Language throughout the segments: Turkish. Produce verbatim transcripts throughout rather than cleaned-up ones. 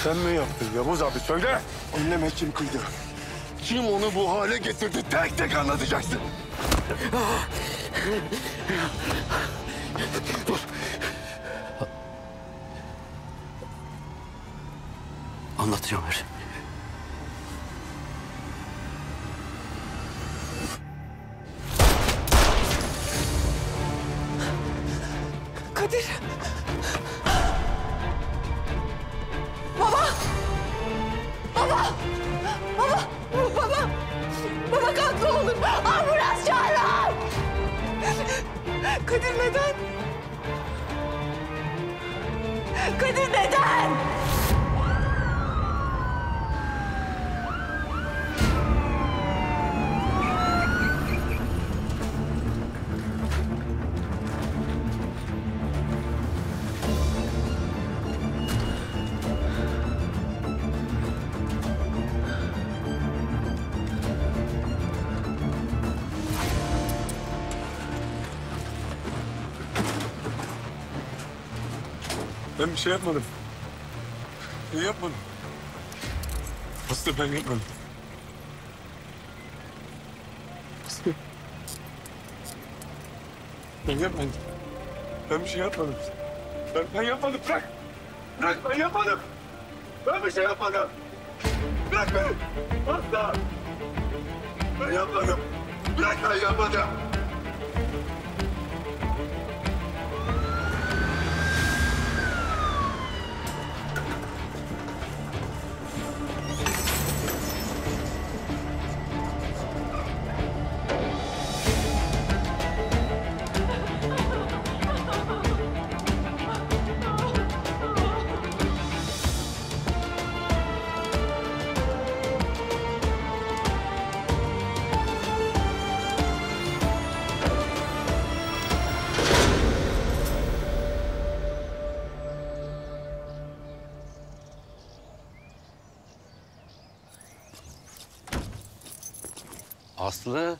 Sen mi yaptın Yavuz abi söyle. Anneme kim kıydı? Kim onu bu hale getirdi? Tek tek anlatacaksın. Dur. Anlatacağım her şeyi. Kadir. Baba. Baba. Baba. Baba. Baba kalk ne olur. Ambulans çağırın. Kadir neden? Kadir neden? Ben bir şey yapmadım. Ben yapmadım. Aslı ben yapmadım. Aslı. Ben yapmadım. Ben bir şey yapmadım. Ben, ben yapmadım. Bırak. Bırak ben yapmadım. Ben bir şey yapmadım. Bırak beni. Asla. Ben yapmadım. Bırak ben yapmadım. Aslı.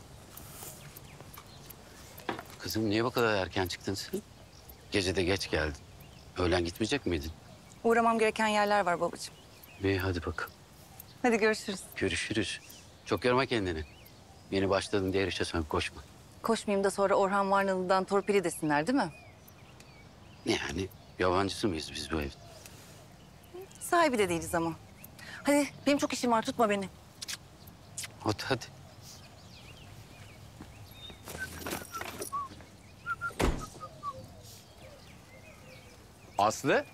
Kızım niye bu kadar erken çıktın sen? Gece de geç geldin. Öğlen gitmeyecek miydin? Uğramam gereken yerler var babacığım. İyi hadi bakalım. Hadi görüşürüz. Görüşürüz. Çok yorma kendini. Yeni başladın diye işe sen koşma. Koşmayayım da sonra Orhan Varnalı'dan torpili desinler değil mi? Yani yabancısı mıyız biz bu evde? Sahibi de değiliz ama. Hadi benim çok işim var tutma beni. Hadi hadi. Aslı,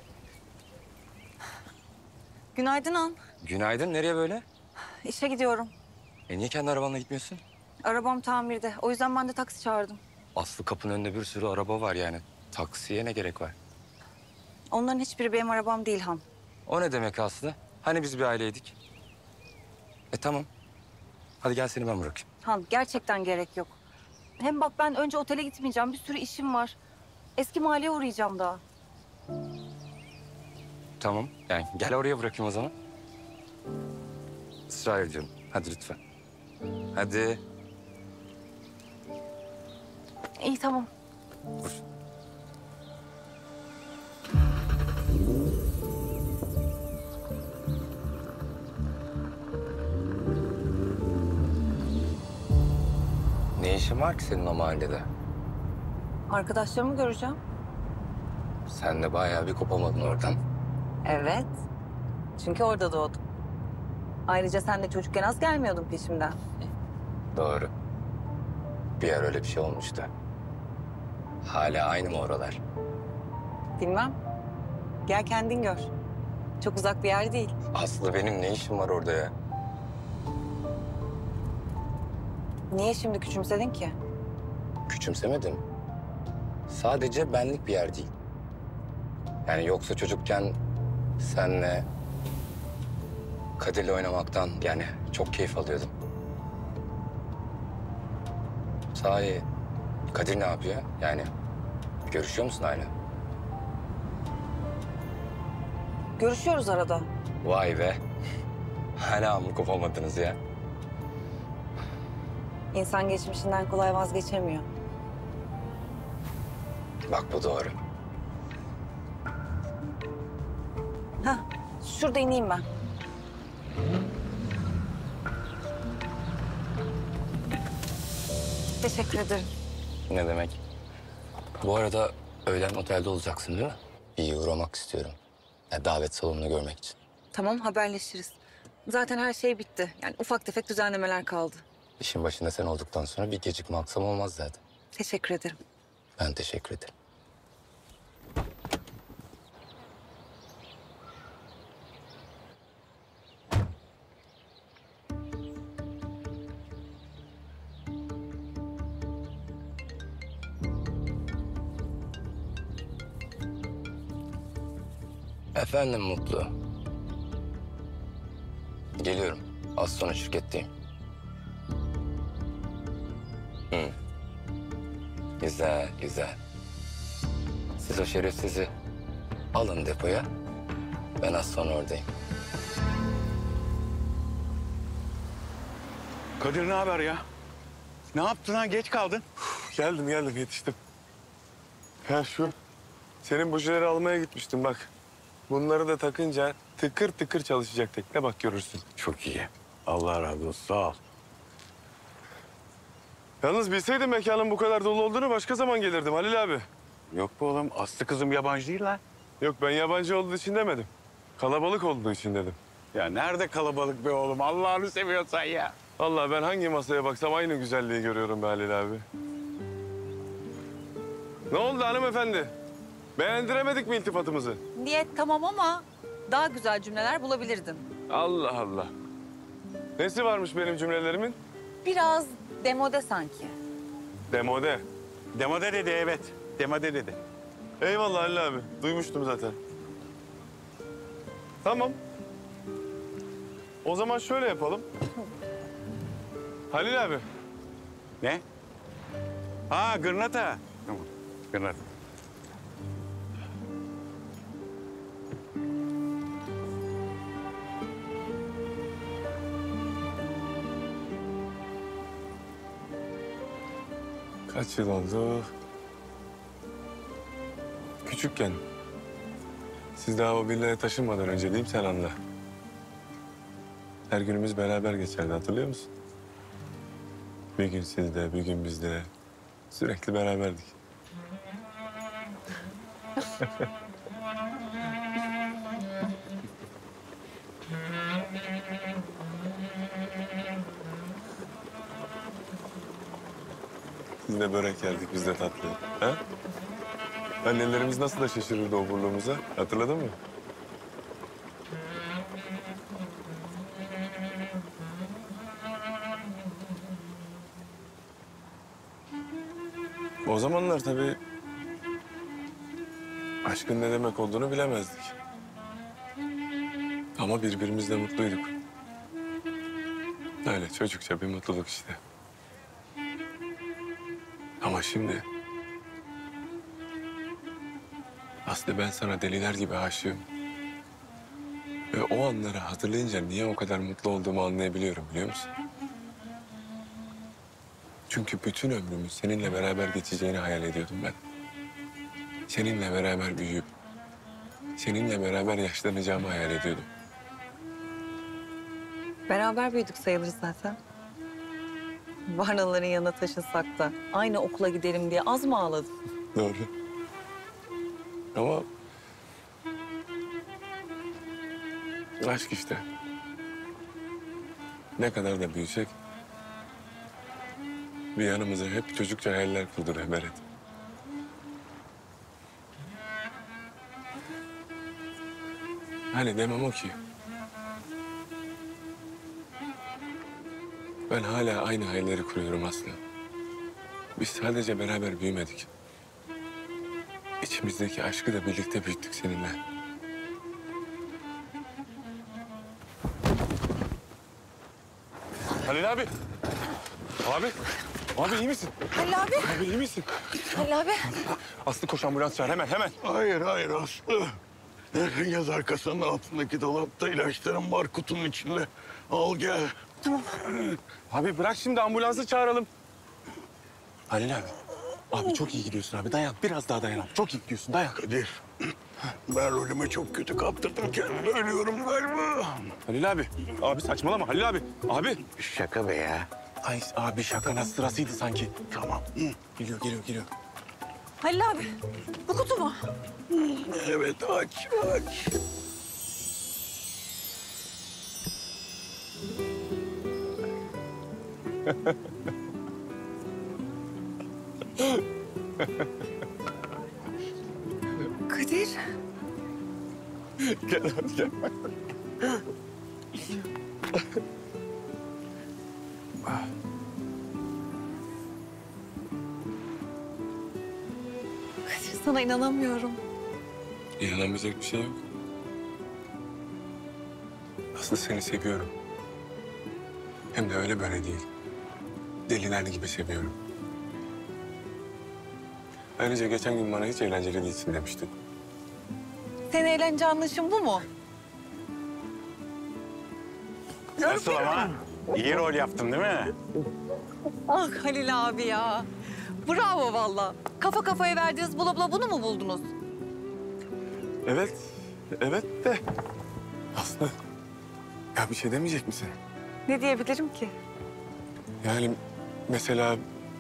Günaydın Han. günaydın. Nereye böyle? İşe gidiyorum. E niye kendi arabanla gitmiyorsun? Arabam tamirde. O yüzden ben de taksi çağırdım. Aslı kapının önünde bir sürü araba var yani. Taksiye ne gerek var? Onların hiçbiri benim arabam değil Han. O ne demek Aslı? Hani biz bir aileydik? E tamam. Hadi gel seni ben bırakayım. Han gerçekten gerek yok. Hem bak ben önce otele gitmeyeceğim. Bir sürü işim var. Eski mahalleye uğrayacağım daha. Tamam. Yani gel oraya bırakayım o zaman. Israr ediyorum. Hadi lütfen. Hadi. İyi tamam. Vur. Ne işin var ki senin o mahallede? Arkadaşlarımı göreceğim. Sen de bayağı bir kopamadın oradan. Evet. Çünkü orada doğdum. Ayrıca sen de çocukken az gelmiyordun peşimden. Doğru. Bir yer öyle bir şey olmuştu. Hala aynı mı oralar? Bilmem. Gel kendin gör. Çok uzak bir yer değil. Aslı benim ne işim var orada ya? Niye şimdi küçümsedin ki? Küçümsemedim. Sadece benlik bir yer değil. Yani yoksa çocukken senle Kadir'le oynamaktan yani çok keyif alıyordum. Sahi Kadir ne yapıyor? Yani görüşüyor musun hala? Görüşüyoruz arada. Vay be. Hala mı kopamadınız ya? İnsan geçmişinden kolay vazgeçemiyor. Bak bu doğru. Hah, Şurada ineyim ben. Teşekkür ederim. Ne demek? Bu arada öğlen otelde olacaksın değil mi? İyi uğramak istiyorum. Ya, davet salonunu görmek için. Tamam, haberleşiriz. Zaten her şey bitti. Yani ufak tefek düzenlemeler kaldı. İşin başında sen olduktan sonra bir gecikme aksam olmaz zaten. Teşekkür ederim. Ben teşekkür ederim. Efendim Mutlu. Geliyorum. Az sonra şirketteyim. Hı. Güzel, güzel. Siz o şerefsizi alın depoya. Ben az sonra oradayım. Kadir ne haber ya? Ne yaptın ha? Geç kaldın. Geldim geldim yetiştim. Ya şu senin bujileri almaya gitmiştim bak. Bunları da takınca tıkır tıkır çalışacak tekne bak görürsün. Çok iyi. Allah razı olsun. Sağ ol. Yalnız bilseydim mekanın bu kadar dolu olduğunu başka zaman gelirdim Halil abi. Yok bu oğlum. Aslı kızım yabancı değil lan. Yok ben yabancı olduğu için demedim. Kalabalık olduğu için dedim. Ya nerede kalabalık be oğlum? Allah'ını seviyorsan ya. Vallahi ben hangi masaya baksam aynı güzelliği görüyorum be Halil abi. Ne oldu hanımefendi? Beğendiremedik mi iltifatımızı? Niyet tamam ama daha güzel cümleler bulabilirdin. Allah Allah. Nesi varmış benim cümlelerimin? Biraz demode sanki. Demode. Demode dedi evet. Demode dedi. Eyvallah Halil abi. Duymuştum zaten. Tamam. O zaman şöyle yapalım. Halil abi. Ne? Ha gırnata. Tamam. Gırnata. Kaç yıl oldu? Küçükken. Siz daha o villaya taşınmadan önce diyeyim sen anla. Her günümüz beraber geçerdi hatırlıyor musun? Bir gün sizde, bir gün bizde. Sürekli beraberdik. Biz de börek yerdik, biz de tatlı. Ha? Annelerimiz nasıl da şaşırırdı o burluğumuza. Hatırladın mı? O zamanlar tabii aşkın ne demek olduğunu bilemezdik. Ama birbirimizle mutluyduk. Öyle çocukça bir mutluluk işte. Ama şimdi... Aslı ben sana deliler gibi aşığım. Ve o anları hatırlayınca niye o kadar mutlu olduğumu anlayabiliyorum biliyor musun? Çünkü bütün ömrümü seninle beraber geçeceğini hayal ediyordum ben. Seninle beraber büyüyüp, seninle beraber yaşlanacağımı hayal ediyordum. Beraber büyüdük sayılırız zaten. Varnaların yanına taşınsak da aynı okula gidelim diye az mı ağladın? Doğru. Ama... aşk işte. Ne kadar da büyüsek... bir yanımıza hep çocukça hayaller kurdur Meret. Hani demem o ki... ben hala aynı hayalleri kuruyorum aslında. Biz sadece beraber büyümedik. İçimizdeki aşkı da birlikte büyüttük seninle. Halil abi. Abi. Abi iyi misin? Halil abi. Abi iyi misin? Halil abi. Aslı koş ambulans çağır hemen hemen. Hayır, hayır Aslı. Yaz arkasının altındaki dolapta ilaçlarım var kutunun içinde. Al gel. Abi bırak şimdi ambulansı çağıralım. Halil abi. Abi çok iyi gidiyorsun abi. Dayan. Biraz daha dayan abi. Çok iyi gidiyorsun. Dayan. Kadir, ben rolüme çok kötü kaptırdım kendimi. Ölüyorum galiba. Halil abi. Abi saçmalama Halil abi. Abi. Şaka be ya. Ay abi şaka nasıl sırasıydı sanki. Tamam. Hı. Geliyor geliyor geliyor. Halil abi, bu kutu mu? Evet, aç, aç. Kadir. Gel hadi gel. Kadir, sana inanamıyorum. İnanamayacak bir şey yok. Aslında seni seviyorum. Hem de öyle böyle değil. Deliler gibi seviyorum. Ayrıca geçen gün bana hiç eğlenceli değilsin demiştin. Senin eğlence anlayışın bu mu? Nasıl ama? İyi rol yaptın değil mi? Ah Halil abi ya. Bravo valla. Kafa kafaya verdiğiniz bula bula bunu mu buldunuz? Evet, evet de Aslı, ya bir şey demeyecek misin? Ne diyebilirim ki? Yani mesela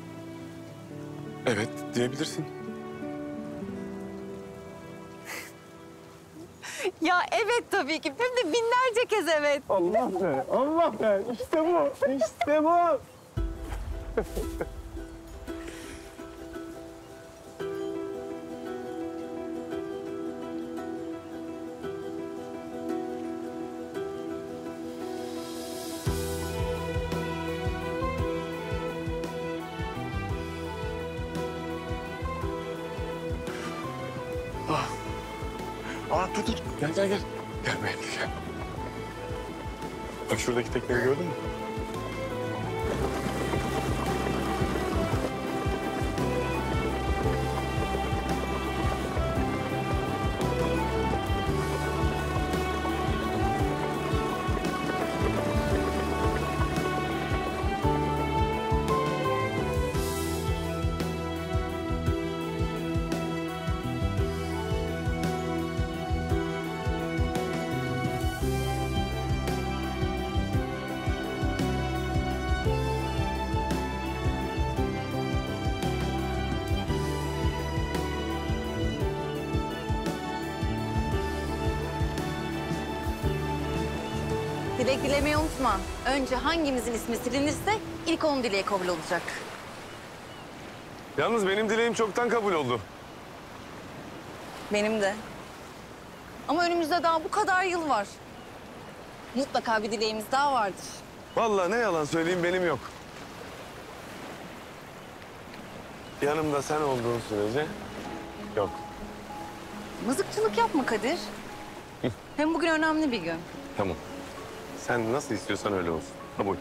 evet diyebilirsin. Ya evet tabii ki. Hem de binlerce kez evet. Allah be, Allah be. İşte bu, işte bu. Aa dur dur. Gel gel gel. Gel bekle gel. Bak şuradaki tekneyi gördün mü? Dilek dilemeyi unutma. Önce hangimizin ismi silinirse ilk onun dileği kabul olacak. Yalnız benim dileğim çoktan kabul oldu. Benim de. Ama önümüzde daha bu kadar yıl var. Mutlaka bir dileğimiz daha vardır. Vallahi ne yalan söyleyeyim benim yok. Yanımda sen olduğun sürece yok. Mızıkçılık yapma Kadir. Hem bugün önemli bir gün. Tamam. Sen nasıl istiyorsan öyle olsun. Kabul.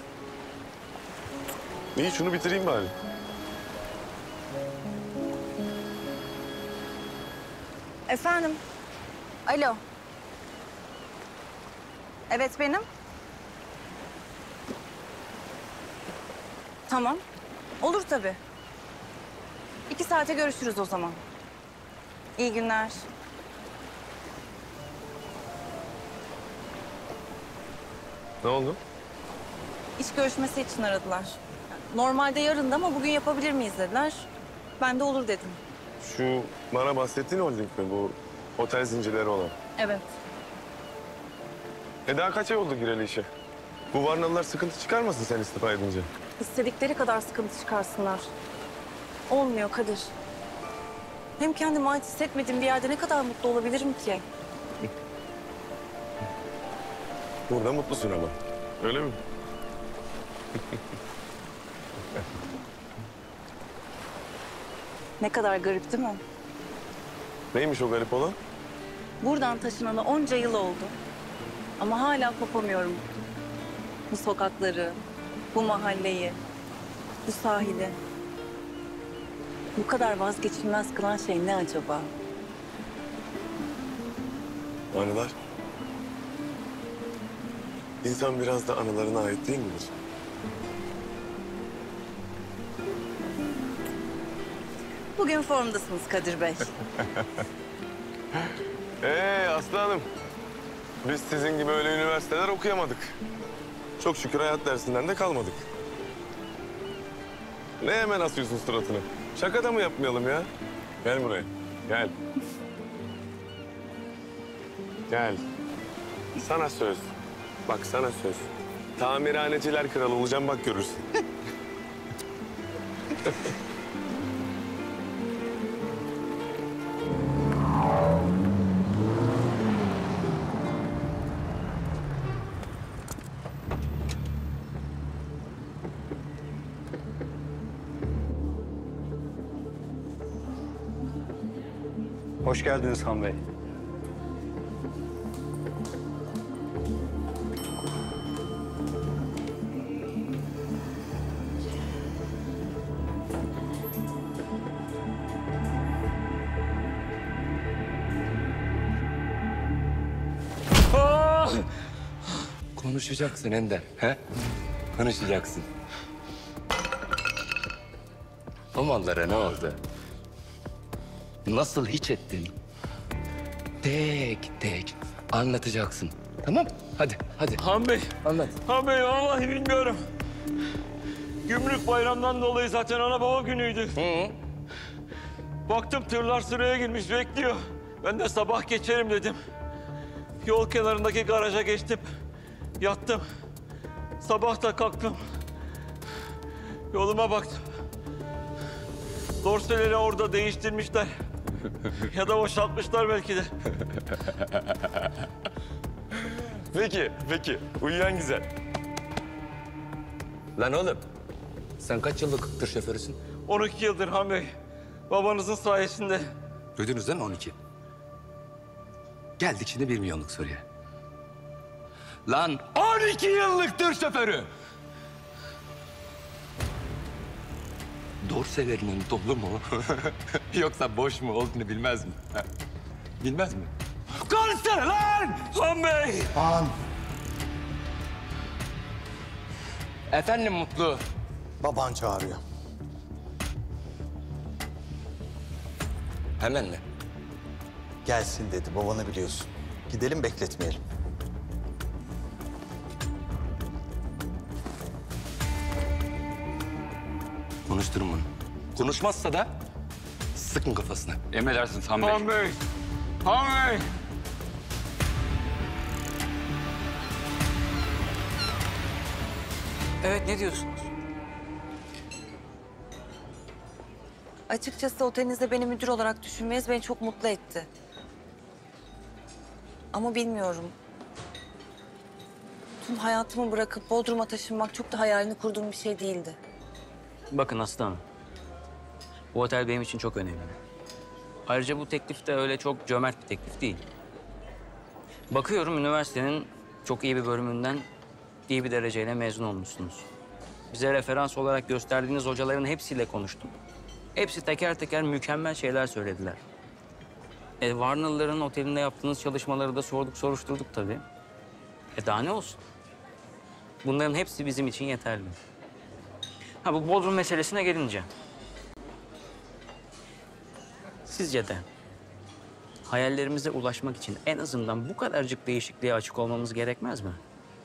İyi şunu bitireyim bari. Efendim? Alo. Evet benim. Tamam. Olur tabii. İki saate görüşürüz o zaman. İyi günler. Ne oldu? İş görüşmesi için aradılar. Normalde yarın da ama bugün yapabilir miyiz dediler. Ben de olur dedim. Şu bana bahsettiğin holding mi bu otel zincirleri olan? Evet. E daha kaç ay oldu gireli işe? Bu Varnalılar sıkıntı çıkarmasın sen istifa edince. İstedikleri kadar sıkıntı çıkarsınlar. Olmuyor Kadir. Hem kendimi ait hissetmediğim bir yerde ne kadar mutlu olabilirim ki? Burada mutlusun ama. Öyle mi? Ne kadar garip değil mi? Neymiş o garip olan? Buradan taşınalı onca yıl oldu. Ama hala kopamıyorum. Bu sokakları, bu mahalleyi, bu sahili. Bu kadar vazgeçilmez kılan şey ne acaba? Anılar. İnsan biraz da anılarına ait değil midir? bugün formdasınız Kadir Bey. Ee Aslı Hanım, biz sizin gibi öyle üniversiteler okuyamadık. Çok şükür hayat dersinden de kalmadık. Ne hemen asıyorsun suratını? Şaka da mı yapmayalım ya? Gel buraya, gel. Gel. Sana söz. Bak sana söz. Tamirhaneciler kralı olacağım, bak görürsün. Hoş geldiniz Han Bey. Konuşacaksın Ender, he? Konuşacaksın. O mallara ne oldu? Nasıl hiç ettin? Tek tek anlatacaksın. Tamam? Hadi, hadi. Han Bey, Anlat. Han Bey vallahi bilmiyorum. Gümrük bayramdan dolayı zaten ana baba günüydü. Hı. Baktım tırlar sıraya girmiş bekliyor. Ben de sabah geçerim dedim. Yol kenarındaki garaja geçtim. Yattım. Sabah da kalktım. Yoluma baktım. Dorseleri orada değiştirmişler. Ya da boşaltmışlar belki de. Peki, peki. Uyuyan güzel. Lan oğlum, sen kaç yıllık tır şoförüsün? on iki yıldır Han Bey. Babanızın sayesinde. Duydunuz değil mi on iki? Geldik şimdi bir milyonluk soruya. Lan on iki yıllık tır şoförü! Dorselerinin dolu mu yoksa boş mu olduğunu bilmez mi? Ha? Bilmez mi? Konuşsana lan! Han Bey! Han. Efendim Mutlu. Baban çağırıyor. Hemen mi? Gelsin dedi, babanı biliyorsun. Gidelim, bekletmeyelim. Konuşturun bunu. Konuşmazsa da sıkın kafasına. Emredersiniz Han Bey. Han Bey! Han Bey! Evet, ne diyorsunuz? Açıkçası otelinizde beni müdür olarak düşünmeniz beni çok mutlu etti. Ama bilmiyorum. Tüm hayatımı bırakıp Bodrum'a taşınmak çok da hayalini kurduğum bir şey değildi. Bakın Aslı Hanım. Bu otel benim için çok önemli. Ayrıca bu teklif de öyle çok cömert bir teklif değil. Bakıyorum üniversitenin çok iyi bir bölümünden iyi bir dereceyle mezun olmuşsunuz. Bize referans olarak gösterdiğiniz hocaların hepsiyle konuştum. Hepsi teker teker mükemmel şeyler söylediler. E, Warner'ların otelinde yaptığınız çalışmaları da sorduk, soruşturduk tabii. E daha ne olsun? Bunların hepsi bizim için yeterli. Ha bu Bodrum meselesine gelince. Sizce de hayallerimize ulaşmak için en azından bu kadarcık değişikliğe açık olmamız gerekmez mi?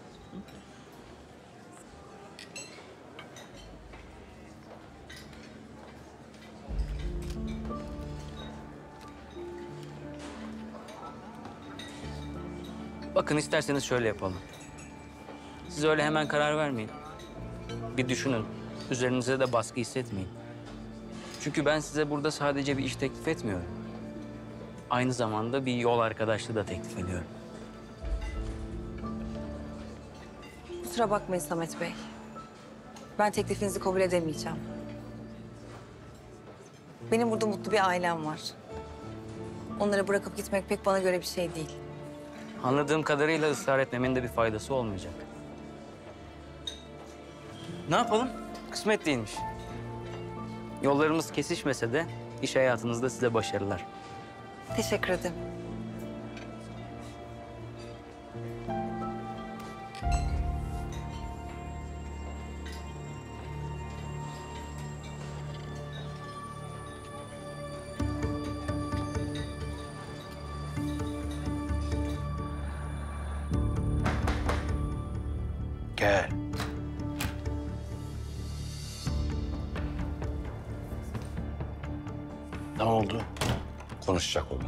Bakın isterseniz şöyle yapalım. Siz öyle hemen karar vermeyin. Bir düşünün. Üzerinize de baskı hissetmeyin. Çünkü ben size burada sadece bir iş teklif etmiyorum. Aynı zamanda bir yol arkadaşlığı da teklif ediyorum. Kusura bakmayın Samet Bey. Ben teklifinizi kabul edemeyeceğim. Benim burada mutlu bir ailem var. Onları bırakıp gitmek pek bana göre bir şey değil. Anladığım kadarıyla ısrar etmemin de bir faydası olmayacak. Ne yapalım? Kısmet değilmiş. Yollarımız kesişmese de iş hayatınızda size başarılar. Teşekkür ederim. Gel. Ne oldu? Konuşacak baba.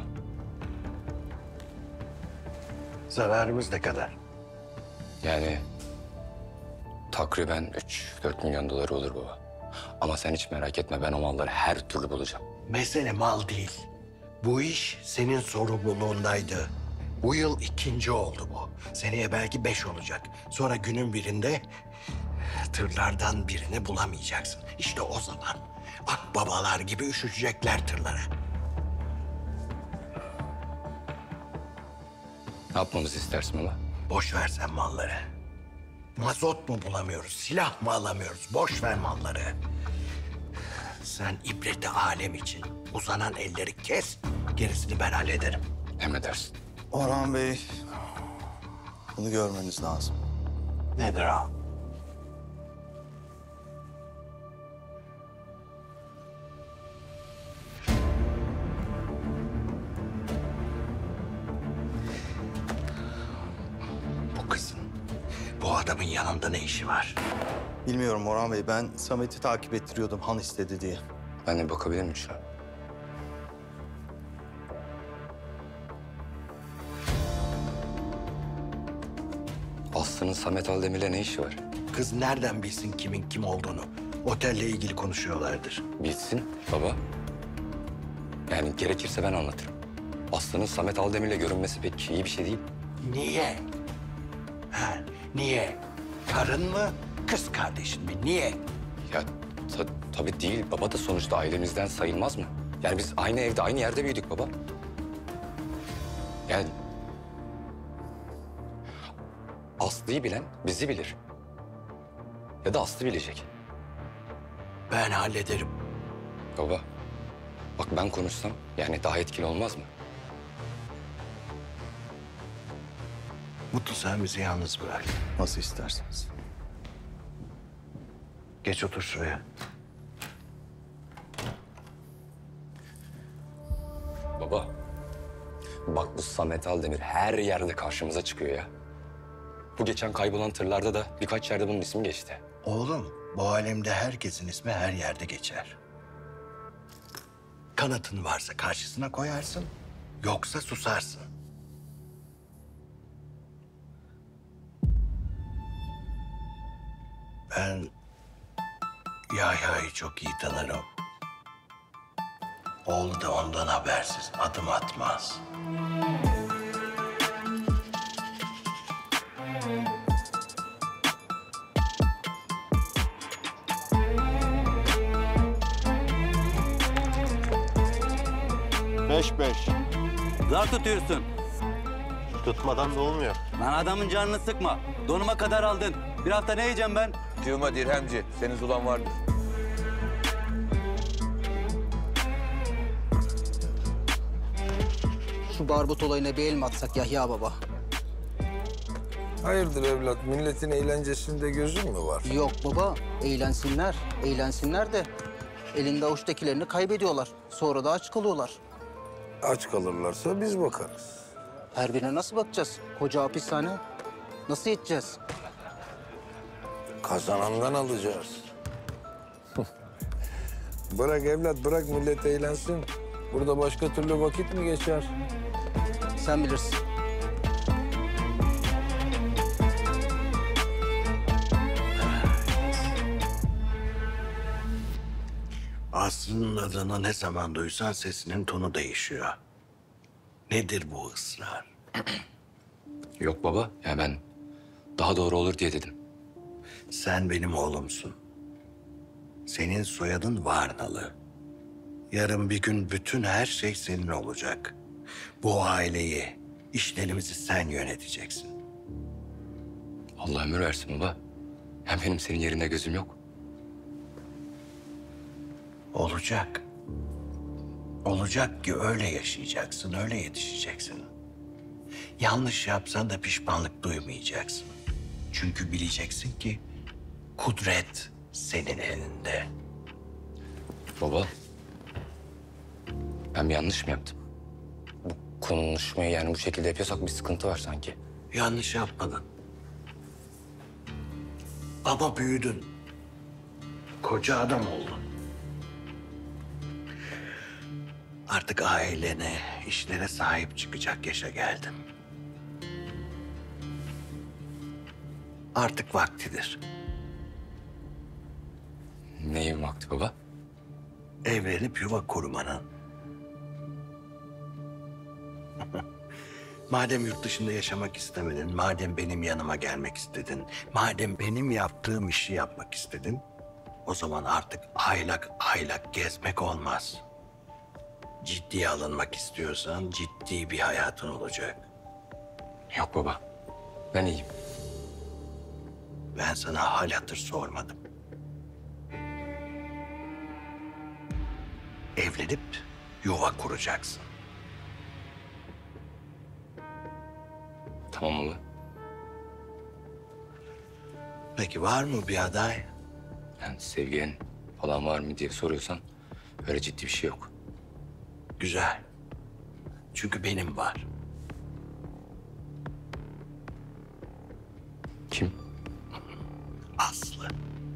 Zararımız ne kadar? Yani takriben üç dört milyon doları olur baba. Ama sen hiç merak etme, ben o malları her türlü bulacağım. Mesele mal değil. Bu iş senin sorumluluğundaydı. Bu yıl ikinci oldu bu. Seneye belki beş olacak. Sonra günün birinde tırlardan birini bulamayacaksın. İşte o zaman akbabalar gibi üşüşecekler tırlara. Ne yapmamızı istersin baba? Boş ver sen malları. Mazot mu bulamıyoruz, silah mı alamıyoruz? Boş ver malları. Sen ibreti alem için uzanan elleri kes, gerisini ben hallederim. Emredersin. Orhan Bey, bunu görmeniz lazım. Nedir o? Bu kızın, bu adamın yanında ne işi var? Bilmiyorum Orhan Bey, ben Samet'i takip ettiriyordum Han istedi diye. Ben de bir bakabilir miyim şu an? Aslı'nın Samet Aldemir'le ne işi var? Kız nereden bilsin kimin kim olduğunu? Otelle ilgili konuşuyorlardır. Bilsin baba. Yani gerekirse ben anlatırım. Aslı'nın Samet Aldemir'le görünmesi pek iyi bir şey değil. Niye? Ha, niye? Karın mı, kız kardeşin mi? Niye? Ya ta- tabii değil. Baba da sonuçta ailemizden sayılmaz mı? Yani biz aynı evde, aynı yerde büyüdük baba. Yani Aslı'yı bilen bizi bilir. Ya da Aslı bilecek. Ben hallederim. Baba, bak ben konuşsam yani daha etkili olmaz mı? Mutlu, sen bizi yalnız bırak. Nasıl isterseniz. Geç otur şuraya. Baba, bak bu Samet Aldemir her yerde karşımıza çıkıyor ya. Bu geçen kaybolan tırlarda da birkaç yerde bunun ismi geçti. Oğlum, bu alemde herkesin ismi her yerde geçer. Kanıtın varsa karşısına koyarsın, yoksa susarsın. Ben Yahya'yı çok iyi tanırım. Oğlu da ondan habersiz adım atmaz. Beş beş. Zar tutuyorsun. Tutmadan da olmuyor. Lan adamın canını sıkma. Donuma kadar aldın. Bir hafta ne yiyeceğim ben? Cığıma dirhemci. Senin zulan vardır. Şu barbut olayına bir el mi atsak Yahya baba? Hayırdır evlat? Milletin eğlencesinde gözün mü var? Yok baba, eğlensinler. Eğlensinler de elinde avuçtakilerini kaybediyorlar. Sonra da aç kalıyorlar. Aç kalırlarsa biz bakarız. Her birine nasıl bakacağız? Koca hapishane. Nasıl yeteceğiz? Kazanandan alacağız. Bırak evlat, bırak millet eğlensin. Burada başka türlü vakit mi geçer? Sen bilirsin. Aslı'nın adını ne zaman duysan sesinin tonu değişiyor. Nedir bu ısrar? Yok baba, ya ben daha doğru olur diye dedim. Sen benim oğlumsun. Senin soyadın Varnalı. Yarın bir gün bütün her şey senin olacak. Bu aileyi, işlerimizi sen yöneteceksin. Allah ömür versin baba. Hem benim senin yerinde gözüm yok. Olacak. Olacak ki öyle yaşayacaksın, öyle yetişeceksin. Yanlış yapsan da pişmanlık duymayacaksın. Çünkü bileceksin ki kudret senin elinde. Baba, ben bir yanlış mı yaptım? Bu konuşmayı yani bu şekilde yapıyorsak bir sıkıntı var sanki. Yanlış yapmadın. Ama büyüdün. Koca adam oldun. Artık ailene, işlere sahip çıkacak yaşa geldin. Artık vaktidir. Neyin vakti baba? Evlenip yuva kurmanın. Madem yurt dışında yaşamak istemedin, madem benim yanıma gelmek istedin, madem benim yaptığım işi yapmak istedin, o zaman artık aylak aylak gezmek olmaz. Ciddiye alınmak istiyorsan ciddi bir hayatın olacak. Yok baba. Ben iyiyim. Ben sana hal hatır sormadım. Evlenip yuva kuracaksın. Tamam baba. Peki var mı bir aday? Yani sevgilen falan var mı diye soruyorsan öyle ciddi bir şey yok. Güzel. Çünkü benim var. Kim? Aslı.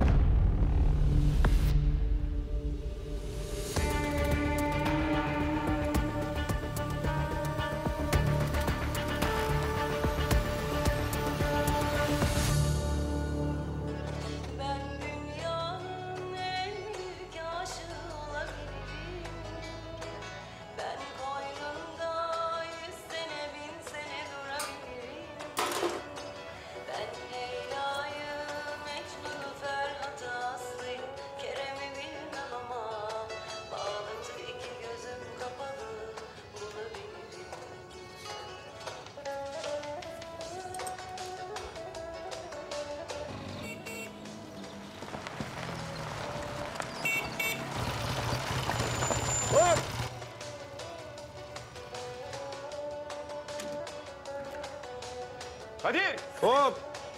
Hadi. Hop.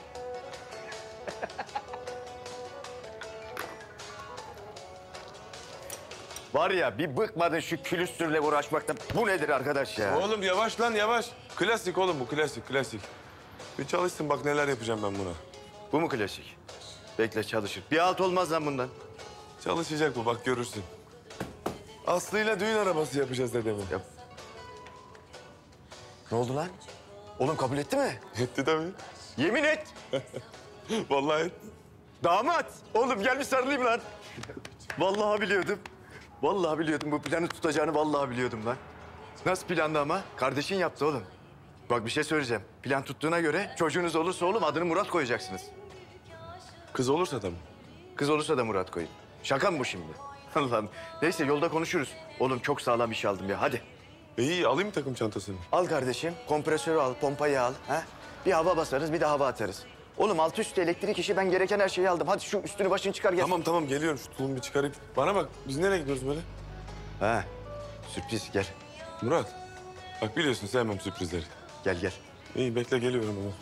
Var ya bir bıkmadın şu külüstürle uğraşmaktan. Bu nedir arkadaş ya? Oğlum yavaş lan yavaş. Klasik oğlum bu klasik klasik. Bir çalışsın bak neler yapacağım ben buna. Bu mu klasik? Bekle çalışır. Bir alt olmaz lan bundan. Çalışacak bu bak görürsün. Aslı'yla düğün arabası yapacağız dedemin. Yap. Ne oldu lan? Oğlum kabul etti mi? Etti tabii. Yemin et. Vallahi etti. Damat. Oğlum gel bir sarılayım lan. Vallahi biliyordum. Vallahi biliyordum bu planı tutacağını vallahi biliyordum lan. Nasıl plandı ama? Kardeşin yaptı oğlum. Bak bir şey söyleyeceğim. Plan tuttuğuna göre çocuğunuz olursa oğlum adını Murat koyacaksınız. Kız olursa da mı? Kız olursa da Murat koyun. Şaka mı bu şimdi? Allah'ım. Neyse yolda konuşuruz. Oğlum çok sağlam iş aldım ya hadi. İyi alayım mı takım çantasını? Al kardeşim kompresörü al, pompayı al. Ha? Bir hava basarız bir de hava atarız. Oğlum altı üstü elektrik işi ben gereken her şeyi aldım. Hadi şu üstünü başını çıkar gel. Tamam tamam geliyorum şu tulumu bir çıkarayım. Bana bak biz nereye gidiyoruz böyle? Ha sürpriz gel. Murat bak biliyorsun sevmem sürprizleri. Gel gel. İyi bekle geliyorum ama.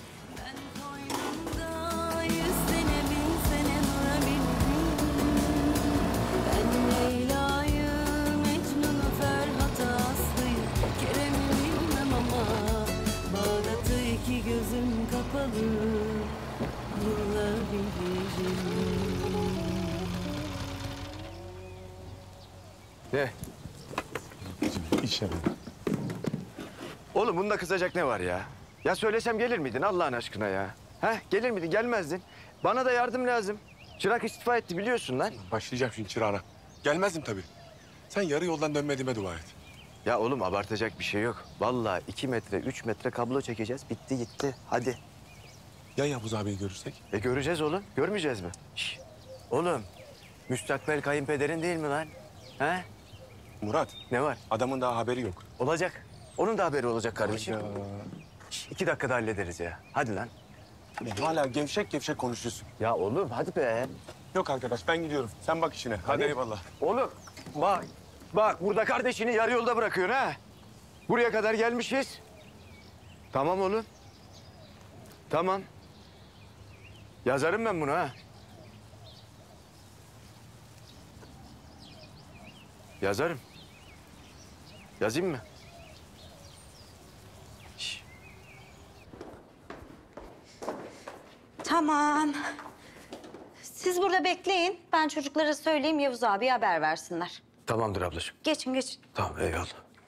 Gözüm kapalı, bulabilirim. Ne? İşe bak. Oğlum bunda kızacak ne var ya? Ya söylesem gelir miydin Allah'ın aşkına ya? Ha gelir miydin? Gelmezdin. Bana da yardım lazım. Çırak istifa etti biliyorsun lan. Başlayacağım şimdi çırağına. Gelmezdim tabii. Sen yarı yoldan dönmediğime dua et. Ya oğlum abartacak bir şey yok. Vallahi iki metre, üç metre kablo çekeceğiz. Bitti gitti. Hadi. Ya Yavuz abiyi görürsek? E göreceğiz oğlum. Görmeyeceğiz mi? Şişt. Oğlum müstakbel kayınpederin değil mi lan? Ha? Murat. Ne var? Adamın daha haberi yok. Olacak. Onun da haberi olacak kardeşim. Hayda. Şişt, iki dakikada hallederiz ya. Hadi lan. Hala gevşek gevşek konuşuyorsun. Ya oğlum hadi be. Yok arkadaş ben gidiyorum. Sen bak işine. Hadi, Hadi eyvallah. Oğlum bak. Bak burada kardeşini yarı yolda bırakıyorsun ha. Buraya kadar gelmişiz. Tamam oğlum. Tamam. Yazarım ben bunu ha. Yazarım. Yazayım mı? Tamam. Siz burada bekleyin. Ben çocuklara söyleyeyim, Yavuz abi haber versinler. Tamamdır ablacığım. Geçin geçin. Tamam eyvallah.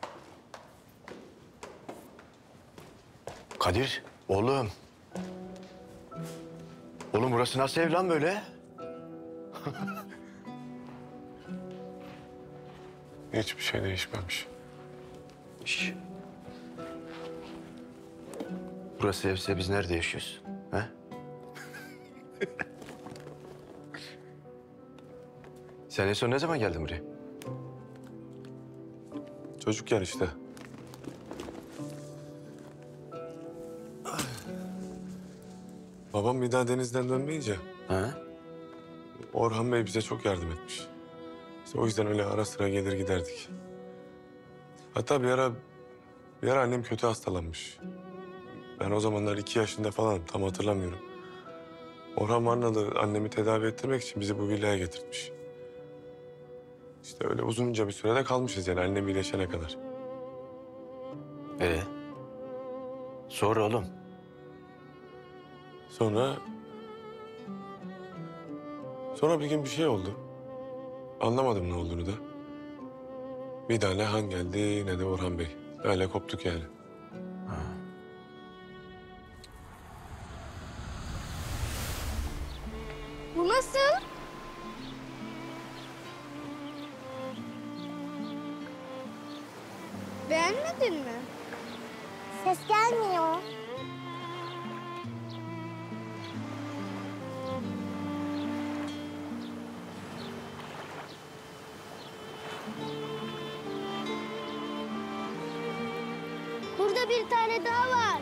Kadir, oğlum. Oğlum burası nasıl ev lan böyle? Hiçbir şey değişmemiş. Şş. Burası evse biz nerede yaşıyoruz? He? Sen en son ne zaman geldin buraya? Çocukken işte. Babam bir daha denizden dönmeyince... Ha? Orhan Bey bize çok yardım etmiş. İşte o yüzden öyle ara sıra gelir giderdik. Hatta bir ara... Bir ara annem kötü hastalanmış. Ben o zamanlar iki yaşında falanım, tam hatırlamıyorum. Orhan Varnalı annemi tedavi ettirmek için bizi bu villaya getirtmiş. İşte öyle uzunca bir sürede kalmışız yani annem iyileşene kadar. Ee? Sonra oğlum? Sonra... Sonra bir gün bir şey oldu. Anlamadım ne olduğunu da. Bir daha ne Han geldi ne de Orhan Bey. Öyle koptuk yani. Ha. Bu nasıl? Beğenmedin mi? Ses gelmiyor. Burada bir tane daha var.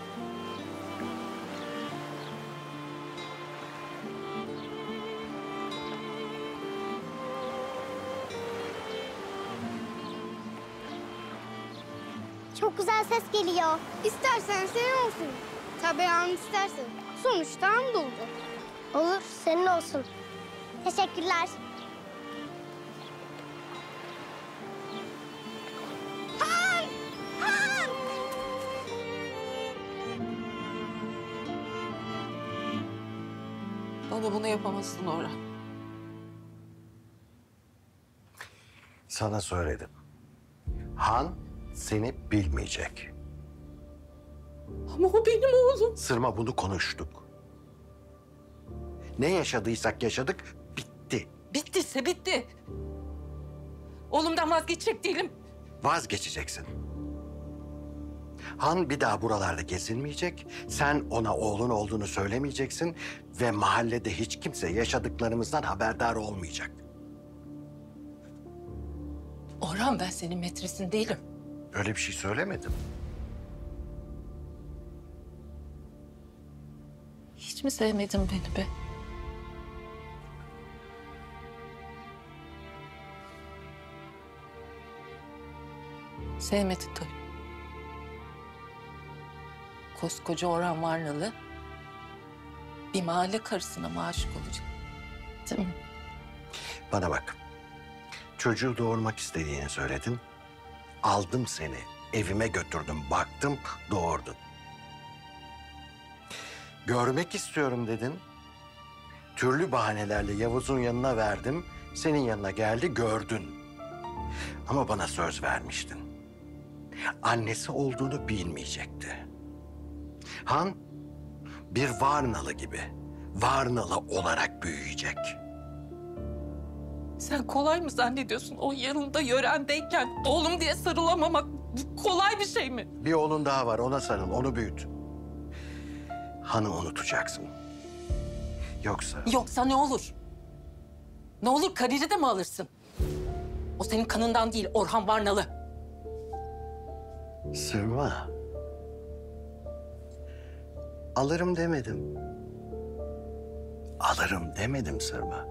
Çok güzel ses geliyor. İstersen senin olsun. Tabii an istersen. Sonuçta an doldu. Olur, senin olsun. Teşekkürler. Han! Han! Bana bunu yapamazsın Orhan. Sana söyledim. Han seni bilmeyecek. Ama o benim oğlum. Sırma bunu konuştuk. Ne yaşadıysak yaşadık, bitti. Bittiyse bitti. Oğlumdan vazgeçecek değilim. Vazgeçeceksin. Han bir daha buralarda gezinmeyecek. Sen ona oğlun olduğunu söylemeyeceksin. Ve mahallede hiç kimse yaşadıklarımızdan haberdar olmayacak. Orhan, ben senin metresin değilim. Öyle bir şey söylemedim. Hiç mi sevmedin beni be? Sevmedin tabii. Koskoca Orhan Varnalı bir mahalle karısına mı aşık olacak? Değil mi? Bana bak. Çocuğu doğurmak istediğini söyledin. Aldım seni. Evime götürdüm. Baktım, doğurdun. Görmek istiyorum dedin. Türlü bahanelerle Yavuz'un yanına verdim. Senin yanına geldi, gördün. Ama bana söz vermiştin. Annesi olduğunu bilmeyecekti. Han bir Varnalı gibi, Varnalı olarak büyüyecek. Sen kolay mı zannediyorsun? O yanında yörendeyken oğlum diye sarılamamak kolay bir şey mi? Bir oğlun daha var, ona sarıl, onu büyüt. Han'ı unutacaksın. Yoksa... Yoksa ne olur? Ne olur, Kadir'i de mi alırsın? O senin kanından değil, Orhan Varnalı. Sırma. Alırım demedim. Alırım demedim Sırma.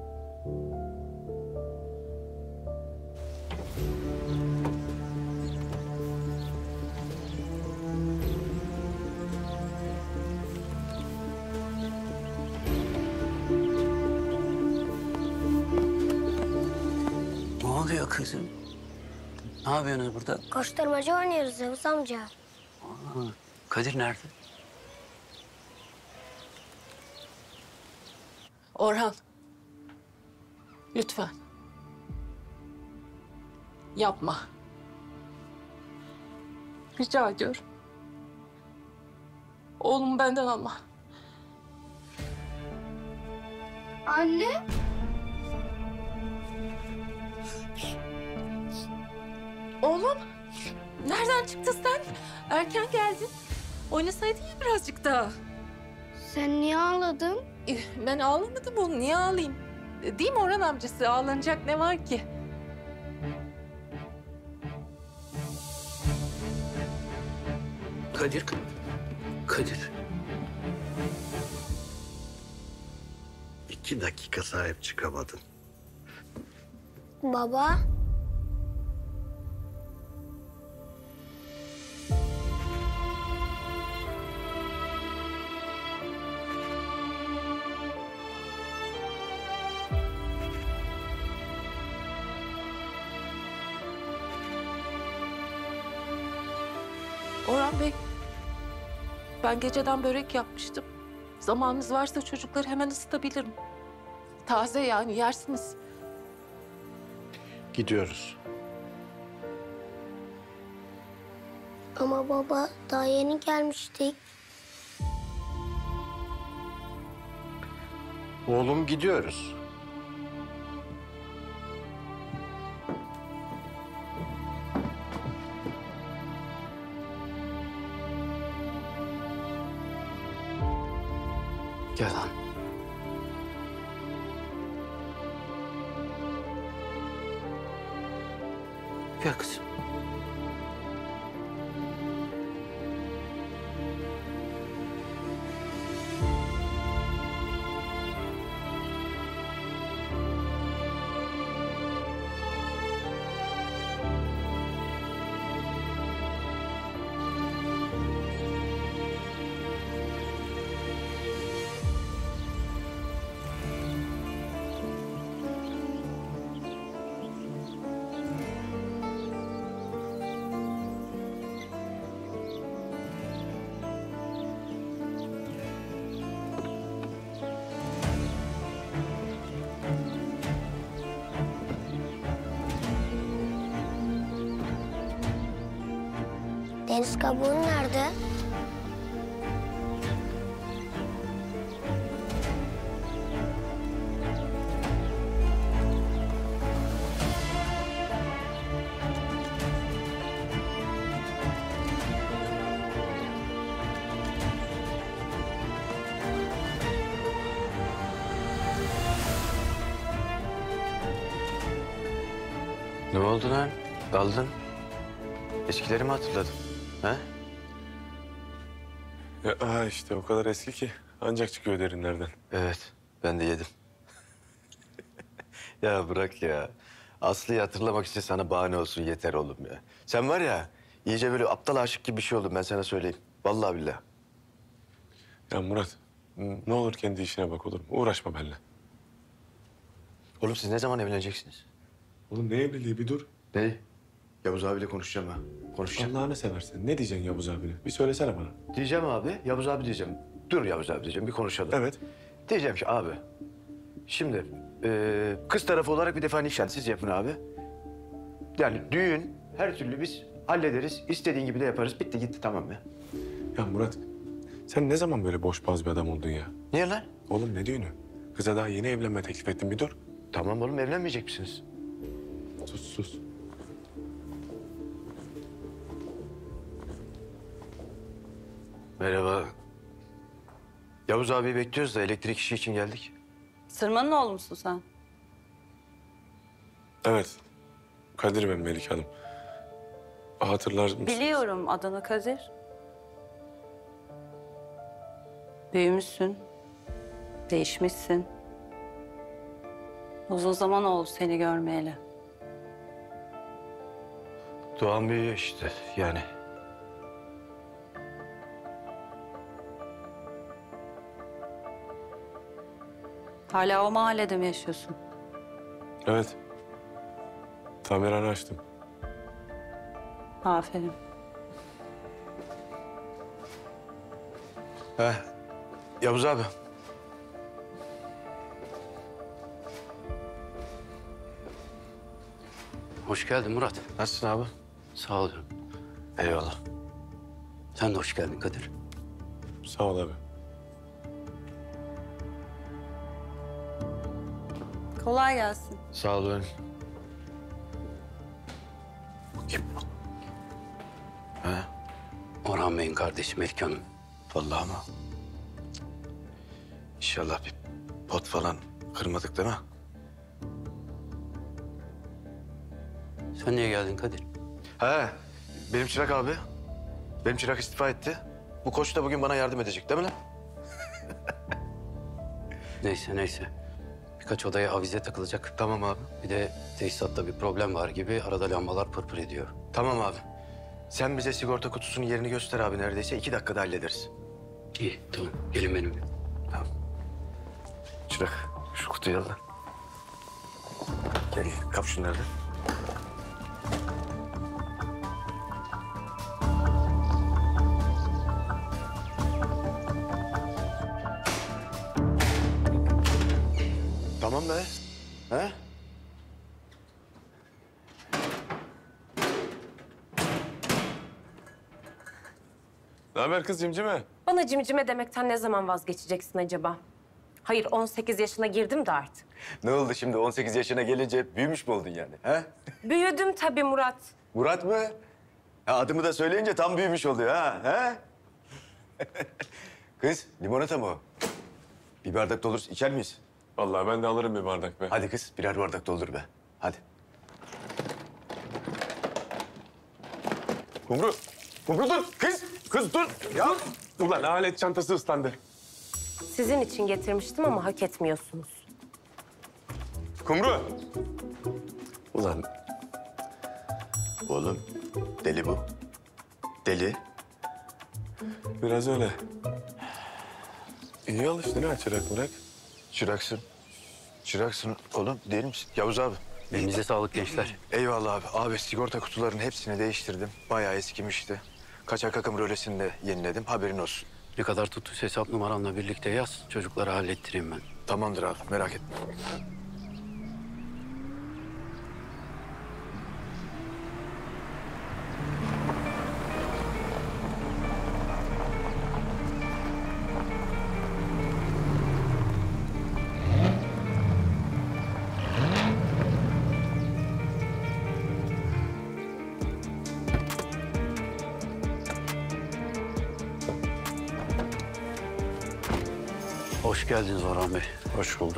Ne oluyor kızım? Ne yapıyorsunuz burada? Koşturmacı oynuyoruz Yavuz amca. Aa, Kadir nerede? Orhan. Lütfen. Yapma. Rica ediyorum. Oğlumu benden alma. Anne. Oğlum, nereden çıktın sen? Erken geldin. Oynasaydın ya birazcık daha. Sen niye ağladın? Ben ağlamadım oğlum, niye ağlayayım? Değil mi Orhan amcası? Ağlanacak ne var ki? Kadir. Kadir. İki dakika sahip çıkamadın. Baba. Orhan Bey, ben geceden börek yapmıştım. Zamanınız varsa çocukları hemen ısıtabilirim. Taze yani, yersiniz. Gidiyoruz. Ama baba daha yeni gelmiştik. Oğlum gidiyoruz. Gel lan. Gel kızım. Deniz kabuğun nerede? Ne oldu lan? Daldın. Eskileri mi hatırladın? Ha? Ya aha işte o kadar eski ki ancak çıkıyor derinlerden. Evet, ben de yedim. Ya bırak ya. Aslı'yı hatırlamak için sana bahane olsun yeter oğlum ya. Sen var ya, iyice böyle aptal aşık gibi bir şey oldun ben sana söyleyeyim. Vallahi billahi. Ya Murat, ne olur kendi işine bak olur mu? Uğraşma benimle. Oğlum siz ne zaman evleneceksiniz? Oğlum ne evliliği bir dur. Ne? Yavuz abiyle konuşacağım ha. Konuşacağım. Allah'ını seversen ne diyeceksin Yavuz abine? Bir söylesene bana. Diyeceğim abi, Yavuz abi diyeceğim. Dur Yavuz abi diyeceğim, bir konuşalım. Evet. Diyeceğim ki abi, şimdi e, kız tarafı olarak bir defa nişan siz yapın abi. Yani düğün her türlü biz hallederiz, istediğin gibi de yaparız. Bitti gitti tamam ya. Ya Murat, sen ne zaman böyle boşboğaz bir adam oldun ya? Niye lan? Oğlum ne düğünü? Kıza daha yeni evlenme teklif ettim bir dur. Tamam oğlum evlenmeyecek misiniz? Sus sus. Merhaba. Yavuz abi bekliyoruz da elektrik işi için geldik. Sırmanın oğlu musun sen? Evet. Kadir ben Melike Hanım. Hatırlar mısın? Biliyorum adını Kadir. Büyümüşsün. Değişmişsin. Uzun zaman oldu seni görmeyeli. Doğan büyüyor işte yani. Hala o mahallede mi yaşıyorsun? Evet. Tamirhane açtım. Aferin. He. Yavuz abi. Hoş geldin Murat. Nasılsın abi? Sağ ol. Eyvallah. Sen de hoş geldin Kadir. Sağ ol abi. Kolay gelsin. Sağ olun. He? Orhan Bey'in kardeşi Melike Hanım. Vallahi mı? İnşallah bir pot falan kırmadık değil mi? Sen niye geldin Kadir? He, benim çırak abi. Benim çırak istifa etti. Bu koç da bugün bana yardım edecek değil mi lan? Neyse neyse. Birkaç odaya avize takılacak. Tamam abi. Bir de tesisatta bir problem var gibi arada lambalar pırpır ediyor. Tamam abi. Sen bize sigorta kutusunun yerini göster abi neredeyse. iki dakikada hallederiz. İyi tamam. Gelin benimle. Tamam. Çırak şu kutuyu al lan. Gel kap şunları da. Tamam be. He? Ne haber kız cimcime? Bana cimcime demekten ne zaman vazgeçeceksin acaba? Hayır, on sekiz yaşına girdim de artık. Ne oldu şimdi on sekiz yaşına gelince büyümüş mü oldun yani? He? Büyüdüm tabii Murat. Murat mı? Ha, adımı da söyleyince tam büyümüş oluyor ha. He? Kız limonata mı o? Bir bardak dolursa içer miyiz? Vallahi ben de alırım bir bardak be. Hadi kız birer bardak doldur be. Hadi. Kumru. Kumru dur. Kız. Kız dur. Ya. Dur lan alet çantası ıslandı. Sizin için getirmiştim ama hak etmiyorsunuz. Kumru. Ulan. Oğlum deli bu. Deli. Biraz öyle. İyi alıştın ha çırak bırak. Çıraksın. Çıraksın oğlum değil misin? Yavuz abi. Elinize sağlık gençler. Eyvallah abi. Abi sigorta kutularının hepsini değiştirdim. Bayağı eskimişti. Kaçak akım rölesini de yeniledim. Haberin olsun. Ne kadar tuttuysa hesap numaramla birlikte yaz. Çocukları hallettireyim ben. Tamamdır abi merak etme. Hoş geldiniz Orhan Bey. Hoş bulduk.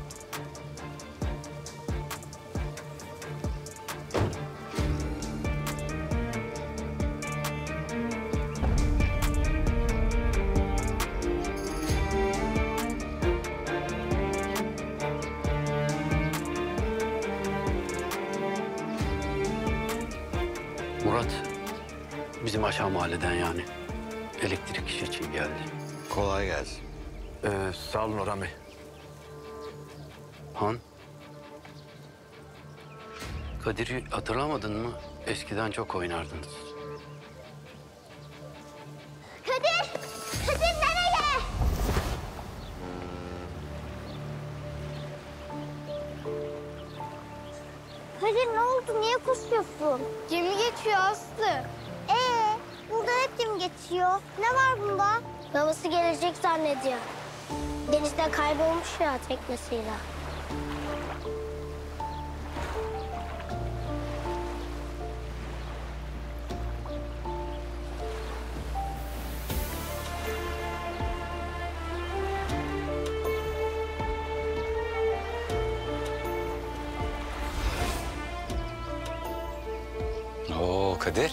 Murat, bizim aşağı mahalleden yani. Elektrik işi için geldi. Kolay gelsin. Ee, sağ olun Orhan Bey. Han? Kadir'i hatırlamadın mı? Eskiden çok oynardınız. Kadir! Kadir nereye? Kadir ne oldu? Niye kusuyorsun? Gemi geçiyor Aslı. Ee, burada hep gemi geçiyor. Ne var bunda? Babası gelecek zannediyor. Denizde kaybolmuş ya teknesiyle. Oo Kadir.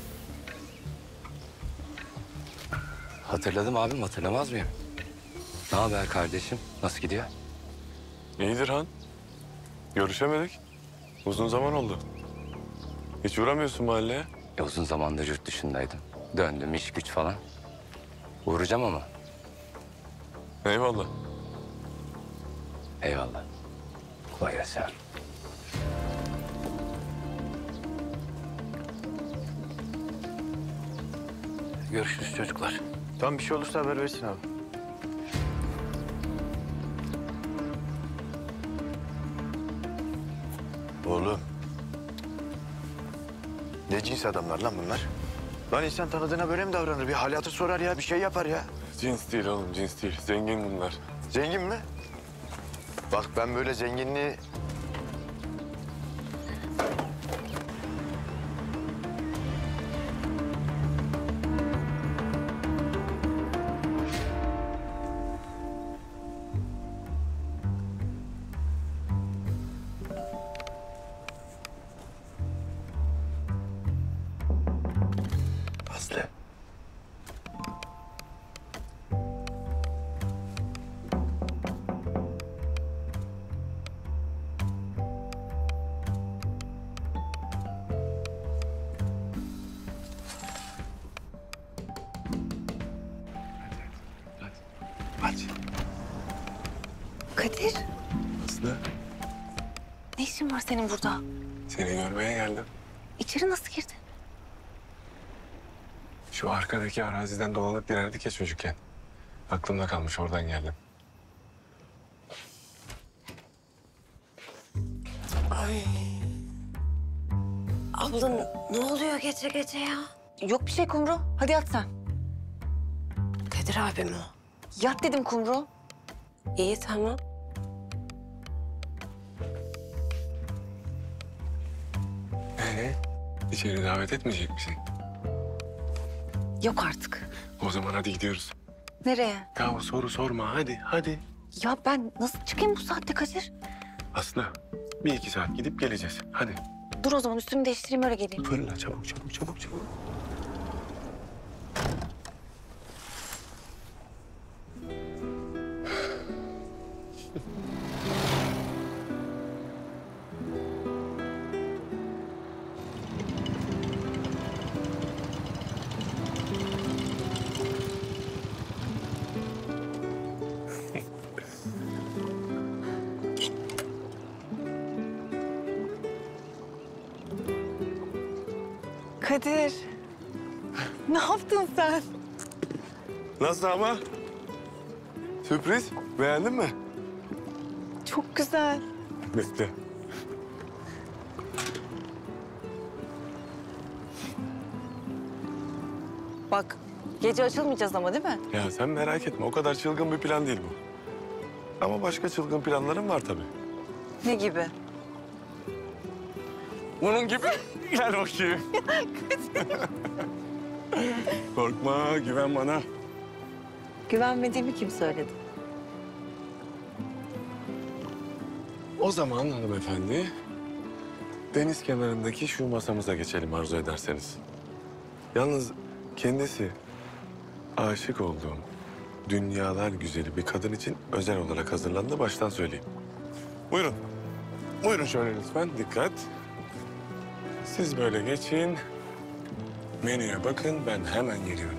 Hatırladım abim, hatırlamaz mıyım? Ne haber kardeşim? Nasıl gidiyor? İyidir Han. Görüşemedik. Uzun zaman oldu. Hiç uğramıyorsun mahalleye. E, uzun zamandır yurt dışındaydım. Döndüm, iş güç falan. Uğrayacağım ama. Eyvallah. Eyvallah. Kolay gelsin. Görüşürüz çocuklar. Tamam bir şey olursa haber versin abi. Oğlum Ne cins adamlar lan bunlar? Lan insan tanıdığına böyle mi davranır? Bir hal hatır sorar ya, bir şey yapar ya. Cins değil oğlum, cins değil. Zengin bunlar. Zengin mi? Bak ben böyle zenginliği... Aslı. Aç. Kadir, Aslı, ne işin var senin burada? seni görmeye geldim. İçeri nasıl girdin? Şu arkadaki araziden dolanıp girerdik ya çocukken. Aklımda kalmış, oradan geldim. Ay. Abla ne oluyor gece gece ya? Yok bir şey Kumru. Hadi yat sen. Kadir abim o. Yat dedim Kumru. İyi tamam. Ee, içeri davet etmeyecek misin? Yok artık. O zaman hadi gidiyoruz. Nereye? Ya soru sorma, hadi, hadi. Ya ben nasıl çıkayım bu saatte Kadir? Aslı, bir iki saat gidip geleceğiz. Hadi. Dur o zaman üstümü değiştireyim öyle geleyim. Fırla, çabuk, çabuk, çabuk, çabuk. Kadir. Ne yaptın sen? Nasıl ama? Sürpriz, beğendin mi? Çok güzel. Bekle. Bak gece açılmayacağız ama değil mi? Ya sen merak etme, o kadar çılgın bir plan değil bu. Ama başka çılgın planlarım var tabii. Ne gibi? Bunun gibi. Gel bakayım. Korkma, güven bana. Güvenmediğimi kim söyledi? O zaman hanımefendi, deniz kenarındaki şu masamıza geçelim arzu ederseniz. Yalnız kendisi aşık olduğum dünyalar güzeli bir kadın için özel olarak hazırlandı, baştan söyleyeyim. Buyurun. Buyurun şöyle lütfen, dikkat. Siz böyle geçin. Menüye bakın, ben hemen geliyorum.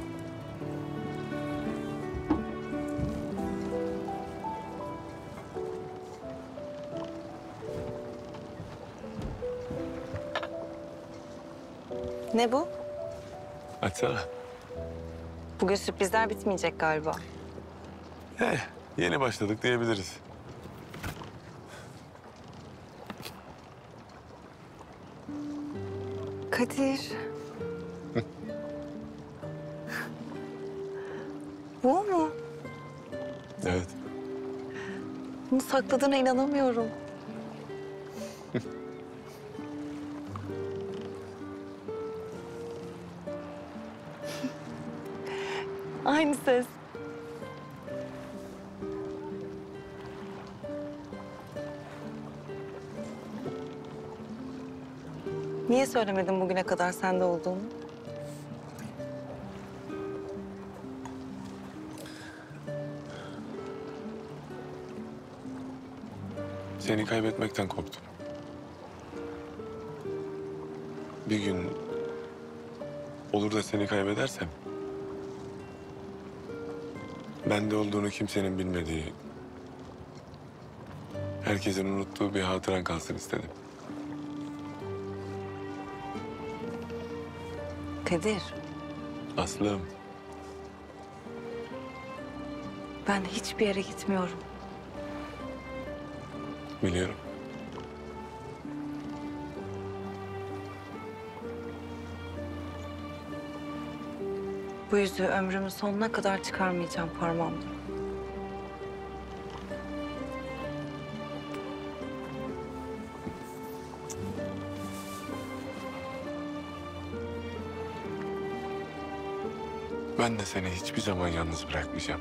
Ne bu? Açsana. Bugün sürprizler bitmeyecek galiba. Eh, yeni başladık diyebiliriz. Kadir. Bu mu? Evet. Bunu sakladığına inanamıyorum. Aynı ses. Niye söylemedin bugüne kadar sende olduğunu? Seni kaybetmekten korktum. Bir gün olur da seni kaybedersem... bende olduğunu kimsenin bilmediği, herkesin unuttuğu bir hatıran kalsın istedim. Kadir, Aslım, ben hiçbir yere gitmiyorum. biliyorum. Bu yüzüğü ömrümün sonuna kadar çıkarmayacağım parmağımdan. Ben de seni hiçbir zaman yalnız bırakmayacağım.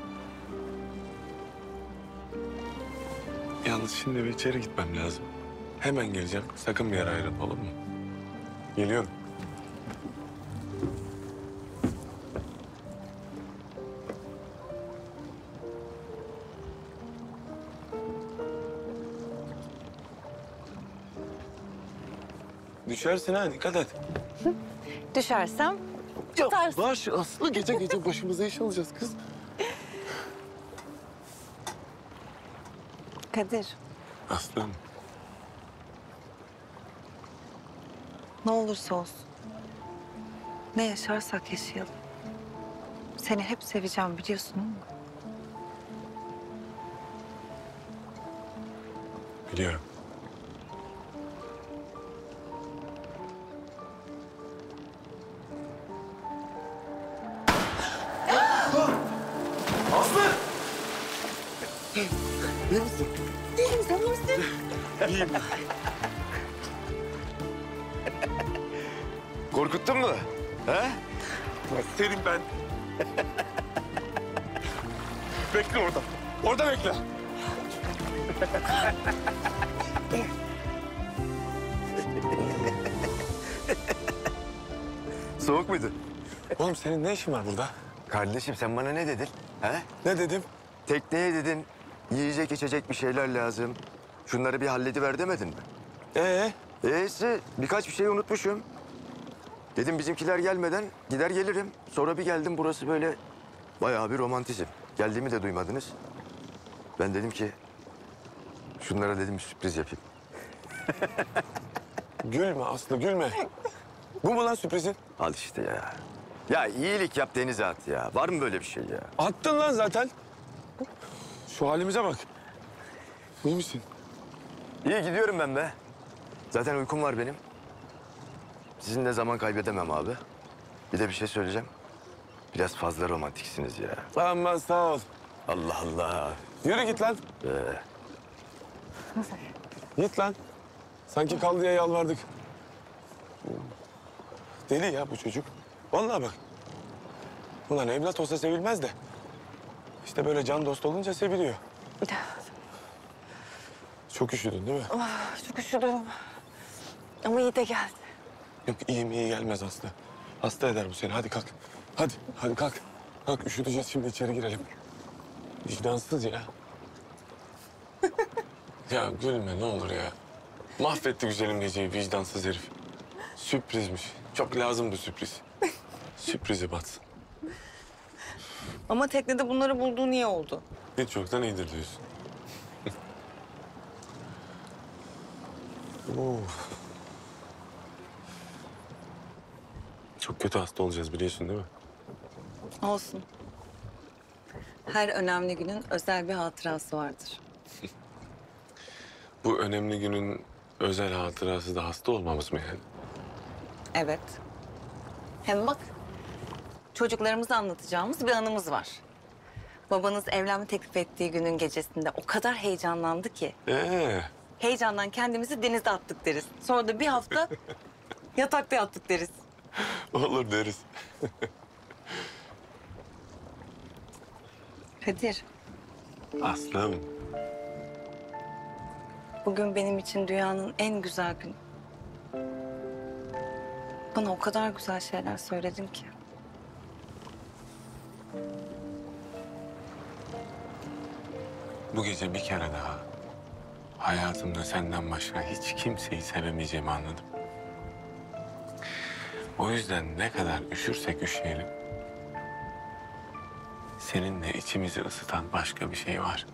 Yalnız şimdi bir içeri gitmem lazım. Hemen geleceğim. Sakın bir yere ayrılma, olur mu? Geliyorum. Düşersin ha, dikkat et. Düşersem tutarsın. Baş Aslı, gece gece başımıza iş alacağız kız. Kadir, Aslım. ne olursa olsun, ne yaşarsak yaşayalım. Seni hep seveceğim biliyorsun değil mi? Biliyorum. Aslı! İyi misin? İyiyim, sen iyi misin? İyiyim. Korkuttun mu? He? Senin ben. Bekle orada. Orada bekle. Soğuk muydu? Oğlum senin ne işin var burada? Kardeşim sen bana ne dedin? He? Ne dedim? Tekneye dedin, yiyecek içecek bir şeyler lazım. Şunları bir hallediver demedin mi? Ee? Ee'si birkaç bir şey unutmuşum. Dedim bizimkiler gelmeden gider gelirim. Sonra bir geldim, burası böyle bayağı bir romantizm. Geldiğimi de duymadınız. Ben dedim ki şunlara dedim bir sürpriz yapayım. Gülme Aslı, gülme. Bu mu lan sürprizin? Al işte ya. Ya iyilik yap denize at ya. Var mı böyle bir şey ya? Attın lan zaten. Şu halimize bak. İyi misin? İyi gidiyorum ben be. Zaten uykum var benim. Sizinle zaman kaybedemem abi. Bir de bir şey söyleyeceğim. Biraz fazla romantiksiniz ya. Aman sağ ol. Allah Allah. Yürü git lan. Ee, Git lan. Sanki kal diye yalvardık. Deli ya bu çocuk. Vallahi bak. Ulan evlat olsa sevilmez de. İşte böyle can dost olunca seviliyor. Çok üşüdün değil mi? Ah, çok üşüdüm. Ama iyi de geldi. Yok iyi mi iyi gelmez Aslı. Hasta eder bu seni. Hadi kalk. Hadi, hadi kalk. Kalk üşüteceğiz şimdi içeri girelim. Vicdansız ya. Ya gülme ne olur ya. Mahvetti güzelim geceyi vicdansız herif. Sürprizmiş. Çok lazımdı sürpriz. Sürprize batsın. Ama teknede bunları bulduğu niye oldu? Hiç çoktan iyidir diyorsun. Of. Çok kötü hasta olacağız biliyorsun değil mi? Olsun. Her önemli günün özel bir hatırası vardır. Bu önemli günün özel hatırası da hasta olmamız mı yani? Evet. Hem bak, çocuklarımıza anlatacağımız bir anımız var. Babanız evlenme teklif ettiği günün gecesinde o kadar heyecanlandı ki. Ee? Heyecandan kendimizi denize attık deriz. Sonra da bir hafta yatakta yattık deriz. Olur deriz. Kadir, Aslım. bugün benim için dünyanın en güzel günü. Bana o kadar güzel şeyler söyledin ki. Bu gece bir kere daha hayatımda senden başka hiç kimseyi sevemeyeceğimi anladım. O yüzden ne kadar üşürsek üşüyelim, seninle içimizi ısıtan başka bir şey var.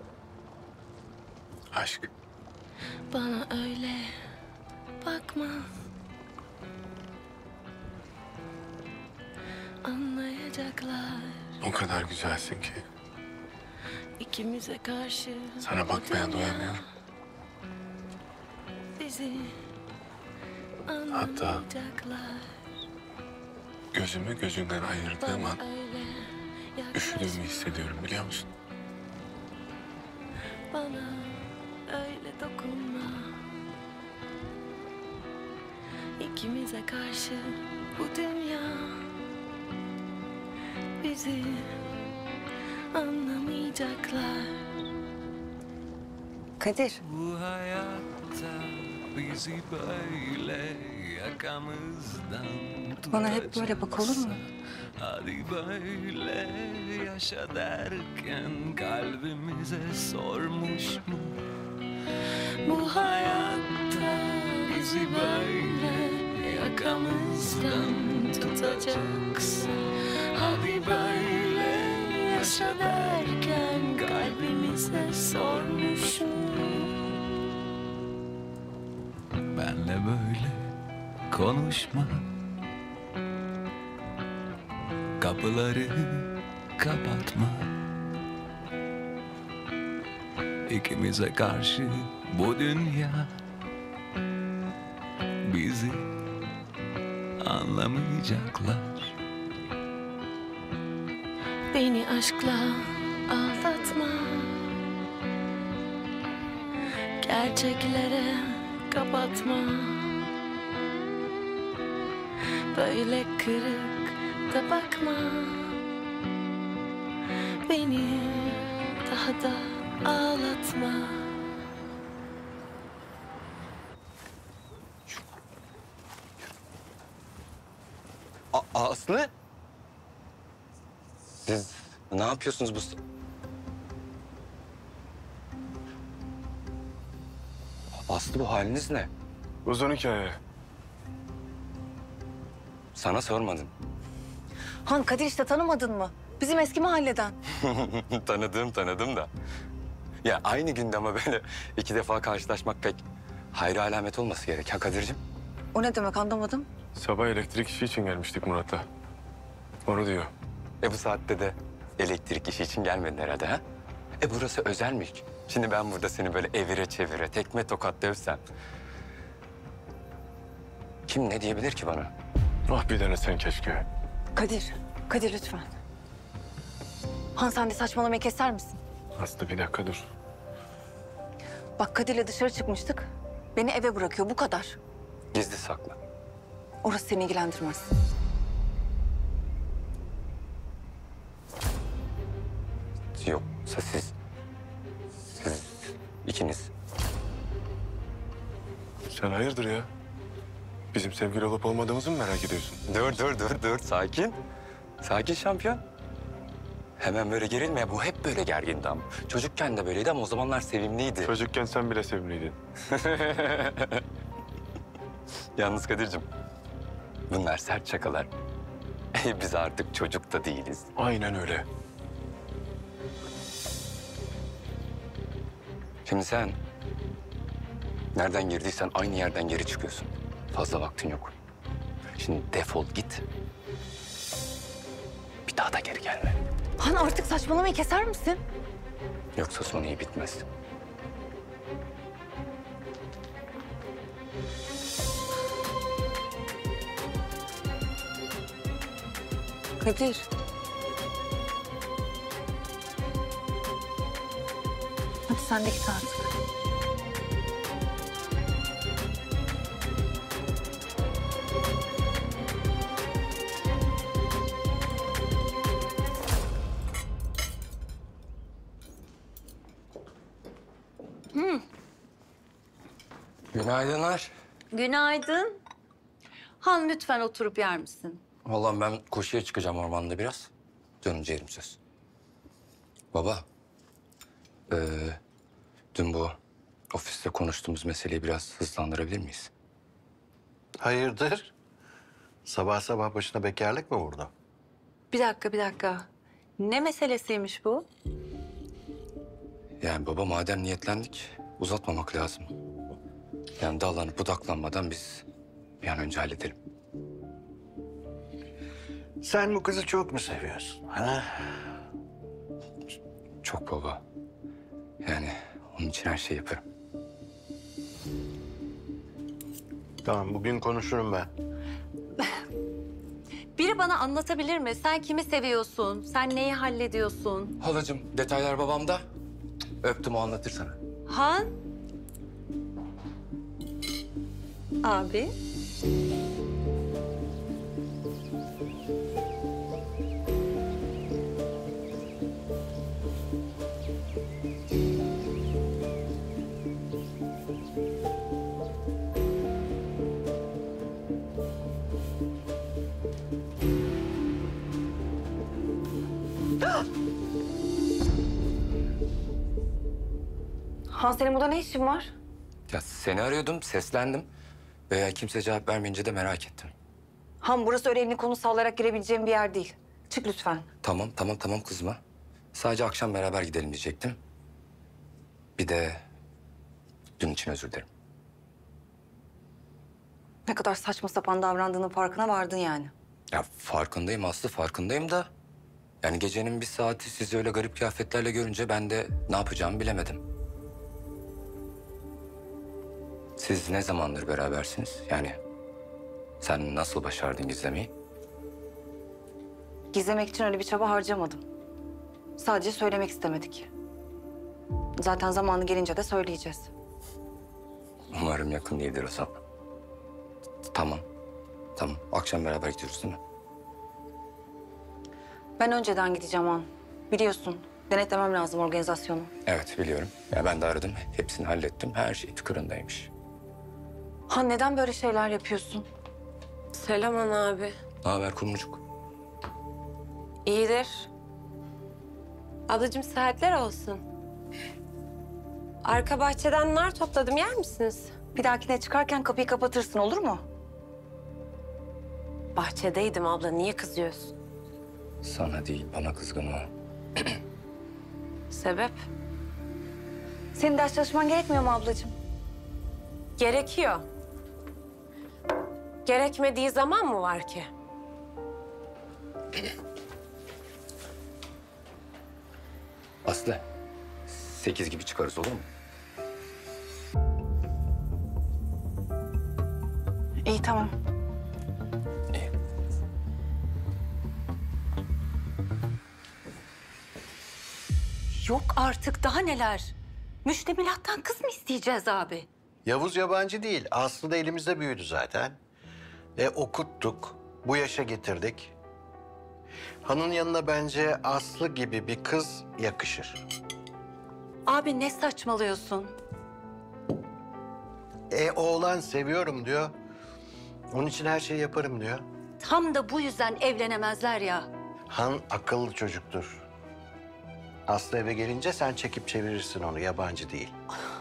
Aşk. Bana öyle bakma. Anlayacaklar. O kadar güzelsin ki İkimize karşı. sana bakmaya doyamıyorum. Bizi Hatta anlamayacaklar. Gözümü gözünden ayırdığım an üşüdüğümü hissediyorum, biliyor musun? Bana öyle dokunma. İkimize karşı bu dünya bizi anlamayacaklar. Kadir. Bu hayatta bizi böyle yakamızdan Bana hep böyle bak, olur mu? Hadi böyle yaşa derken kalbimize sormuş mu? Bu hayatta bizi böyle yakamızdan tutacaksın. Hadi böyle yaşa derken kalbimize sormuş mu? Benle böyle konuşma. Kapıları kapatma. İkimize karşı bu dünya bizi anlamayacaklar. Beni aşkla aldatma. Gerçeklere kapatma. Böyle kırık da bakma. Beni daha da ağlatma. A Aslı? Siz ne yapıyorsunuz bu... Aslı, bu haliniz ne? Uzun hikaye. Sana sormadım. Han, Kadir işte, tanımadın mı? Bizim eski mahalleden. Tanıdım tanıdım da. Ya aynı günde ama böyle iki defa karşılaşmak pek hayra alamet olması gerek ha Kadir'cim. O ne demek, anlamadım. Sabah elektrik işi için gelmiştik Murat'la. Onu diyor. E bu saatte de elektrik işi için gelmedin herhalde ha? E burası özel mülk. Şimdi ben burada seni böyle evire çevire, tekme tokat dövsem... kim ne diyebilir ki bana? Ah bir denesen keşke. Kadir, Kadir lütfen. Han, sen de saçmalamayı keser misin? Aslı bir dakika dur. Bak, Kadir'le dışarı çıkmıştık. Beni eve bırakıyor, bu kadar. Gizli saklı. Orası seni ilgilendirmez. Yoksa siz... Siz ikiniz... Sen hayırdır ya? Bizim sevgili olup olmadığımızı mı merak ediyorsun? Dur dur dur dur, sakin. Sakin şampiyon. Hemen böyle gerilme ya. Bu hep böyle gergindi ama. Çocukken de böyleydi ama o zamanlar sevimliydi. Çocukken sen bile sevimliydin. Yalnız Kadir'cim, bunlar sert şakalar. Biz artık çocuk da değiliz. Aynen öyle. Şimdi sen nereden girdiysen aynı yerden geri çıkıyorsun. Fazla vaktin yok. Şimdi defol git. Bir daha da geri gelme. Han, artık saçmalamayı keser misin? Yoksa sonu iyi bitmez. Kadir. Hadi sen de git artık. Hı. Günaydınlar. Günaydın. Han, lütfen oturup yer misin? Vallahi ben koşuya çıkacağım ormanda biraz. Dönünce yerim söz. Baba, ee, dün bu ofiste konuştuğumuz meseleyi biraz hızlandırabilir miyiz? Hayırdır? Sabah sabah başına bekarlık mı vurdu? Bir dakika, bir dakika. Ne meselesiymiş bu? Yani baba, madem niyetlendik uzatmamak lazım. Yani dallanıp budaklanmadan biz bir an önce halledelim. Sen bu kızı çok mu seviyorsun? Ha? Çok baba. Yani onun için her şeyi yaparım. Tamam, bugün konuşurum ben. Biri Sadece bana anlatabilir mi? Sen kimi seviyorsun? Sen neyi hallediyorsun? Halacığım detaylar babamda. Öptüm o anlatır sana. Han? Abi? Han senin burada ne işin var? Ya seni arıyordum, seslendim. Ve kimse cevap vermeyince de merak ettim. Han burası öyle elini konu sallayarak girebileceğim bir yer değil. Çık lütfen. Tamam, tamam, tamam kızma. Sadece akşam beraber gidelim diyecektim. Bir de dün için özür dilerim. Ne kadar saçma sapan davrandığının farkına vardın yani. Ya farkındayım Aslı, farkındayım da... Yani gecenin bir saati sizi öyle garip kıyafetlerle görünce ben de ne yapacağımı bilemedim. Siz ne zamandır berabersiniz? Yani sen nasıl başardın gizlemeyi? Gizlemek için öyle bir çaba harcamadım. Sadece söylemek istemedik. Zaten zamanı gelince de söyleyeceğiz. Umarım yakın değildir o zaman. Tamam, tamam. Akşam beraber gidiyoruz değil mi? Ben önceden gideceğim Han. Biliyorsun, denetlemem lazım organizasyonu. Evet, biliyorum. Ya ben de aradım. Hepsini hallettim. Her şey tıkırındaymış. Han neden böyle şeyler yapıyorsun? Selam Han abi. Ne haber kumrucuk? İyidir. Ablacığım saatler olsun. Arka bahçeden nar topladım, yer misiniz? Bir dahakine çıkarken kapıyı kapatırsın, olur mu? Bahçedeydim abla, niye kızıyorsun? Sana değil, bana kızgın o. Sebep? Senin ders çalışman gerekmiyor mu ablacığım? Gerekiyor. Gerekmediği zaman mı var ki? Aslı, sekiz gibi çıkarız olur mu? İyi, tamam. İyi. Yok artık, daha neler? Müştemilattan kız mı isteyeceğiz abi? Yavuz yabancı değil. Aslı da elimizde büyüdü zaten. E okuttuk. Bu yaşa getirdik. Han'ın yanına bence Aslı gibi bir kız yakışır. Abi ne saçmalıyorsun? E oğlan seviyorum diyor. Onun için her şeyi yaparım diyor. Tam da bu yüzden evlenemezler ya. Han akıllı çocuktur. Aslı eve gelince sen çekip çevirirsin onu, yabancı değil.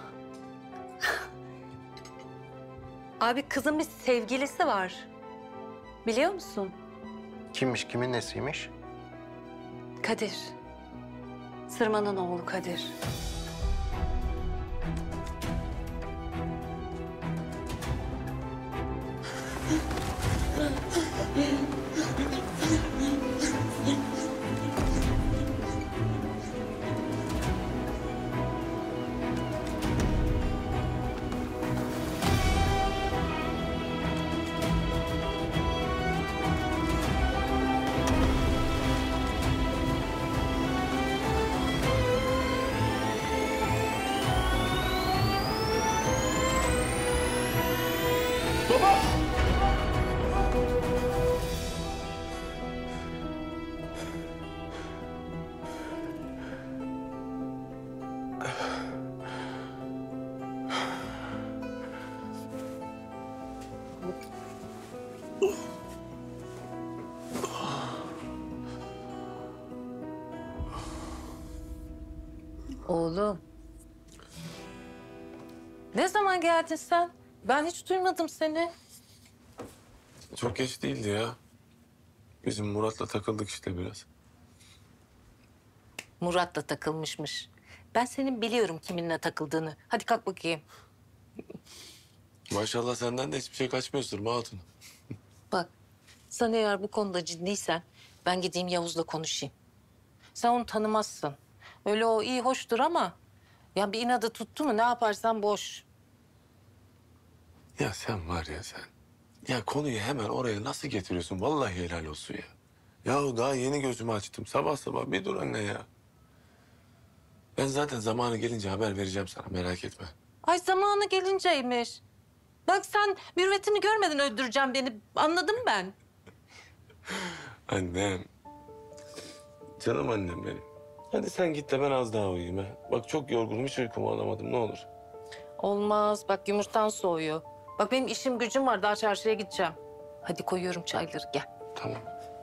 Abi kızın bir sevgilisi var. Biliyor musun? Kimmiş, kimin nesiymiş? Kadir. Sırman'ın oğlu Kadir. Oğlum. Ne zaman geldin sen? Ben hiç duymadım seni. Çok geç değildi ya. Bizim Murat'la takıldık işte biraz. Murat'la takılmışmış. Ben senin biliyorum kiminle takıldığını. Hadi kalk bakayım. Maşallah senden de hiçbir şey kaçmıyor Sırma Hatun. Bak, sen eğer bu konuda ciddiysen ben gideyim Yavuz'la konuşayım. Sen onu tanımazsın. Öyle o iyi hoştur ama ya bir inadı tuttu mu ne yaparsan boş. Ya sen var ya sen. Ya konuyu hemen oraya nasıl getiriyorsun? Vallahi helal olsun ya. Ya daha yeni gözümü açtım. Sabah sabah bir dur anne ya. Ben zaten zamanı gelince haber vereceğim sana, merak etme. Ay zamanı gelinceymiş. Bak sen mürüvvetini görmeden öldüreceğim beni. Anladım ben. Annem. Canım annem benim. Hadi sen git de ben az daha uyuyayım ha. Bak çok yorgunum, hiç uykumu alamadım, ne olur. Olmaz. Bak yumurtan soğuyor. Bak benim işim gücüm var. Daha çarşıya gideceğim. Hadi koyuyorum çayları. Gel. Tamam.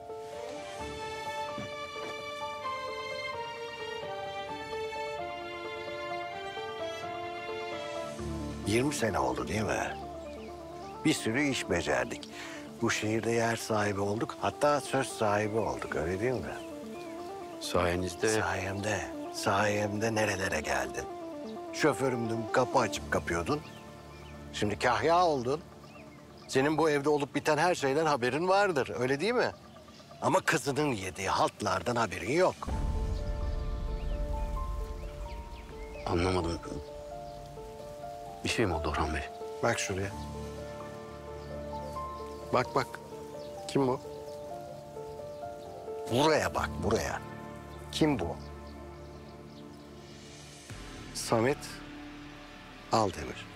yirmi sene oldu değil mi? Bir sürü iş becerdik. Bu şehirde yer sahibi olduk. Hatta söz sahibi olduk, öyle değil mi? Sayenizde... Sayemde, sayemde nerelere geldin? Şoförümdün, kapı açıp kapıyordun. Şimdi kahya oldun. Senin bu evde olup biten her şeyden haberin vardır, öyle değil mi? Ama kızının yediği haltlardan haberin yok. Anlamadım. Bir şey mi oldu Orhan Bey? Bak şuraya. Bak bak. Kim bu? Buraya bak, buraya. Kim bu? Samet Aldemir.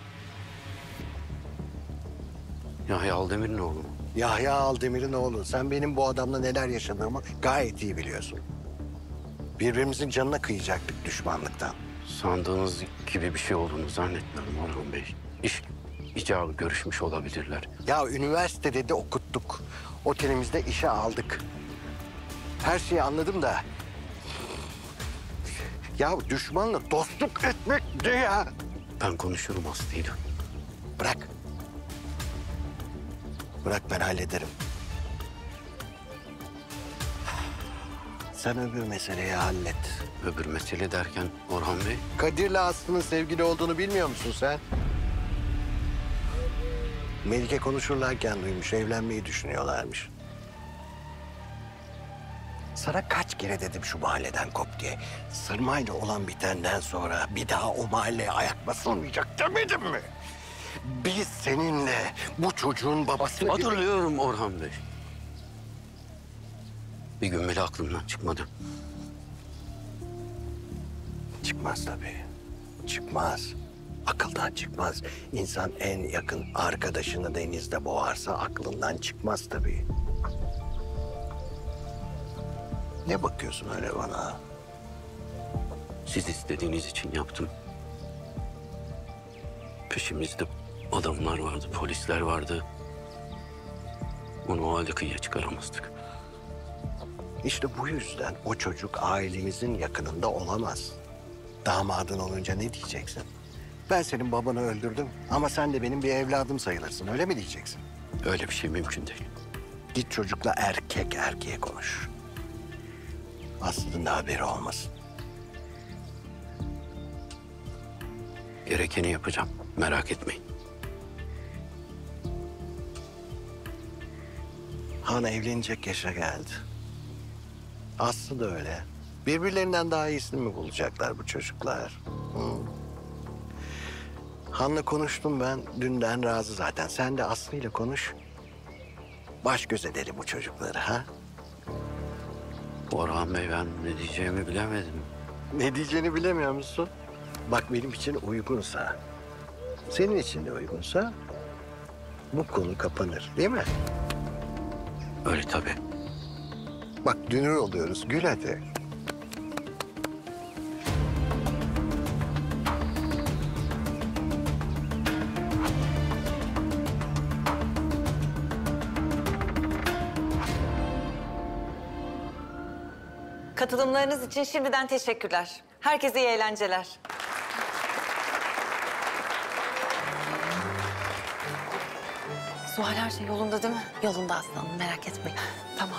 Yahya Aldemir'in oğlu mu? Yahya Aldemir'in oğlu. Sen benim bu adamla neler yaşadığımı gayet iyi biliyorsun. Birbirimizin canına kıyacaktık düşmanlıktan. Sandığınız gibi bir şey olduğunu zannetmiyorum Orhan Bey. İş icabı görüşmüş olabilirler. Ya üniversitede de okuttuk. Otelimizde işe aldık. Her şeyi anladım da... Ya düşmanla dostluk etmek ne ya? Ben konuşurum Aslı'yla. Bırak. Bırak ben hallederim. Sen öbür meseleyi hallet. Öbür mesele derken Orhan Bey? Kadir'le Aslı'nın sevgili olduğunu bilmiyor musun sen? Melike konuşurlarken duymuş, evlenmeyi düşünüyorlarmış. Sana kaç kere dedim şu mahalleden kop diye. Sırmayla olan bitenden sonra bir daha o mahalleye ayak basılmayacak demedim mi? Biz seninle bu çocuğun babasını... Hatırlıyorum Orhan Bey. Bir gün bile aklımdan çıkmadı. Çıkmaz tabii. Çıkmaz. Akıldan çıkmaz. İnsan en yakın arkadaşını denizde boğarsa aklından çıkmaz tabii. Ne bakıyorsun öyle bana? Siz istediğiniz için yaptım. Peşimizde adamlar vardı, polisler vardı. Onu o halde kıyıya çıkaramazdık. İşte bu yüzden o çocuk ailemizin yakınında olamaz. Damadın olunca ne diyeceksin? Ben senin babanı öldürdüm ama sen de benim bir evladım sayılırsın, öyle mi diyeceksin? Öyle bir şey mümkün değil. Git çocukla erkek erkeğe konuş. Aslı'nın da haberi olmasın. Gerekeni yapacağım, merak etmeyin. Han evlenecek yaşa geldi. Aslı da öyle. Birbirlerinden daha iyisini mi bulacaklar bu çocuklar? Hı? Han'la konuştum ben. Dünden razı zaten. Sen de Aslı'yla konuş. Baş göz edelim bu çocukları ha? Orhan Bey, ben ne diyeceğimi bilemedim. Ne diyeceğini bilemiyor musun? Bak benim için uygunsa, senin için de uygunsa bu konu kapanır değil mi? Öyle tabii. Bak dünür oluyoruz. Gül hadi. Katılımlarınız için şimdiden teşekkürler. Herkese iyi eğlenceler. Zuhal her şey yolunda değil mi? Yolunda aslanım, merak etmeyin. Tamam.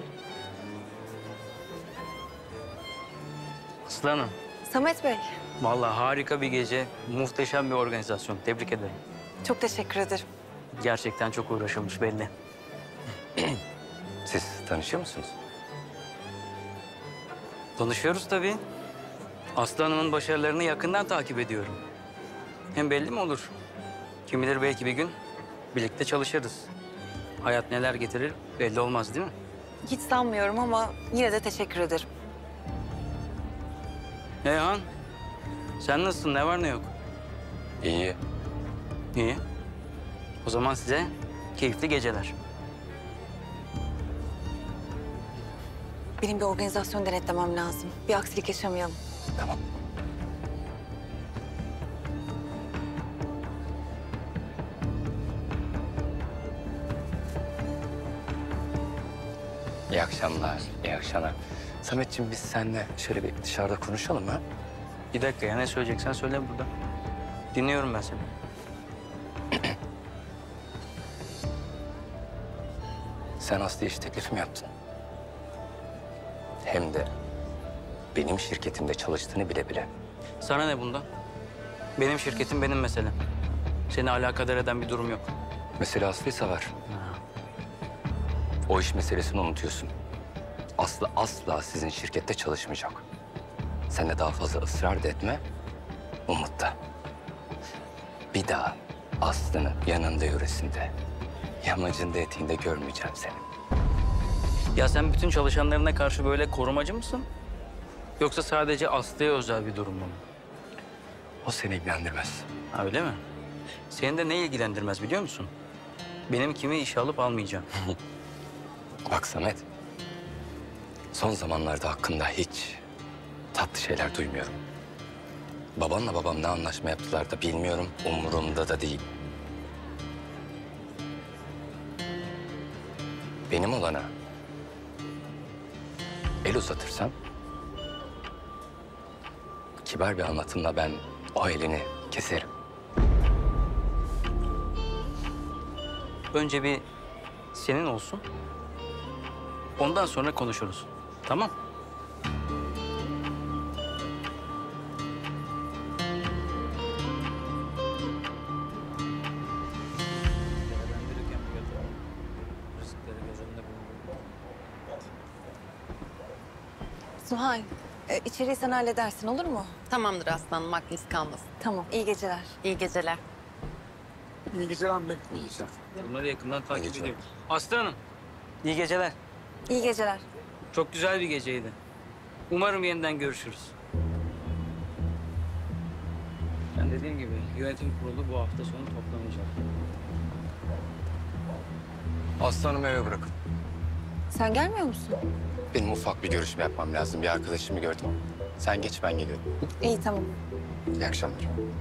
Aslanım, Samet Bey, vallahi harika bir gece, muhteşem bir organizasyon. Tebrik ederim. çok teşekkür ederim. Gerçekten çok uğraşılmış belli. Siz tanışıyor musunuz? Tanışıyoruz tabii. Aslı Hanım'ın başarılarını yakından takip ediyorum. Hem belli mi olur? Kim bilir belki bir gün Birlikte çalışırız. Hayat neler getirir belli olmaz değil mi? Hiç sanmıyorum ama yine de teşekkür ederim. Reyhan, sen nasılsın? Ne var ne yok? İyi. İyi. O zaman size keyifli geceler. Benim bir organizasyon denetlemem lazım. Bir aksilik yaşamayalım. Tamam. İyi akşamlar, iyi akşamlar. Sametciğim biz seninle şöyle bir dışarıda konuşalım ha? Bir dakika ya ne söyleyeceksen söyle burada. Dinliyorum ben seni. Sen Aslı'ya iş teklifi mi yaptın? Hem de benim şirketimde çalıştığını bile bile. Sana ne bundan? Benim şirketim benim meselem. Seni alakadar eden bir durum yok. Mesele Aslı'ysa var. O iş meselesini unutuyorsun. Aslı asla sizin şirkette çalışmayacak. Sen de daha fazla ısrar da etme, umut da. Bir daha Aslı'nın yanında yöresinde, yamacında eteğinde görmeyeceğim seni. Ya sen bütün çalışanlarına karşı böyle korumacı mısın? Yoksa sadece Aslı'ya özel bir durum mu? O seni ilgilendirmez. Ha, öyle mi? Seni de ne ilgilendirmez biliyor musun? Benim kimi işe alıp almayacağım. Bak Samet, son zamanlarda hakkında hiç tatlı şeyler duymuyorum. Babanla babam ne anlaşma yaptılar da bilmiyorum, umurumda da değil. Benim olana el uzatırsam, kibar bir anlatımla ben o elini keserim. Önce bir senin olsun. Ondan sonra konuşuruz. Tamam? Zuhal, e, içeriği sen halledersin olur mu? Tamamdır aslanım, aklınız kalmasın. Tamam, iyi geceler. İyi geceler. İyi geceler Ahmet. İyi geceler. Bunları yakından takip geceler. ediyorum. Aslı Hanım, iyi geceler. İyi geceler. Çok güzel bir geceydi. Umarım yeniden görüşürüz. Ben dediğim gibi yönetim kurulu bu hafta sonu toplanacak. Aslı Hanım'ı eve bırakın. Sen gelmiyor musun? Benim ufak bir görüşme yapmam lazım. Bir arkadaşımı gördüm. Sen geç, ben geliyorum. İyi, tamam. İyi akşamlar.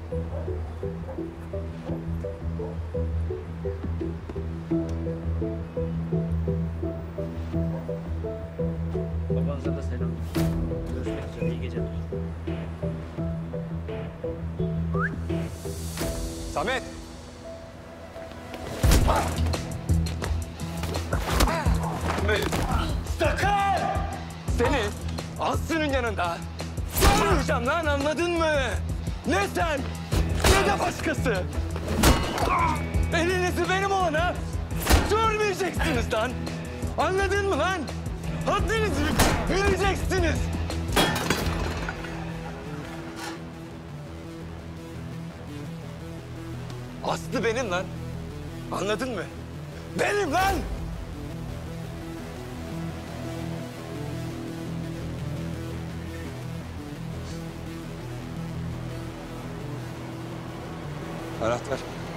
Babanıza da selam. Görüşmek üzere, iyi geceler. Samet! Sakın! Seni Aslı'nın yanında görmeyeceğim lan, anladın mı? Ne sen ne de başkası. Elinizi benim olana sürmeyeceksiniz lan. Anladın mı lan? Haddinizi bileceksiniz. Aslı benim lan. Anladın mı? Benim lan. Anahtar.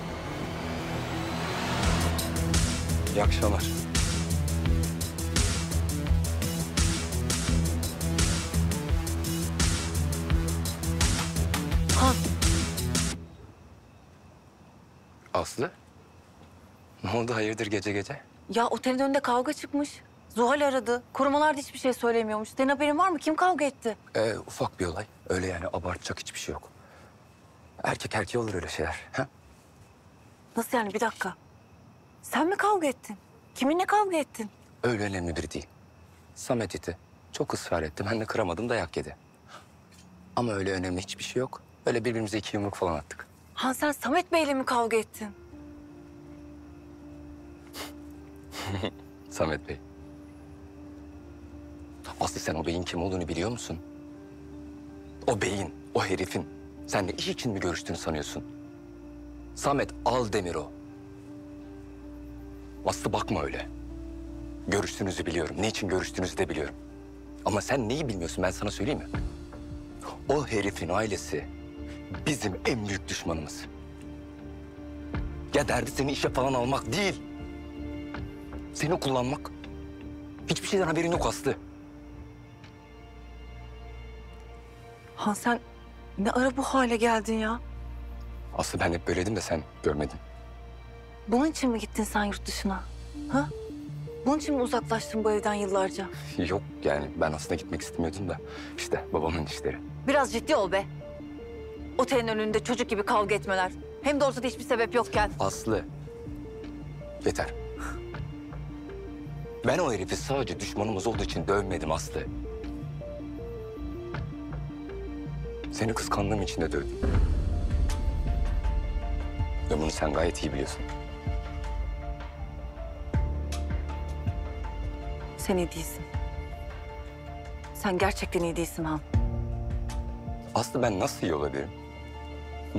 İyi akşamlar. Ha, Aslı? Ne oldu hayırdır gece gece? ya otelin önünde kavga çıkmış. Zuhal aradı. Korumalar da hiçbir şey söylemiyormuş. Senin haberin var mı? Kim kavga etti? Ee, ufak bir olay. Öyle yani abartacak hiçbir şey yok. Erkek erkeğe olur öyle şeyler. Ha? Nasıl yani? Bir dakika. Sen mi kavga ettin? Kiminle kavga ettin? Öyle önemli biri değil. Samet iti. Çok ısrar etti. Ben de kıramadım, dayak yedi. Ama öyle önemli hiçbir şey yok. Öyle birbirimize iki yumruk falan attık. Ha, sen Samet Bey'le mi kavga ettin? Samet Bey. Aslı sen o beyin kim olduğunu biliyor musun? O beyin, o herifin seninle iş için mi görüştüğünü sanıyorsun? Samet Aldemir o. Aslı bakma öyle. Görüştüğünüzü biliyorum. Ne için görüştüğünüzü de biliyorum. Ama sen neyi bilmiyorsun ben sana söyleyeyim mi? O herifin ailesi bizim en büyük düşmanımız. Ya derdi seni işe falan almak değil. Seni kullanmak. Hiçbir şeyden haberin yok Aslı. Han sen ne ara bu hale geldin ya? Aslı ben hep böyleydim de sen görmedin. Bunun için mi gittin sen yurt dışına? Ha? Bunun için mi uzaklaştın bu evden yıllarca? Yok yani ben aslında gitmek istemiyordum da işte babamın işleri. Biraz ciddi ol be. Otelin önünde çocuk gibi kavga etmeler. Hem de ortada hiçbir sebep yokken. Aslı. Yeter. Ben o herifi sadece düşmanımız olduğu için dövmedim Aslı. Seni kıskandığım için de dövdüm. Ve bunu sen gayet iyi biliyorsun. Sen iyi değilsin. Sen gerçekten iyi değilsin Han. Aslı ben nasıl iyi olabilirim? Hı?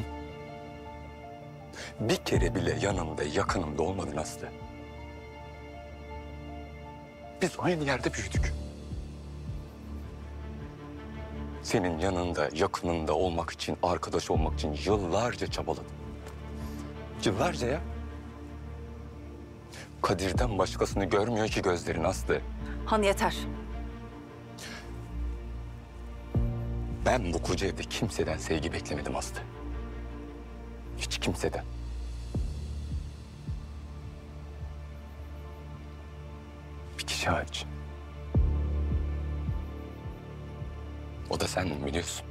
Bir kere bile yanımda, yakınımda olmadın Aslı. Biz aynı yerde büyüdük. Senin yanında, yakınında olmak için, arkadaş olmak için yıllarca çabaladım. Yıllarca ya. Kadir'den başkasını görmüyor ki gözlerin Aslı. Han yeter. Ben bu koca evde kimseden sevgi beklemedim Aslı. Hiç kimseden. Bir kişi hariç. O da sendin biliyorsun.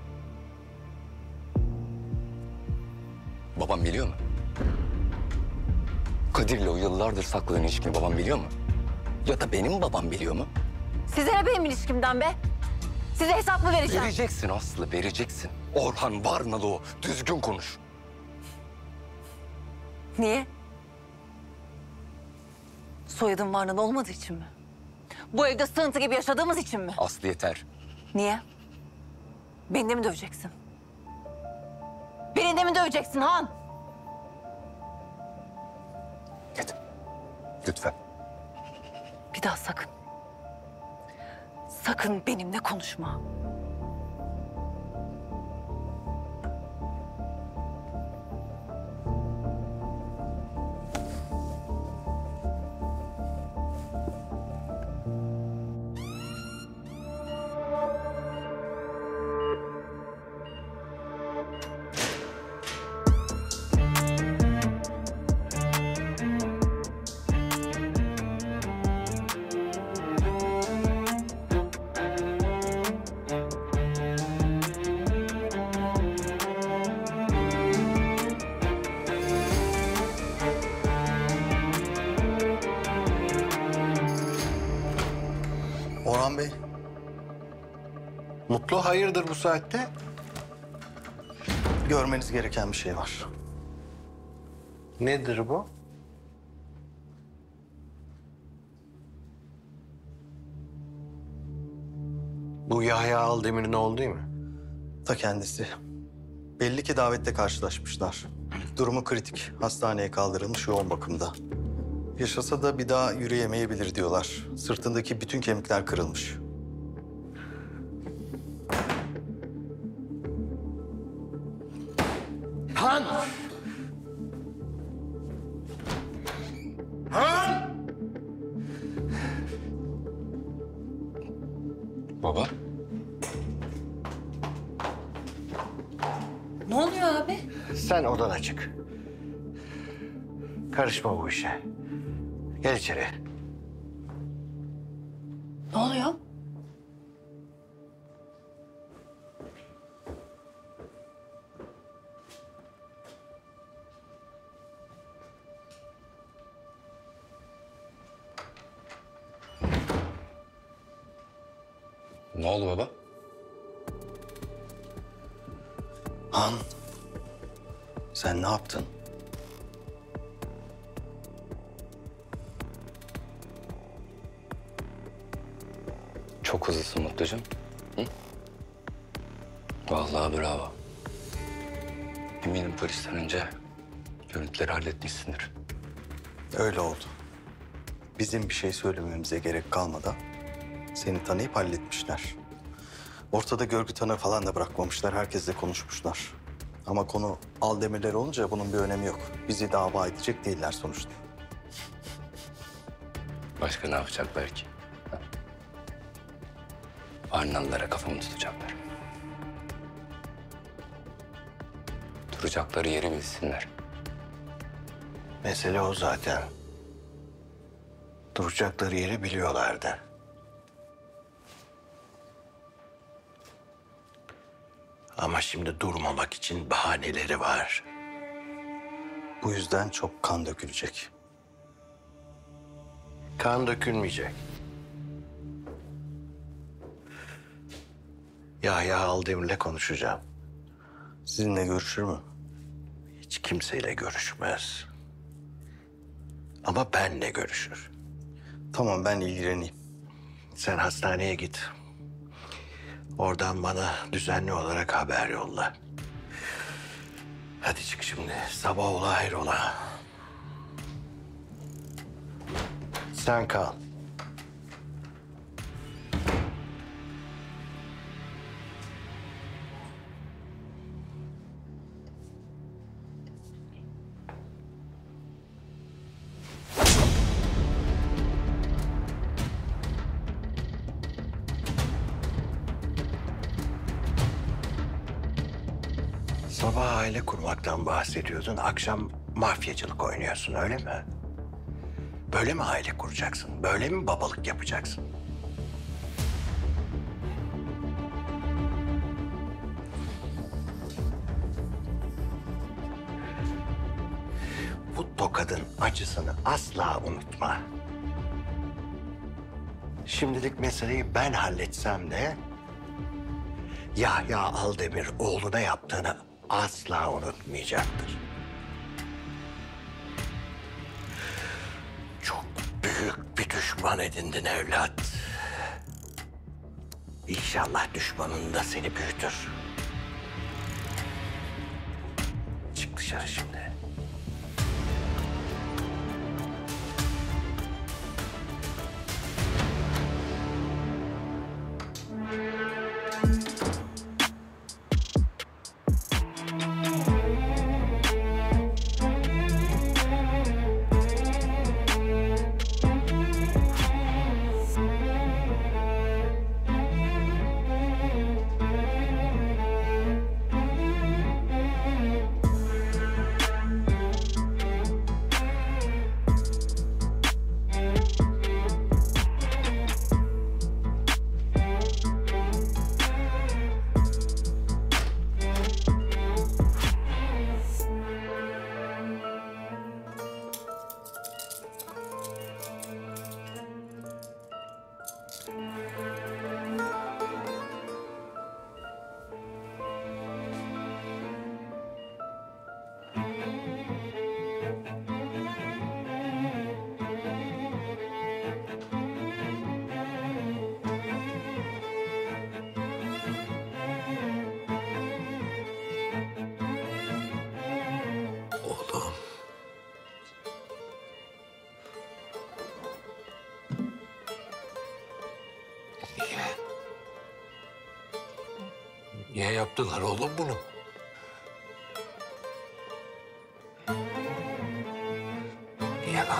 Babam biliyor mu? Kadir'le o yıllardır saklayan ilişkini babam biliyor mu? Ya da benim babam biliyor mu? Size ne benim ilişkimden be? Size hesap mı vereceğim? Vereceksin Aslı, vereceksin. Orhan Varnalı o. Düzgün konuş. Niye? Soyadım Varnalı olmadığı için mi? Bu evde sığıntı gibi yaşadığımız için mi? Aslı yeter. Niye? Beni de mi döveceksin? Beni de mi döveceksin Han? Git. Lütfen. Bir daha sakın. Sakın benimle konuşma. Orhan Bey. Mutlu hayırdır bu saatte? Görmeniz gereken bir şey var. Nedir bu? Bu Yahya Aldemir'in oğlu değil mi? Ta kendisi. Belli ki davette karşılaşmışlar. Durumu kritik. Hastaneye kaldırılmış yoğun bakımda. Yaşasa da bir daha yürüyemeyebilir diyorlar. Sırtındaki bütün kemikler kırılmış. Han! Han! Baba. Ne oluyor abi? Sen odana çık. Karışma bu işe. Gel içeri. Ne oluyor? Ne oldu baba? Han, sen ne yaptın? Çok hızlısın Mutlucuğum. Hı? Vallahi bravo. Eminim polisten önce görüntüleri halletmişsindir. Öyle oldu. bizim bir şey söylememize gerek kalmadan seni tanıyıp halletmişler. Ortada görgü tanığı falan da bırakmamışlar. Herkesle konuşmuşlar. Ama konu Aldemirler olunca bunun bir önemi yok. Bizi dava edecek değiller sonuçta. Başka ne yapacaklar ki? Ha? Arnalılara kafamı tutacaklar. Duracakları yeri bilsinler. Mesele o zaten. Duracakları yeri biliyorlardı. Ama şimdi durmamak için bahaneleri var. Bu yüzden çok kan dökülecek. Kan dökülmeyecek. Yahya Aldemir'le konuşacağım. Sizinle görüşür mü? Hiç kimseyle görüşmez. Ama benle görüşür. Tamam, ben ilgileneyim. Sen hastaneye git. Oradan bana düzenli olarak haber yolla. Hadi çık şimdi. Sabah ola hayrola. Sen kal. Sabah aile kurmaktan bahsediyordun. Akşam mafyacılık oynuyorsun, öyle mi? Böyle mi aile kuracaksın? Böyle mi babalık yapacaksın? Bu tokadın acısını asla unutma. Şimdilik meseleyi ben halletsem de Yahya Aldemir oğluna yaptığını asla unutmayacaktır. Çok büyük bir düşman edindin evlat. İnşallah düşmanın da seni büyütür. Çık dışarı şimdi. Oğlum. Niye? Niye yaptılar oğlum bunu? Niye lan?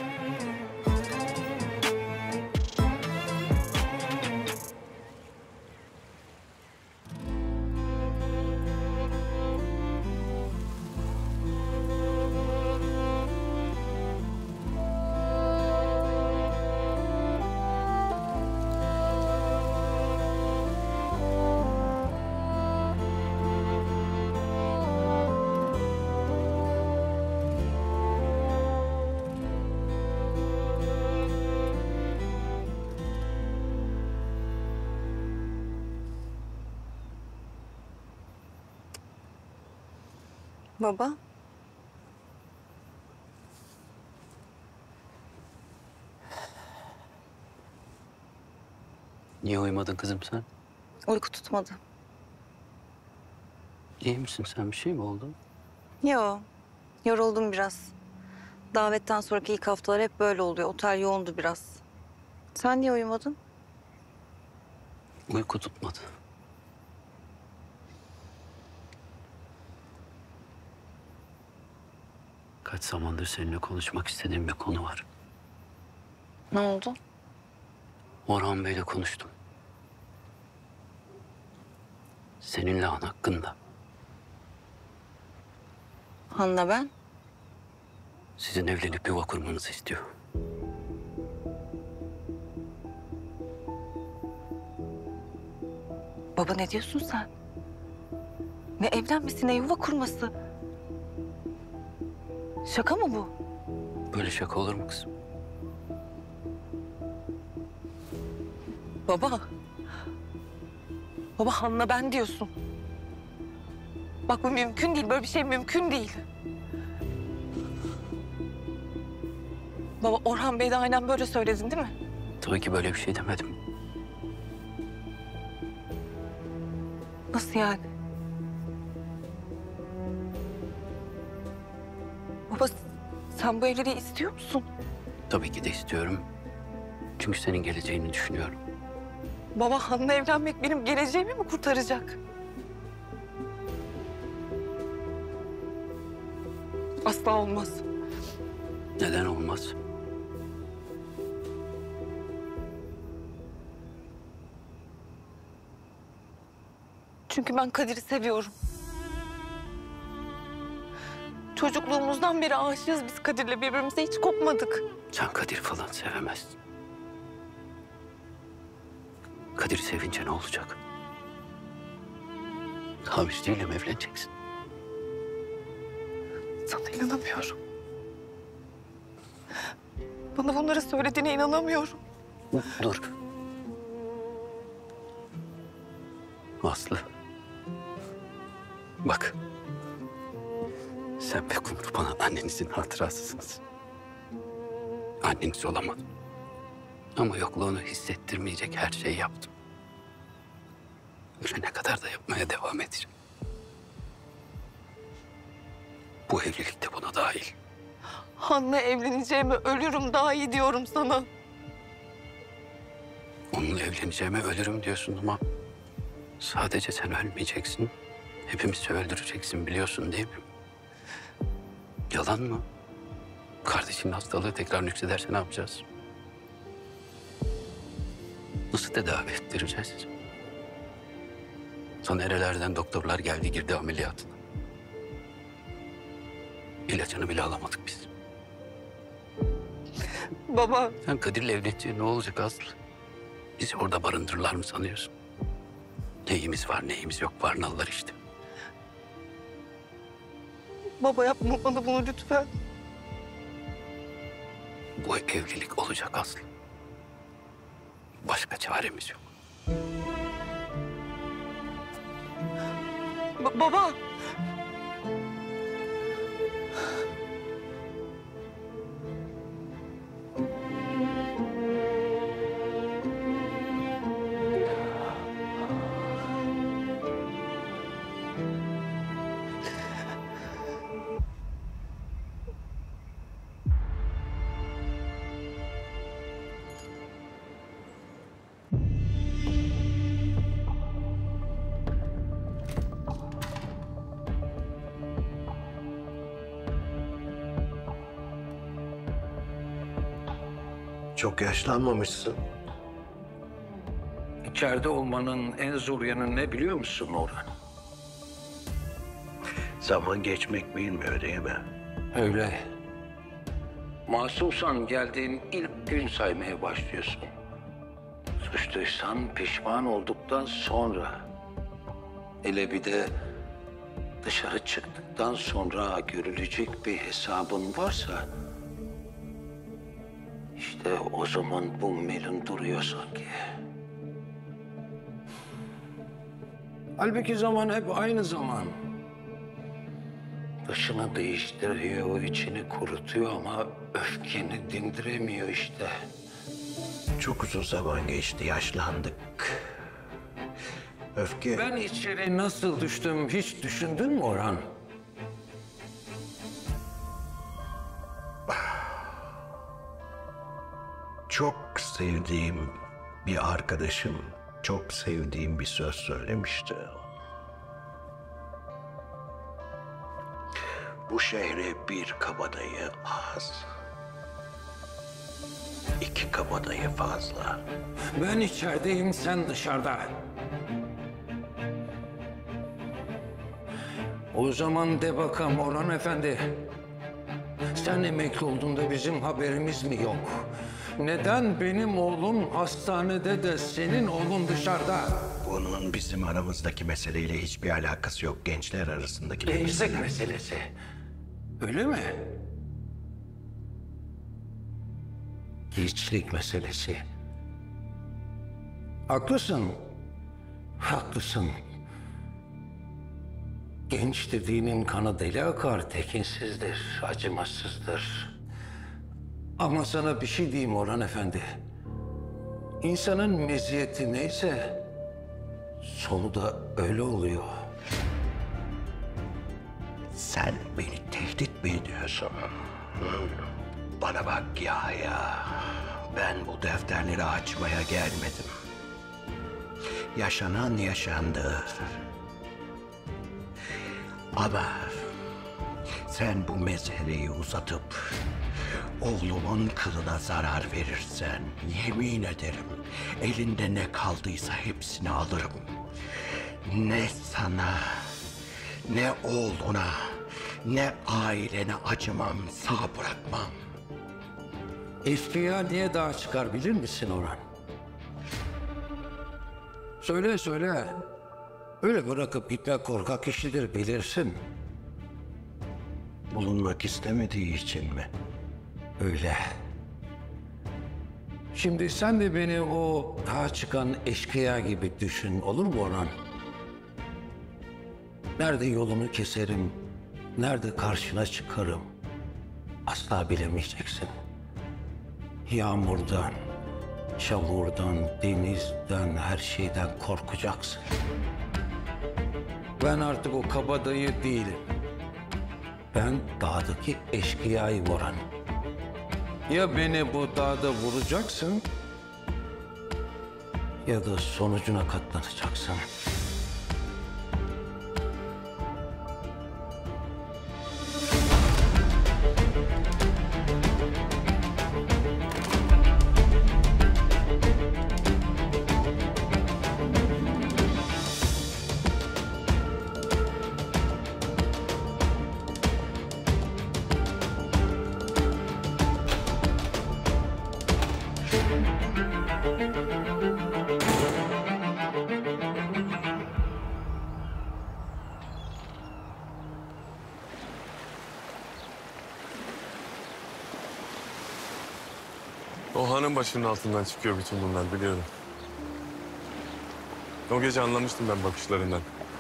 Baba. Niye uyumadın kızım sen? Uyku tutmadı. İyi misin sen? Bir şey mi oldu? Yo, yoruldum biraz. Davetten sonraki ilk haftalar hep böyle oluyor. Otel yoğundu biraz. Sen niye uyumadın? Uyku tutmadı. Kaç zamandır seninle konuşmak istediğim bir konu var. Ne oldu? Orhan Bey'le konuştum. Seninle Han hakkında. Han'la ben? Sizin evlenip yuva kurmanızı istiyor. Baba ne diyorsun sen? Ne evlenmesi ne yuva kurması? Şaka mı bu? Böyle şaka olur mu kızım? Baba. Baba Han'la ben diyorsun. Bak bu mümkün değil. Böyle bir şey mümkün değil. Baba Orhan Bey de aynen böyle söyledin değil mi? Tabii ki böyle bir şey demedim. Nasıl yani? Baba sen bu evliliği istiyor musun? Tabii ki de istiyorum. Çünkü senin geleceğini düşünüyorum. Baba Han'la evlenmek benim geleceğimi mi kurtaracak? Asla olmaz. Neden olmaz? Çünkü ben Kadir'i seviyorum. Çocukluğumuzdan beri aşığız biz Kadir'le, birbirimize hiç kopmadık. Sen Kadir falan sevemezsin. Kadir'i sevince ne olacak? Hamişliyle mi evleneceksin? Sana inanamıyorum. Bana bunları söylediğine inanamıyorum. Dur. Aslı. Bak. Sen ve Kumru bana annenizin hatırasısınız. Anneniz olamadım. Ama yokluğunu hissettirmeyecek her şeyi yaptım. Ölene kadar da yapmaya devam edeceğim. Bu evlilik de buna dahil. Han'la evleneceğime ölürüm daha iyi diyorum sana. Onunla evleneceğime ölürüm diyorsun ama... sadece sen ölmeyeceksin. Hepimizi öldüreceksin biliyorsun değil mi? Yalan mı? Kardeşinin hastalığı tekrar nüksederse ne yapacağız? Nasıl tedavi ettireceğiz? Son nerelerden doktorlar geldi girdi ameliyatına. İlacını bile alamadık biz. Baba. Sen Kadir'le evlenince ne olacak Aslı? Bizi orada barındırırlar mı sanıyorsun? Neyimiz var neyimiz yok var nallar işte. Baba yapma bana bunu lütfen. Bu evlilik olacak Aslı. Başka çaremiz yok. Ba- baba. Çok yaşlanmamışsın. İçeride olmanın en zor yanı ne biliyor musun Orhan? Zaman geçmek bilmiyor değil mi? Öyle. Masumsan geldiğin ilk gün saymaya başlıyorsun. Suçluysan pişman olduktan sonra. Hele bir de dışarı çıktıktan sonra görülecek bir hesabın varsa... işte o zaman bu melun duruyor sanki. Halbuki zaman hep aynı zaman. Dışını değiştiriyor, içini kurutuyor ama öfkeni dindiremiyor işte. Çok uzun zaman geçti, yaşlandık. Öfke... Ben içeri nasıl düştüm hiç düşündün mü Orhan? çok sevdiğim bir arkadaşım çok sevdiğim bir söz söylemişti. Bu şehre bir kabadayı az, iki kabadayı fazla. Ben içerideyim, sen dışarıda. O zaman de bakalım Orhan Efendi. Sen emekli olduğunda bizim haberimiz mi yok? Neden benim oğlum hastanede de senin oğlun dışarıda? Bunun bizim aramızdaki meseleyle hiçbir alakası yok. Gençler arasındaki bir Gençlik meselesi. Öyle mi? Gençlik meselesi. Haklısın. Haklısın. Genç dediğinin kanı deli akar, tekinsizdir, acımasızdır. Ama sana bir şey diyeyim Orhan Efendi. İnsanın meziyeti neyse, sonu da öyle oluyor. Sen beni tehdit mi ediyorsun? Hı? Bana bak Yahya. Ben bu defterleri açmaya gelmedim. Yaşanan yaşandı. Ama sen bu meseleyi uzatıp oğlumun kılına zarar verirsen yemin ederim elinde ne kaldıysa hepsini alırım. Ne sana, ne oğluna, ne ailene acımam, sağ bırakmam. Eşkıya niye dağa çıkar bilir misin Orhan? Söyle söyle. Öyle bırakıp gitmek korkak işidir bilirsin. Bulunmak istemediği için mi? Öyle. Şimdi sen de beni o dağa çıkan eşkıya gibi düşün, olur mu Orhan? Nerede yolunu keserim, nerede karşına çıkarım asla bilemeyeceksin. Yağmurdan, çamurdan, denizden, her şeyden korkacaksın. Ben artık o kabadayı değilim. Ben dağdaki eşkıyayım Orhan. Ya beni bu dağda vuracaksın ya da sonucuna katlanacaksın. O hanın başının altından çıkıyor bütün bunlar, biliyorum. O gece anlamıştım ben bakışlarından.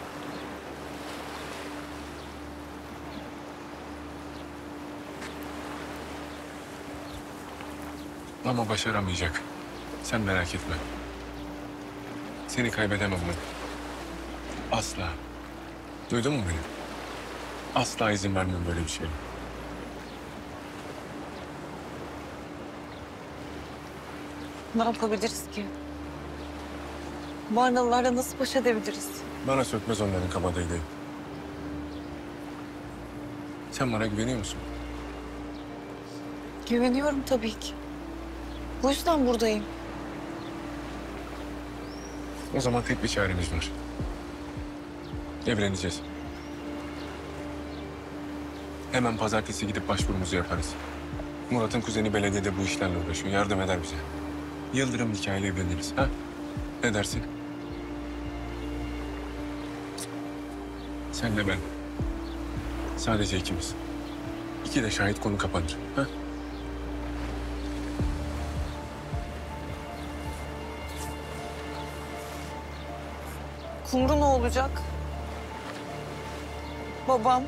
Ama başaramayacak. Sen merak etme. Seni kaybedemem ben. Asla. Duydun mu beni? Asla izin vermem böyle bir şeye. Ne yapabiliriz ki? Varnalılarla nasıl baş edebiliriz? Bana sökmez onların kabadayılığı. Sen bana güveniyor musun? Güveniyorum tabii ki. Bu yüzden buradayım. O zaman tek bir çaremiz var. Evleneceğiz. Hemen pazartesi gidip başvurumuzu yaparız. Murat'ın kuzeni belediyede bu işlerle uğraşıyor. Yardım eder bize. Yıldırım nikahıyla evleniriz. Ha? Ne dersin? Senle ben. Sadece ikimiz. İki de şahit, konu kapanır. Ha? Kumru ne olacak? Babam.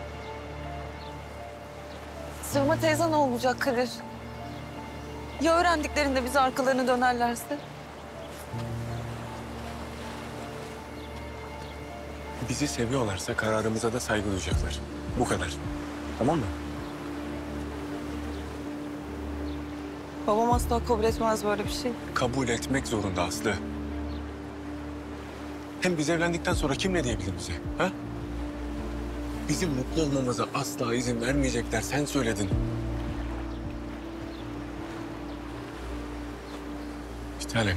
Sırma teyze ne olacak Kadir? Ya öğrendiklerinde bize arkalarını dönerlerse? Bizi seviyorlarsa kararımıza da saygı duyacaklar. Bu kadar. Tamam mı? Babam asla kabul etmez böyle bir şey. Kabul etmek zorunda Aslı. Hem biz evlendikten sonra kim ne diyebilir bize? Ha? Bizim mutlu olmamıza asla izin vermeyecekler. Sen söyledin. Bir tanem.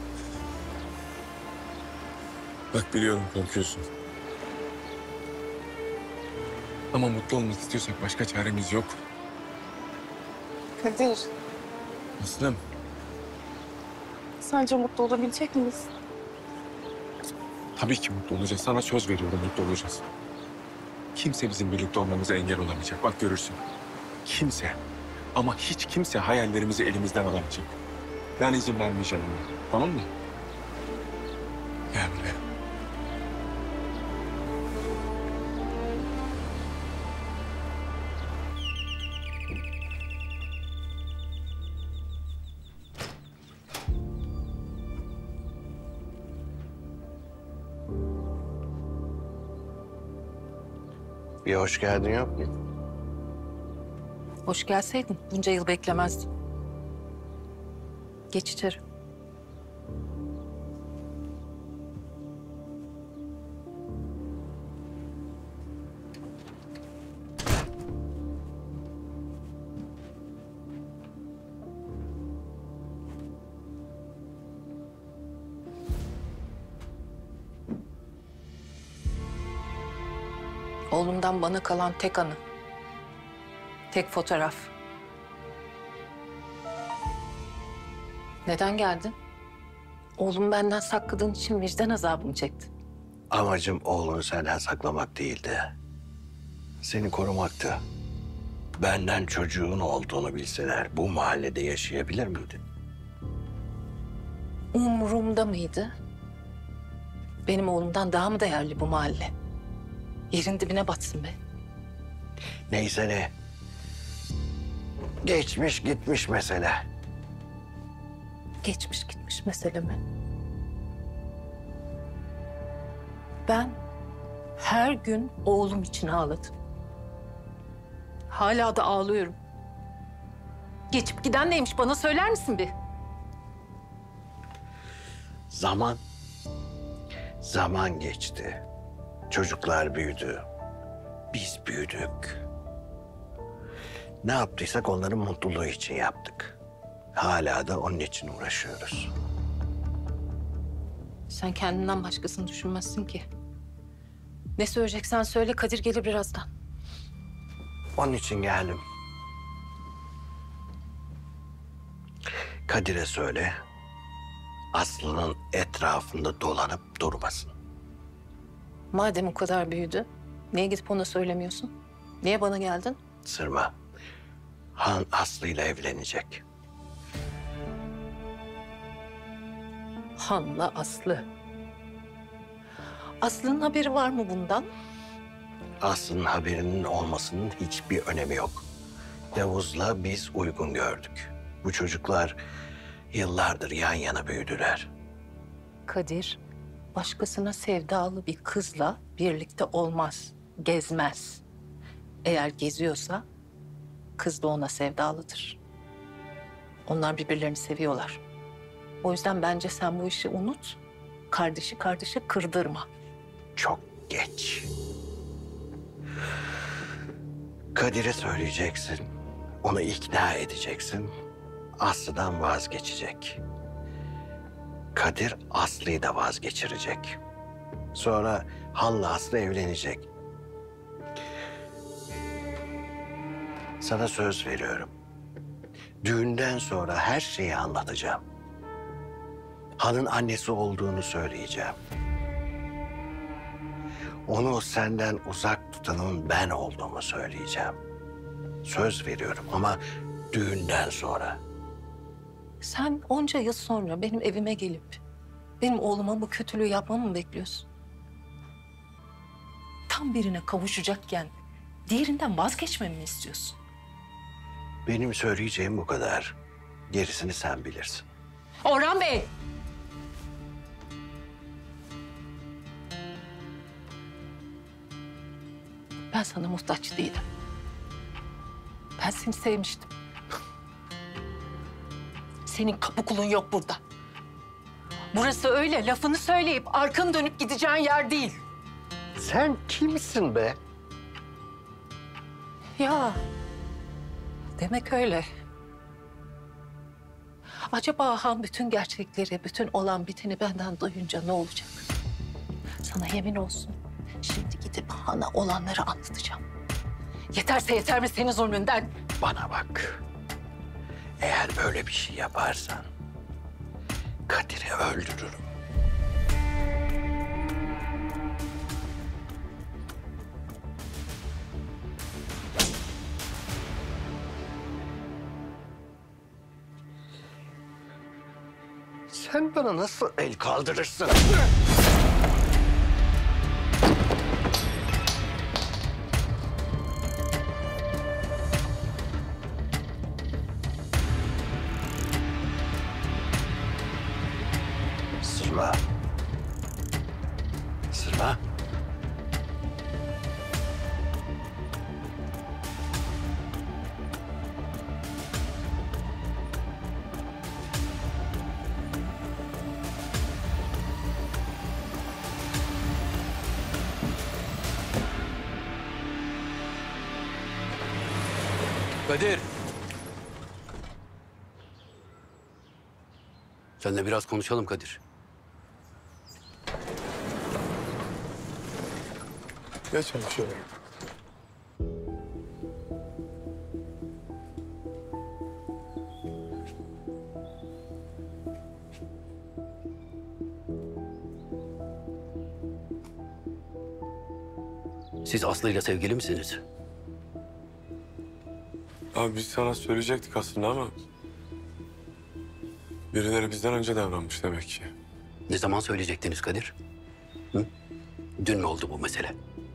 Bak biliyorum korkuyorsun. Ama mutlu olmak istiyorsak başka çaremiz yok. Kadir, Aslım. sence mutlu olabilecek miyiz? Tabii ki mutlu olacağız. Sana söz veriyorum mutlu olacağız. Kimse bizim birlikte olmamıza engel olamayacak. Bak görürsün. Kimse. Ama hiç kimse hayallerimizi elimizden alamayacak. Ben izin vermeyeceğim ona. Tamam mı? Gel buraya. Bir hoş geldin yok mu? Hoş gelseydin bunca yıl beklemezdim. Geç içeri. Oğlumdan bana kalan tek anı. Tek fotoğraf. Neden geldin? Oğlum benden sakladığın için vicdan azabımı çekti. Amacım oğlunu senden saklamak değildi. Seni korumaktı. Benden çocuğun olduğunu bilseler bu mahallede yaşayabilir miydin? Umurumda mıydı? Benim oğlumdan daha mı değerli bu mahalle? Yerin dibine batsın be. Neyse ne. Geçmiş gitmiş mesele. Geçmiş gitmiş mesele mi? Ben her gün oğlum için ağladım. Hala da ağlıyorum. Geçip giden neymiş bana söyler misin bir? Zaman. Zaman geçti. Çocuklar büyüdü. Biz büyüdük. Ne yaptıysak onların mutluluğu için yaptık. Hala da onun için uğraşıyoruz. Sen kendinden başkasını düşünmezsin ki. Ne söyleyeceksen söyle, Kadir gelir birazdan. Onun için geldim. Kadir'e söyle, Aslı'nın etrafında dolanıp durmasın. Madem o kadar büyüdü, niye gidip ona söylemiyorsun? Niye bana geldin? Sırma, Han Aslı'yla evlenecek. Han'la Aslı. Aslı'nın haberi var mı bundan? Aslı'nın haberinin olmasının hiçbir önemi yok. Yavuz'la biz uygun gördük. Bu çocuklar yıllardır yan yana büyüdüler. Kadir, başkasına sevdalı bir kızla birlikte olmaz, gezmez. Eğer geziyorsa kız da ona sevdalıdır. Onlar birbirlerini seviyorlar. O yüzden bence sen bu işi unut, kardeşi kardeşe kırdırma. Çok geç. Kadir'e söyleyeceksin, onu ikna edeceksin. Aslı'dan vazgeçecek. Kadir Aslı'yı da vazgeçirecek. Sonra Han'la Aslı evlenecek. Sana söz veriyorum. Düğünden sonra her şeyi anlatacağım. Han'ın annesi olduğunu söyleyeceğim. Onu senden uzak tutanın ben olduğumu söyleyeceğim. Söz veriyorum ama düğünden sonra. Sen onca yıl sonra benim evime gelip benim oğluma bu kötülüğü yapmamı mı bekliyorsun? Tam birine kavuşacakken diğerinden vazgeçmemi mi istiyorsun? Benim söyleyeceğim bu kadar. Gerisini sen bilirsin. Orhan Bey! Ben sana muhtaç değilim. Ben seni sevmiştim. senin kapı kulun yok burada. Burası öyle lafını söyleyip arkanı dönüp gideceğin yer değil. Sen kimsin be? Ya demek öyle. Acaba Han bütün gerçekleri, bütün olan biteni benden duyunca ne olacak? Sana yemin olsun. Şimdi gidip Han'a olanları anlatacağım. Yeterse yeter mi senin zulmünden? Bana bak. Eğer böyle bir şey yaparsan Kadir'i öldürürüm. Sen bana nasıl el kaldırırsın? Sırma. Sırma. Kadir. Seninle biraz konuşalım Kadir. Geç hadi şöyle. Siz Aslı ile sevgili misiniz? Abi biz sana söyleyecektik aslında ama... birileri bizden önce davranmış demek ki. Ne zaman söyleyecektiniz Kadir? Hı? Dün mü oldu bu mesele?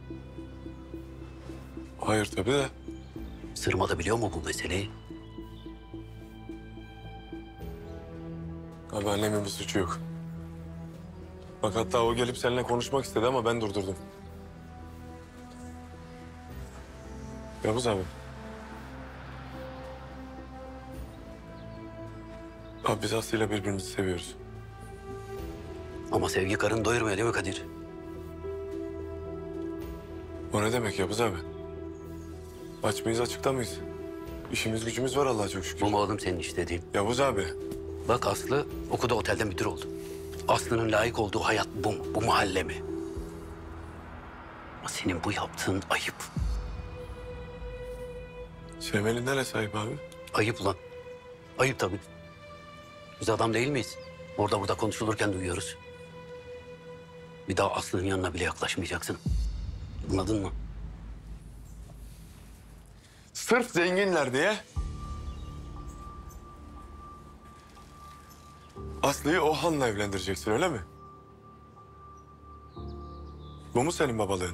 Hayır tabii de. Sırma da biliyor mu bu meseleyi? Abi annemin bir suçu yok. Bak hatta o gelip seninle konuşmak istedi ama ben durdurdum. Yavuz abi. Abi biz Aslı'yla birbirimizi seviyoruz. Ama sevgi karın doyurmuyor değil mi Kadir? O ne demek Yavuz abi? Aç mıyız açıkta mıyız? İşimiz gücümüz var Allah'a çok şükür. Bu mu oğlum senin istediğin? Yavuz abi. Bak Aslı okudu otelde müdür oldu. Aslı'nın layık olduğu hayat bu mu? Bu mahalle mi? Ama senin bu yaptığın ayıp. Sevmenin nereye sahip abi? Ayıp lan. Ayıp tabii. Biz adam değil miyiz? Orada burada konuşulurken duyuyoruz. Bir daha Aslı'nın yanına bile yaklaşmayacaksın. Anladın mı? Sırf zenginler diye... Aslı'yı o Han'la evlendireceksin öyle mi? Bu mu senin babalığın?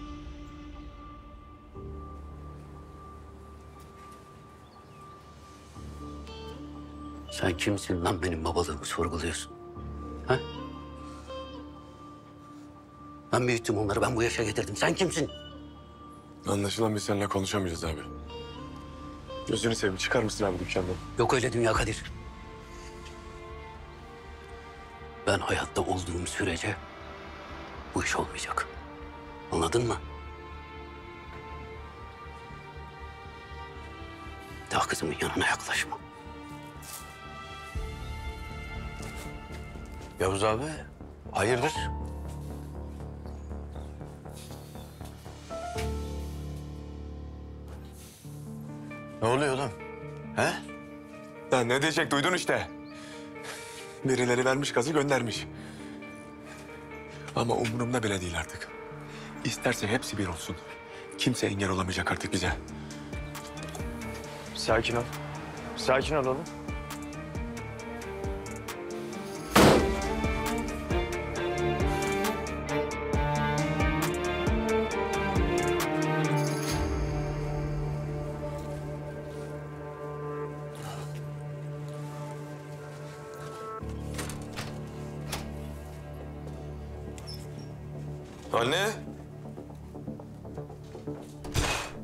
Sen kimsin lan benim babalığımı sorguluyorsun? Ha? Ben büyüttüm onları, ben bu yaşa getirdim. Sen kimsin? Anlaşılan biz seninle konuşamayacağız abi. Gözünü seveyim çıkar mısın abi dükkandan? Yok öyle dünya Kadir. Ben hayatta olduğum sürece bu iş olmayacak. Anladın mı? Daha kızımın yanına yaklaşma. Yavuz abi, hayırdır? Ne oluyor oğlum? He? Ya ne diyecek duydun işte. Birileri vermiş gazı göndermiş. Ama umurumda bile değil artık. İsterse hepsi bir olsun. Kimse engel olamayacak artık bize. Sakin ol. Sakin ol oğlum. Anne.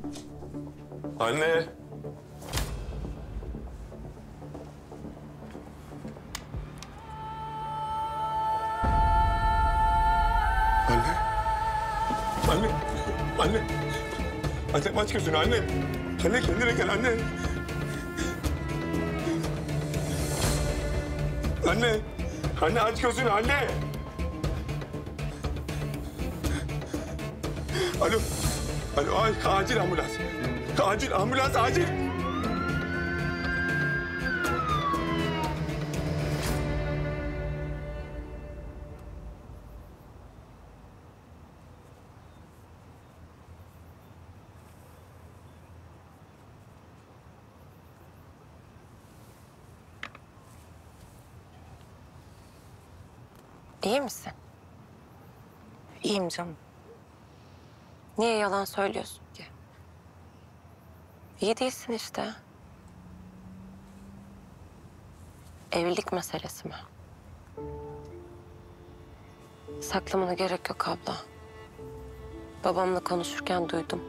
Anne. Annem aç gözünü anne. Anne kendine gel anne. Anne. Anne aç gözünü anne. Alo. Alo ay, acil ambulans. Acil ambulans acil. İyi misin? İyiyim canım. Niye yalan söylüyorsun ki? İyi değilsin işte. Evlilik meselesi mi? Saklamana gerek yok abla. Babamla konuşurken duydum.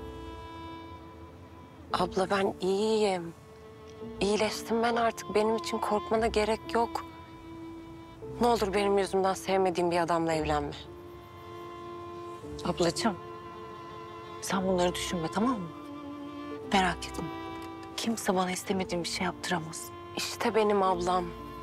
Abla ben iyiyim. İyileştim ben artık. Benim için korkmana gerek yok. Ne olur benim yüzümden sevmediğim bir adamla evlenme. Ablacığım, sen bunları düşünme tamam mı? Merak etme. Kimse bana istemediğim bir şey yaptıramaz. İşte benim ablam.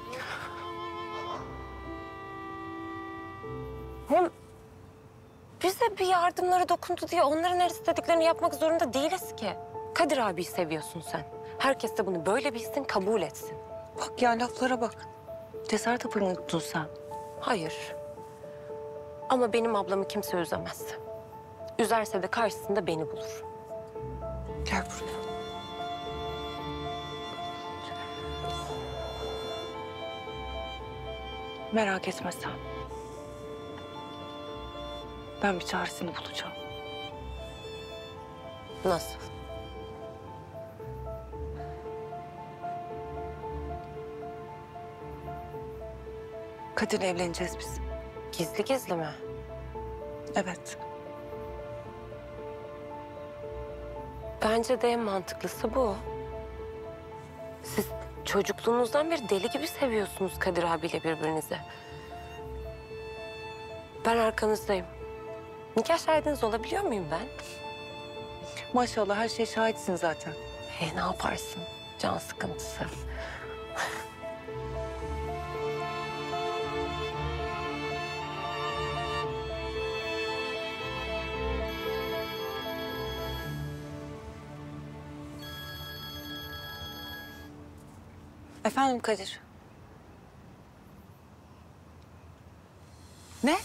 Hem bize bir yardımları dokundu diye onların her istediklerini yapmak zorunda değiliz ki. Kadir abiyi seviyorsun sen. Herkes de bunu böyle bilsin, kabul etsin. Bak ya laflara bak. Cesaret hapını unuttun sen. Hayır. Ama benim ablamı kimse üzemez. Üzerse de karşısında beni bulur. Gel buraya. Merak etme sen. Ben bir çaresini bulacağım. Nasıl? Kadir'le evleneceğiz biz. Gizli gizli mi? Evet. Bence de en mantıklısı bu. Siz çocukluğunuzdan beri deli gibi seviyorsunuz Kadir abiyle birbirinizi. Ben arkanızdayım. Nikah şahidiniz olabiliyor muyum ben? Maşallah her şeye şahitsin zaten. E, ne yaparsın? Can sıkıntısı. Efendim Kadir. Ne?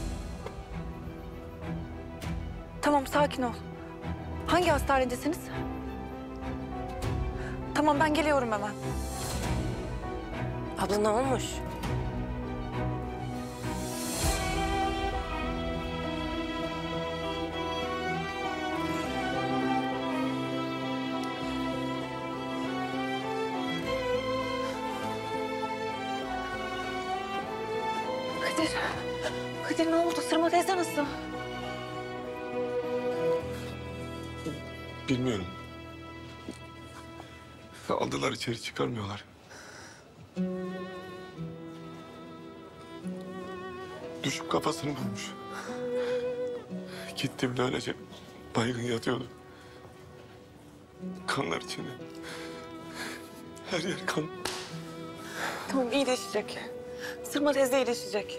Tamam sakin ol. Hangi hastanedesiniz? Tamam ben geliyorum hemen. Abla ne olmuş? Kadir. Kadir ne oldu? Sırma teyze nasıl? Bilmiyorum. Aldılar içeri çıkarmıyorlar. Düşüp kafasını vurmuş. Gittiğimde öylece baygın yatıyordu. Kanlar içinde. Her yer kan. Tamam iyileşecek. Sırma teyze iyileşecek.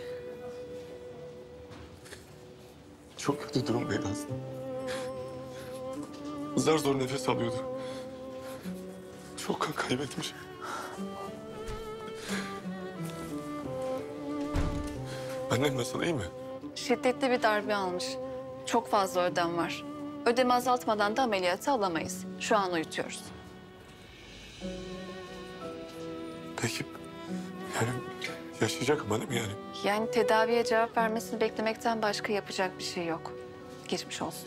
Çok kötü durumdaydı aslında. Zar zor nefes alıyordu. Çok kan kaybetmiş. Annem nasıl, iyi mi? Şiddetli bir darbe almış. Çok fazla ödem var. Ödemi azaltmadan da ameliyatı alamayız. Şu an uyutuyoruz. Peki, yani yaşayacak ama değil mi yani? Yani tedaviye cevap vermesini beklemekten başka yapacak bir şey yok. Geçmiş olsun.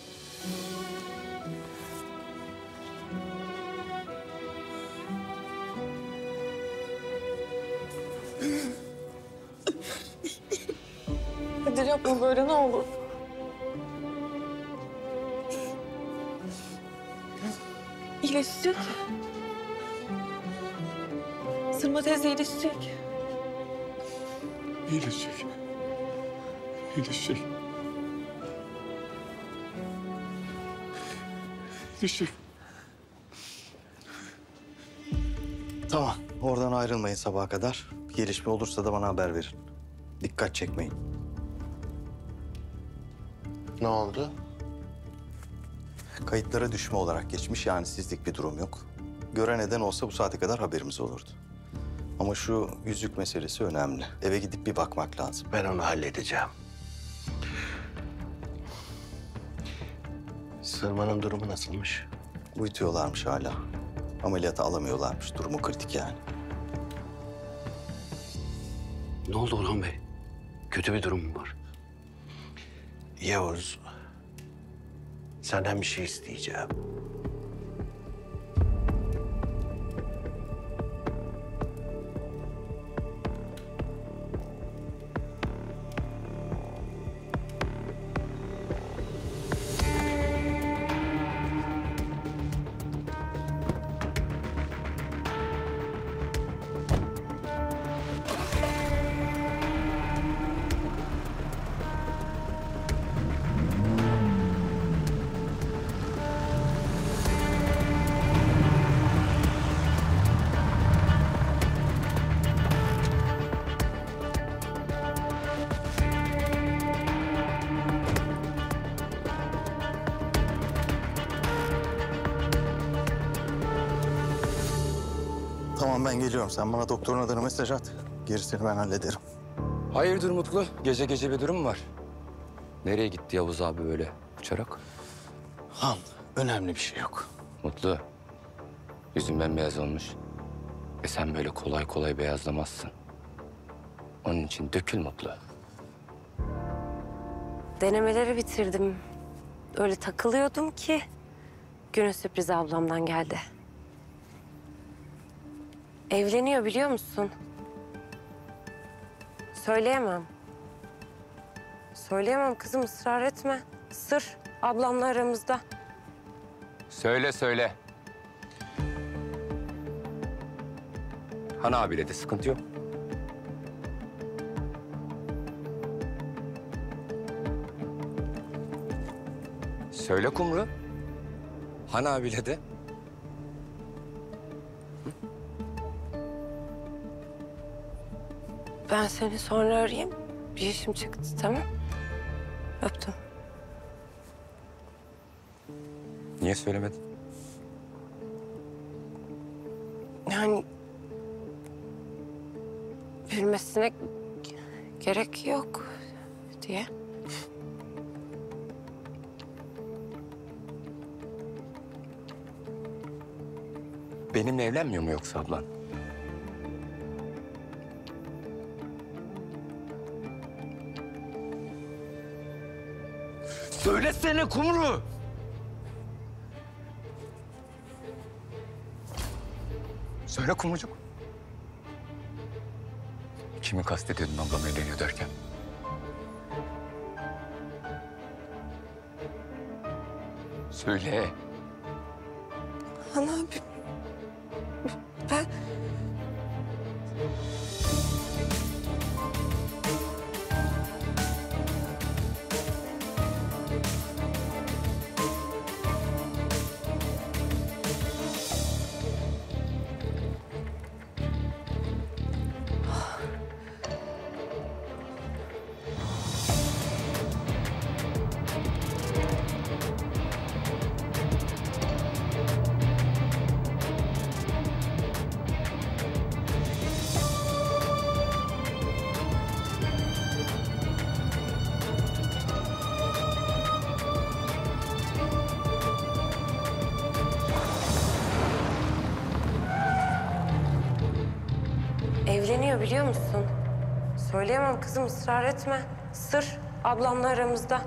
Kadir yapma böyle ne olur. İyileşecek. Sırma teyze iyileşecek. İyileşecek. İyileşecek. Teşekkür. Tamam, oradan ayrılmayın sabaha kadar. Bir gelişme olursa da bana haber verin. Dikkat çekmeyin. Ne oldu? Kayıtlara düşme olarak geçmiş, yani sizlik bir durum yok. Gören neden olsa bu saate kadar haberimiz olurdu. Ama şu yüzük meselesi önemli. Eve gidip bir bakmak lazım. Ben onu halledeceğim. Sırmanın durumu nasılmış? Uyutuyorlarmış hala. Ameliyata alamıyorlarmış. Durumu kritik yani. Ne oldu Orhan Bey? Kötü bir durum mu var? Yavuz, senden bir şey isteyeceğim. Tamam, ben geliyorum. Sen bana doktorun adını mesaj at. Gerisini ben hallederim. Hayırdır Mutlu? Gece gece bir durum var. Nereye gitti Yavuz abi böyle uçarak? Han, önemli bir şey yok. Mutlu, yüzün bembeyaz olmuş. E sen böyle kolay kolay beyazlamazsın. Onun için dökül Mutlu. Denemeleri bitirdim. Öyle takılıyordum ki günün sürprizi ablamdan geldi. Evleniyor biliyor musun? Söyleyemem. Söyleyemem kızım, ısrar etme. Sır ablamla aramızda. Söyle söyle. Han abiyle de sıkıntı yok. Söyle Kumru. Han abiyle de. Ben seni sonra arayayım. Bir işim çıktı, tamam? Öptüm. Niye söylemedin? Yani bilmesine gerek yok diye. Benimle evlenmiyor mu yoksa ablan? Söylesene Kumru! Söyle Kumrucuk. Kimi kastediyordun ablam evleniyor derken? Söyle. Han abi, ben... Evleniyor biliyor musun? Söyleyemem kızım, ısrar etme. Sır ablamla aramızda.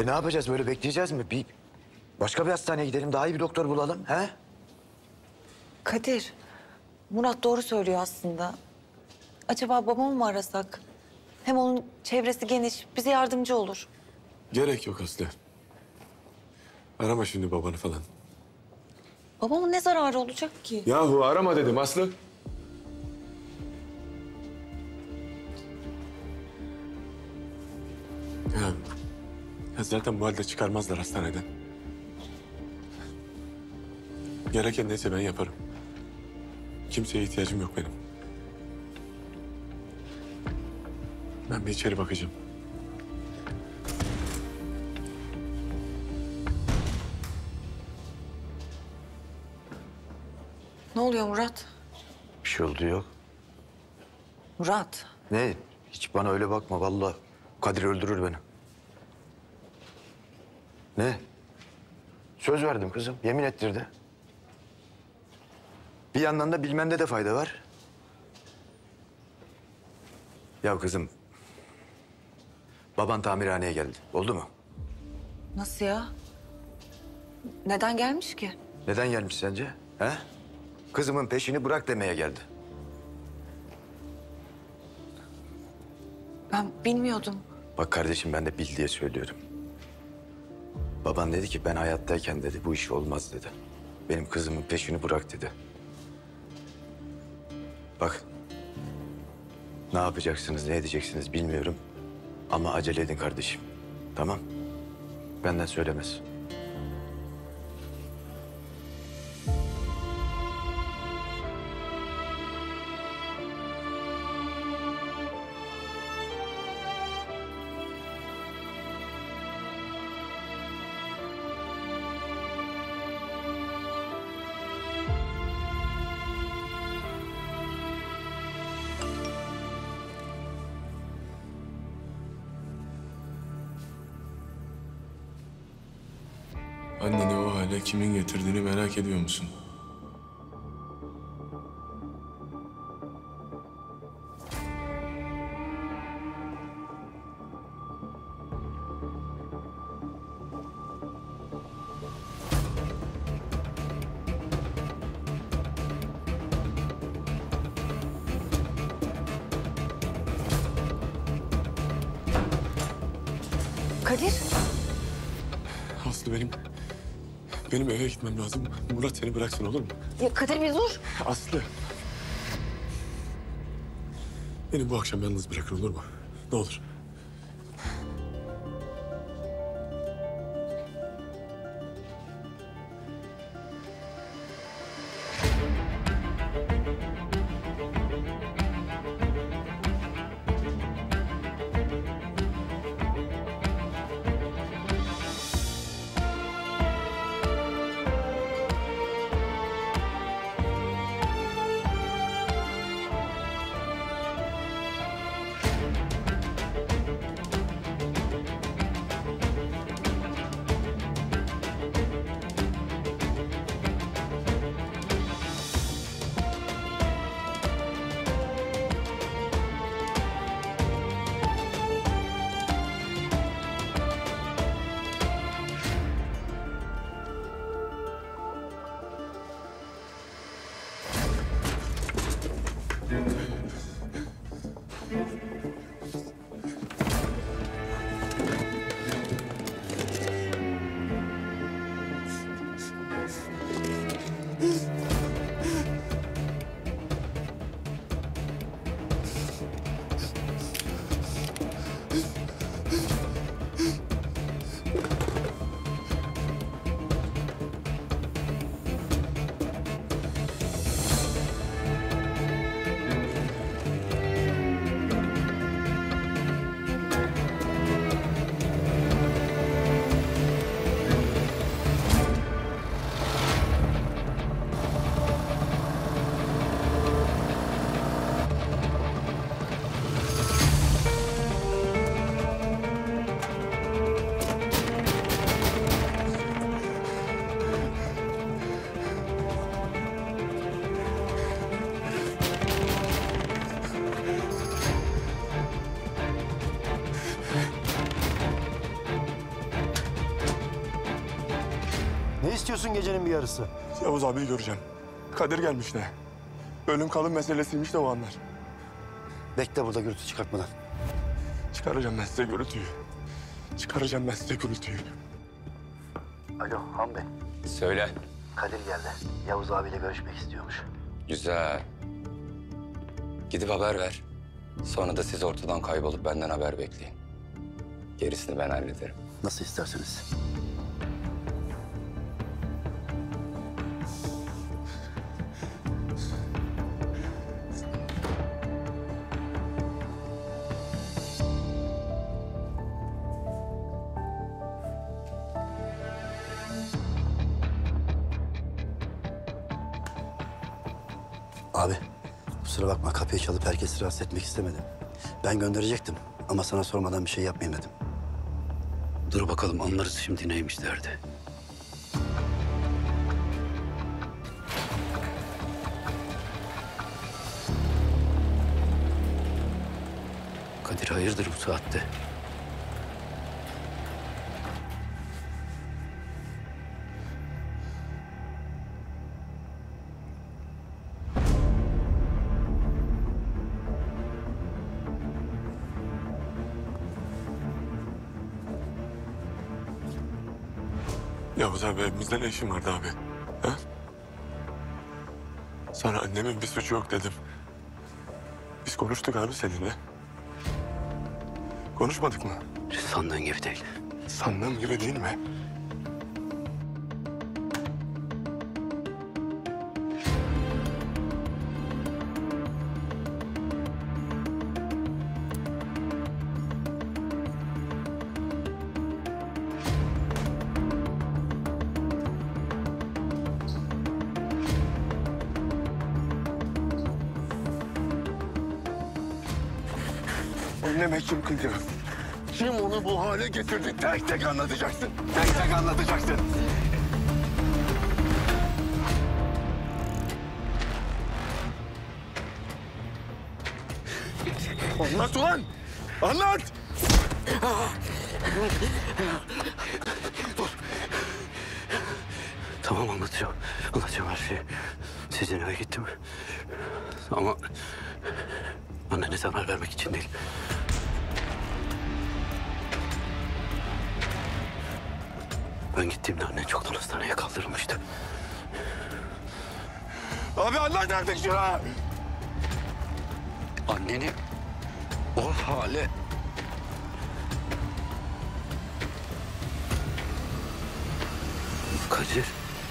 ne yapacağız? Böyle bekleyeceğiz mi? Bir başka bir hastaneye gidelim. Daha iyi bir doktor bulalım. He? Kadir, Murat doğru söylüyor aslında. Acaba babamı mı arasak? Hem onun çevresi geniş, bize yardımcı olur. Gerek yok Aslı. Arama şimdi babanı falan. Babamın ne zararı olacak ki? Yahu arama dedim Aslı. Ya, ya zaten bu halde çıkarmazlar hastaneden. Gereken neyse ben yaparım. Kimseye ihtiyacım yok benim. Ben bir içeri bakacağım. Ne oluyor Murat? Bir şey oldu yok. Murat, Ne? Hiç bana öyle bakma vallahi. Kadir öldürür beni. Ne? Söz verdim kızım. Yemin ettirdi. Bir yandan da bilmende de fayda var. Ya kızım. Baban tamirhaneye geldi. Oldu mu? nasıl ya? Neden gelmiş ki? Neden gelmiş sence? He? Kızımın peşini bırak demeye geldi. Ben bilmiyordum. Bak kardeşim ben de bil diye söylüyorum. Baban dedi ki ben hayattayken dedi bu iş olmaz dedi. Benim kızımın peşini bırak dedi. Bak ne yapacaksınız ne edeceksiniz bilmiyorum. Ama acele edin kardeşim. Tamam? Benden söylemez. Anneni o hale kimin getirdiğini merak ediyor musun? Kadir. Aslı benim... Benim eve gitmem lazım. Murat seni bıraksın olur mu? Ya Kadir bir dur. Aslı. Beni bu akşam yalnız bırakın olur mu? Ne olur. Ne istiyorsun gecenin bir yarısı? Yavuz abiyi göreceğim. Kadir gelmiş de. Ölüm kalım meselesiymiş de o anlar. Bekle burada gürültü çıkartmadan. Çıkaracağım ben size gürültüyü. Çıkaracağım ben size gürültüyü. Alo Han Bey. Söyle. Kadir geldi. Yavuz abiyle görüşmek istiyormuş. Güzel. Gidip haber ver. Sonra da siz ortadan kaybolup benden haber bekleyin. Gerisini ben hallederim. Nasıl isterseniz. Abi, kusura bakma kapıyı çalıp herkesi rahatsız etmek istemedim. Ben gönderecektim ama sana sormadan bir şey yapmayayım dedim. Dur bakalım anlarız şimdi neymiş derdi. Kadir hayırdır bu saatte? Yavuz abi evimizde ne işin vardı abi? Ha? Sana annemin bir suçu yok dedim. Biz konuştuk abi seninle. Konuşmadık mı? Sandığın gibi değil. Sandığım gibi değil mi? Anneme kim kıydı? Kim onu bu hale getirdi? Tek tek anlatacaksın. Tek tek anlatacaksın. Anlat ulan! Anlat! Tamam anlatacağım. Anlatacağım her şeyi. Sizin eve gittim. Ama annene zarar vermek için değil. Ben gittiğimde annen çoktan hastaneye kaldırılmıştı. Abi anlat nerede şuna? Anneni o hale... Kadir.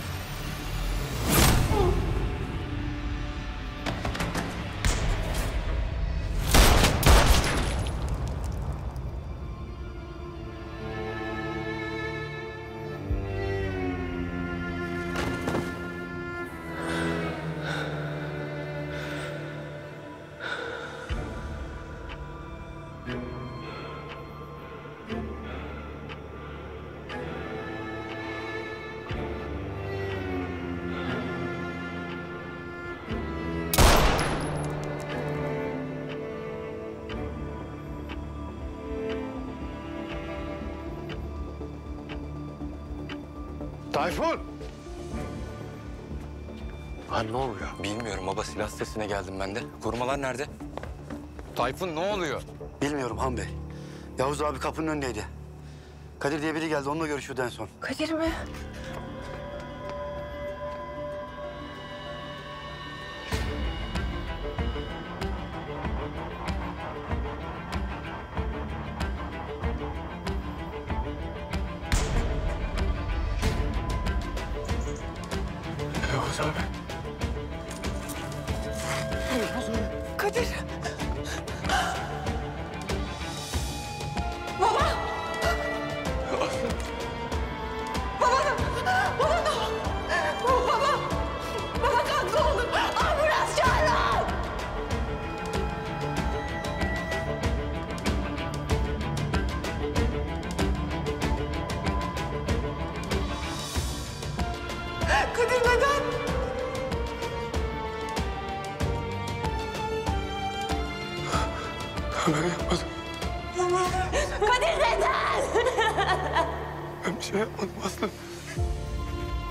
Tayfun! Ha ne oluyor? Bilmiyorum baba, silah sesine geldim ben de. Korumalar nerede? Tayfun ne oluyor? Bilmiyorum Han Bey. Yavuz abi kapının önündeydi. Kadir diye biri geldi, onunla görüşüyordu en son. Kadir mi? Yavuz abi. Kadir. Baba. Baba. Baba. Baba. Baba kalk ne olur. Ambulans çağırın. Kadir neden? Ben yapmadım. Kadir neden? Ben bir şey yapmadım Aslı.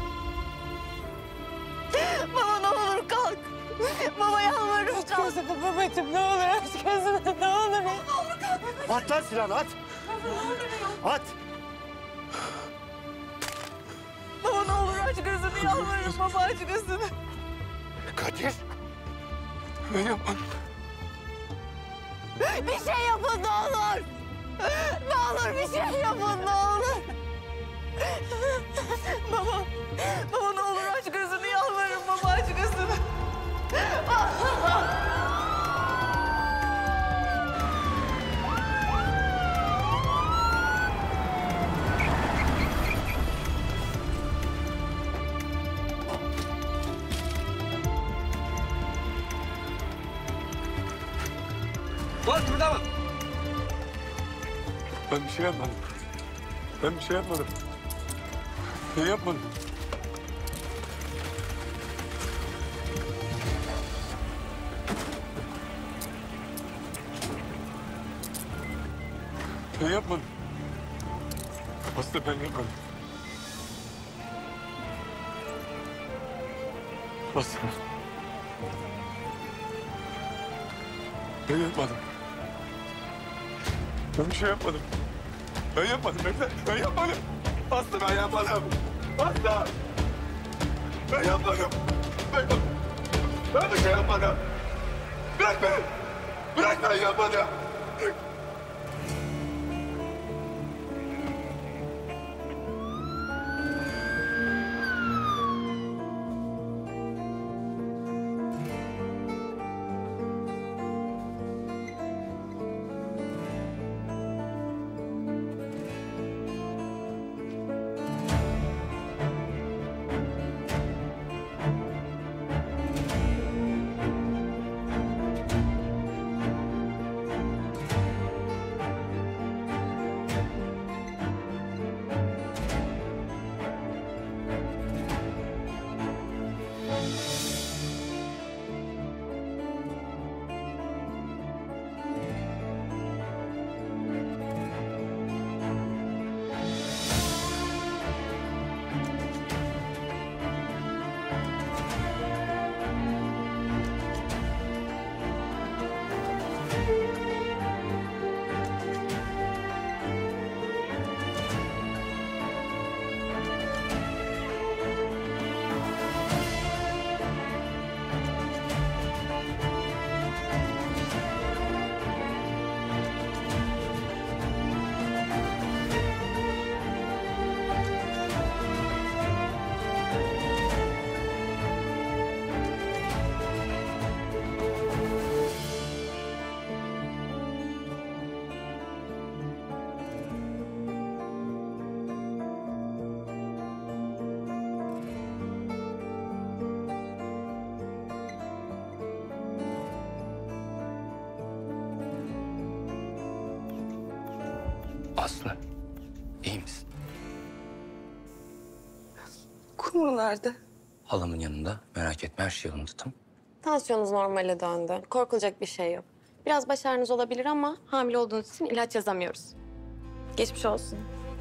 sakın babacığım ne olur aç gözünü ne olur. At lan silahını at. At. Baba ne olur aç gözünü yalvarırım baba aç gözünü. Kadir. Ben yapmadım. Bir şey yapın ne olur. Ne olur bir şey yapın ne olur. Baba, baba ne olur aç gözünü yalvarırım baba aç gözünü. Lan burada mı? Ben bir şey yapmadım. Ben bir şey yapmadım. Ben yapmadım. Ben yapmadım. Aslı ben yapmadım. Aslı. Ben yapmadım. Ben bir şey yapmadım. Ben yapmadım. Bekle. Ben yapmadım. Aslı ben yapmadım. Aslı. Ben yapmadım. Ben, ben bir şey yapmadım. Bırak beni. Bırak ben yapmadım. Aslı, iyi misin? Kumru nerede? Halamın yanında. Merak etme, her şey yolunda, tamam. Tansiyonunuz normale döndü. Korkulacak bir şey yok. Biraz baş ağrınız olabilir ama hamile olduğunuz için ilaç yazamıyoruz. Geçmiş olsun.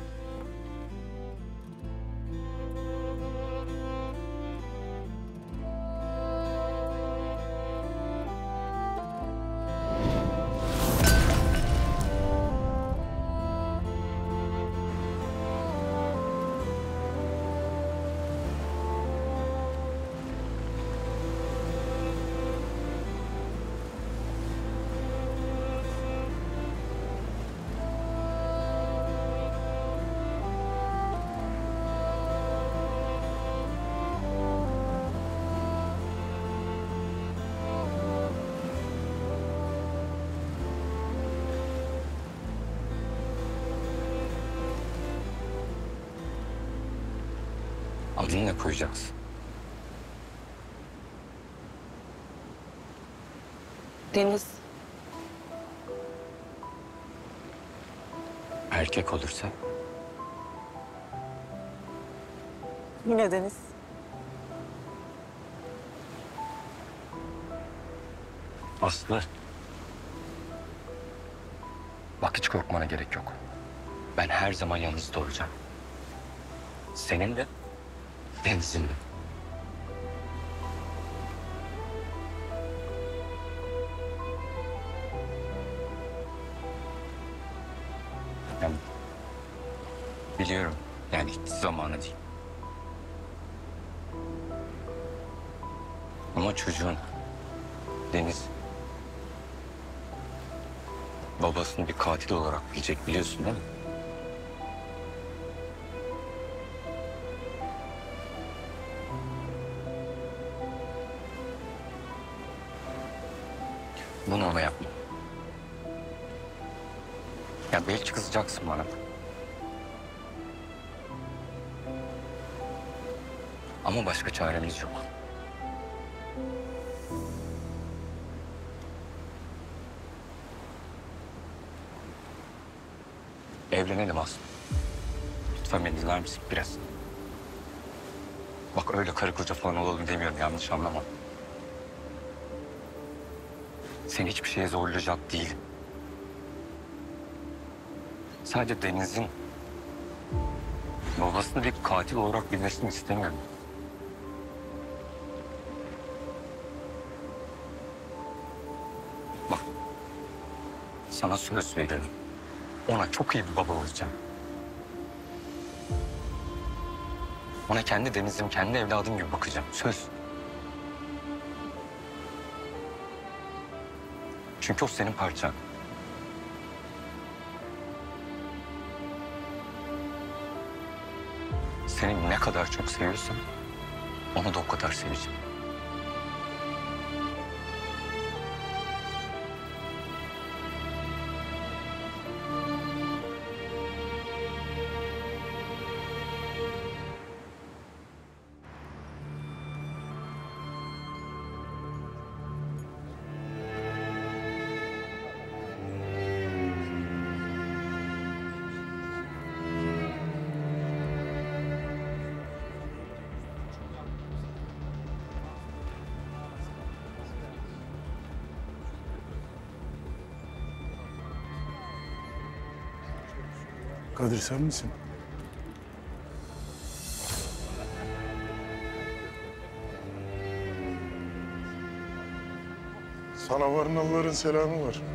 Adını ne koyacaksın? Deniz. Erkek olursa? Yine Deniz. Aslı. Bak hiç korkmana gerek yok. Ben her zaman yanınızda olacağım. Senin de, Deniz'in de. Biliyorum. Yani hiç zamanı değil. Ama çocuğun Deniz babasını bir katil olarak bilecek, biliyorsun değil mi? Bunu ona yapma. Ya belki kızacaksın bana. Ama başka çaremiz yok. Evlenelim Aslı. Lütfen beni dinler misin biraz? Bak öyle karı koca falan olalım demiyorum, yanlış anlama. Seni hiçbir şeye zorlayacak değilim. Sadece Deniz'in babasını bir katil olarak bilmesini istemiyorum. Bak, sana söz veriyorum. Ona çok iyi bir baba olacağım. Ona kendi Deniz'im, kendi evladım gibi bakacağım. Söz. Çünkü o senin parçan. Seni ne kadar çok seviyorsam onu da o kadar seveceğim. Kadir sen misin? Sana Varnalıların selamı var.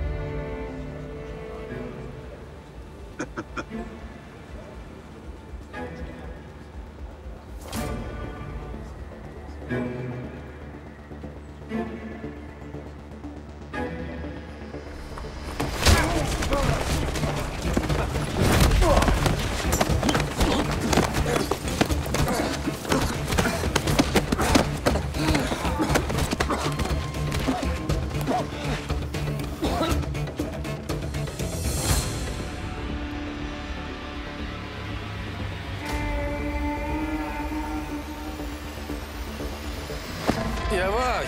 Yavaş.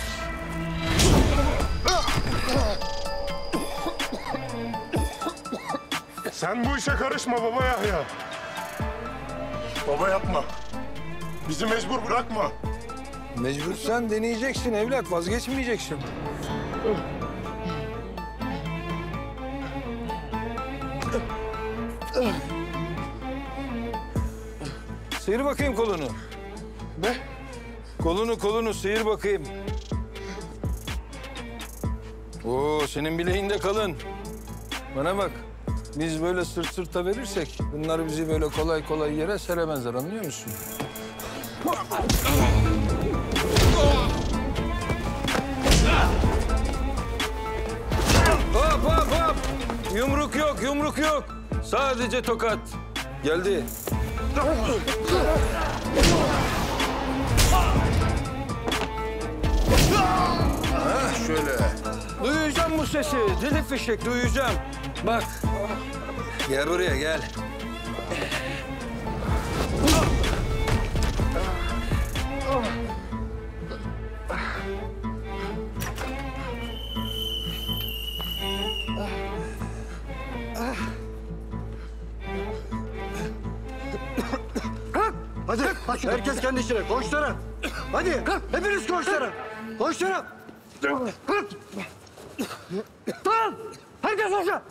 Sen bu işe karışma baba Yahya. Baba yapma. Bizi mecbur bırakma. Mecbursan deneyeceksin evlat, vazgeçmeyeceksin. Sıyır bakayım kolunu. Ne? Kolunu kolunu sıyır bakayım. Oo, senin bileğinde kalın. Bana bak. Biz böyle sırt sırta verirsek bunlar bizi böyle kolay kolay yere seremezler, anlıyor musun? Hop hop hop! Yumruk yok, yumruk yok. Sadece tokat. Geldi. Ha, şöyle. Duyacağım bu sesi. Dili fişek duyacağım. Bak. Gel buraya gel. Hadi, hadi herkes kendi işine. Koşlara. Hadi, hepiniz koşlara. Koşlara. Tamam, herkes koşa.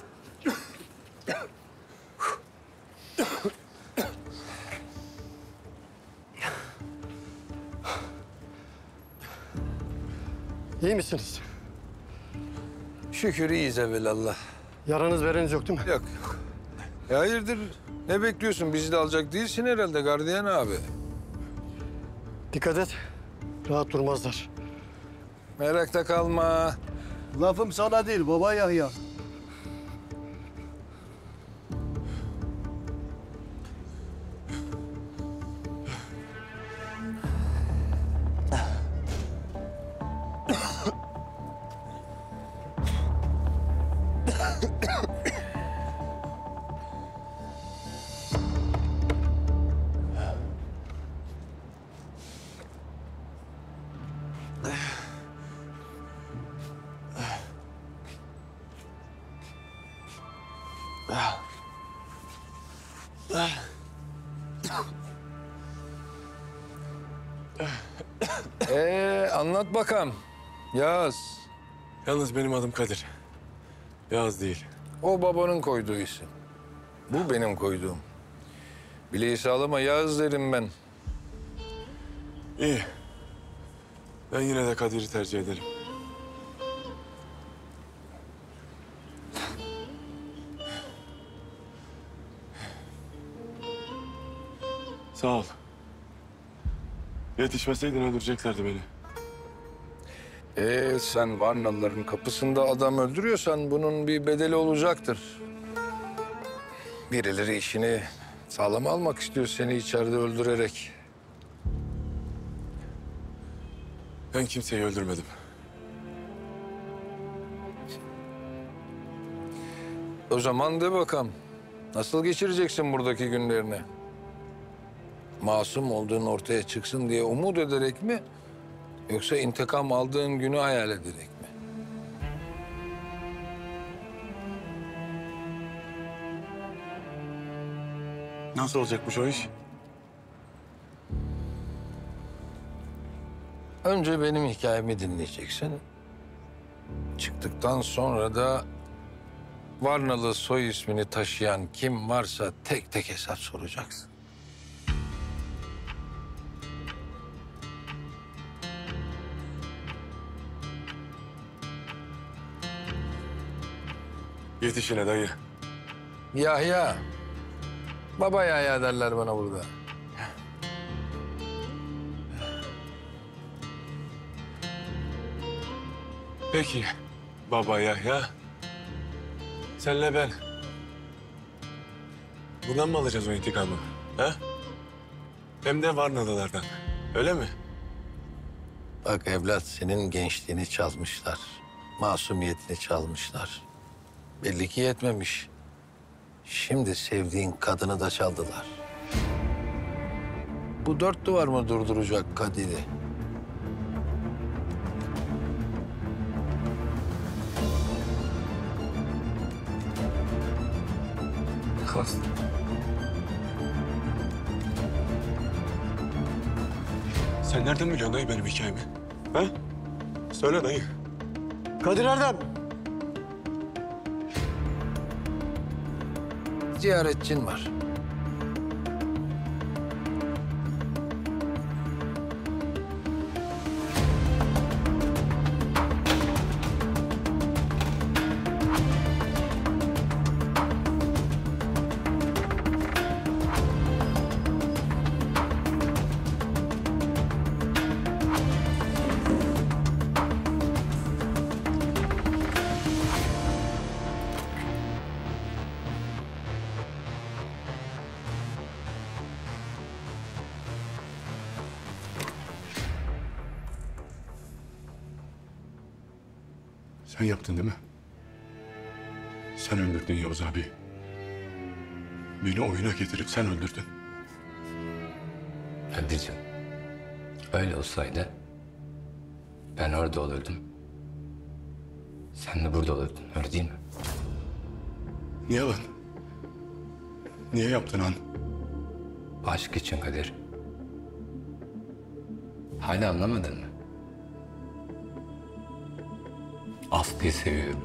İyi misiniz? Şükür iyiyiz evvelallah. Yaranız vereniz yok değil mi? Yok yok. E hayırdır? Ne bekliyorsun? Bizi de alacak değilsin herhalde gardiyan abi. Dikkat et. Rahat durmazlar. Merakta kalma. Lafım sana değil baba Yahya. Ee, anlat bakalım. Yağız. Yalnız benim adım Kadir. Yağız değil. O babanın koyduğu isim. Bu benim koyduğum. Bileği sağlama Yağız derim ben. İyi. Ben yine de Kadir'i tercih ederim. Sağ ol. Yetişmeseydin öldüreceklerdi beni. Ee, sen Varnalıların kapısında adam öldürüyorsan bunun bir bedeli olacaktır. Birileri işini sağlam almak istiyor seni içeride öldürerek. Ben kimseyi öldürmedim. O zaman de bakalım. Nasıl geçireceksin buradaki günlerini? Masum olduğun ortaya çıksın diye umut ederek mi? Yoksa intikam aldığın günü hayal ederek mi? Nasıl olacakmış o iş? Önce benim hikayemi dinleyeceksin. Çıktıktan sonra da Varnalı soy ismini taşıyan kim varsa tek tek hesap soracaksın. Yetişine dayı. Yahya. Baba Yahya derler bana burada. Peki baba Yahya. Senle ben. Buradan mı alacağız o intikamı? Ha? Hem de Varnalılardan. Öyle mi? Bak evlat senin gençliğini çalmışlar. Masumiyetini çalmışlar. Belli ki yetmemiş. Şimdi sevdiğin kadını da çaldılar. Bu dört duvar mı durduracak Kadir'i? Sen nereden biliyorsun dayı benim hikayemi? Ha? Söyle dayı. Kadir nereden? Ziyaretçin var. Sen yaptın değil mi? Sen öldürdün Yavuz abi. Beni oyuna getirip sen öldürdün. Kadir'cim, öyle olsaydı ben orada olurdum. Sen de burada olurdun, öyle değil mi? Niye lan? Niye yaptın han? Aşk için Kadir. Hala anlamadın mı? Aslı'yı seviyorum.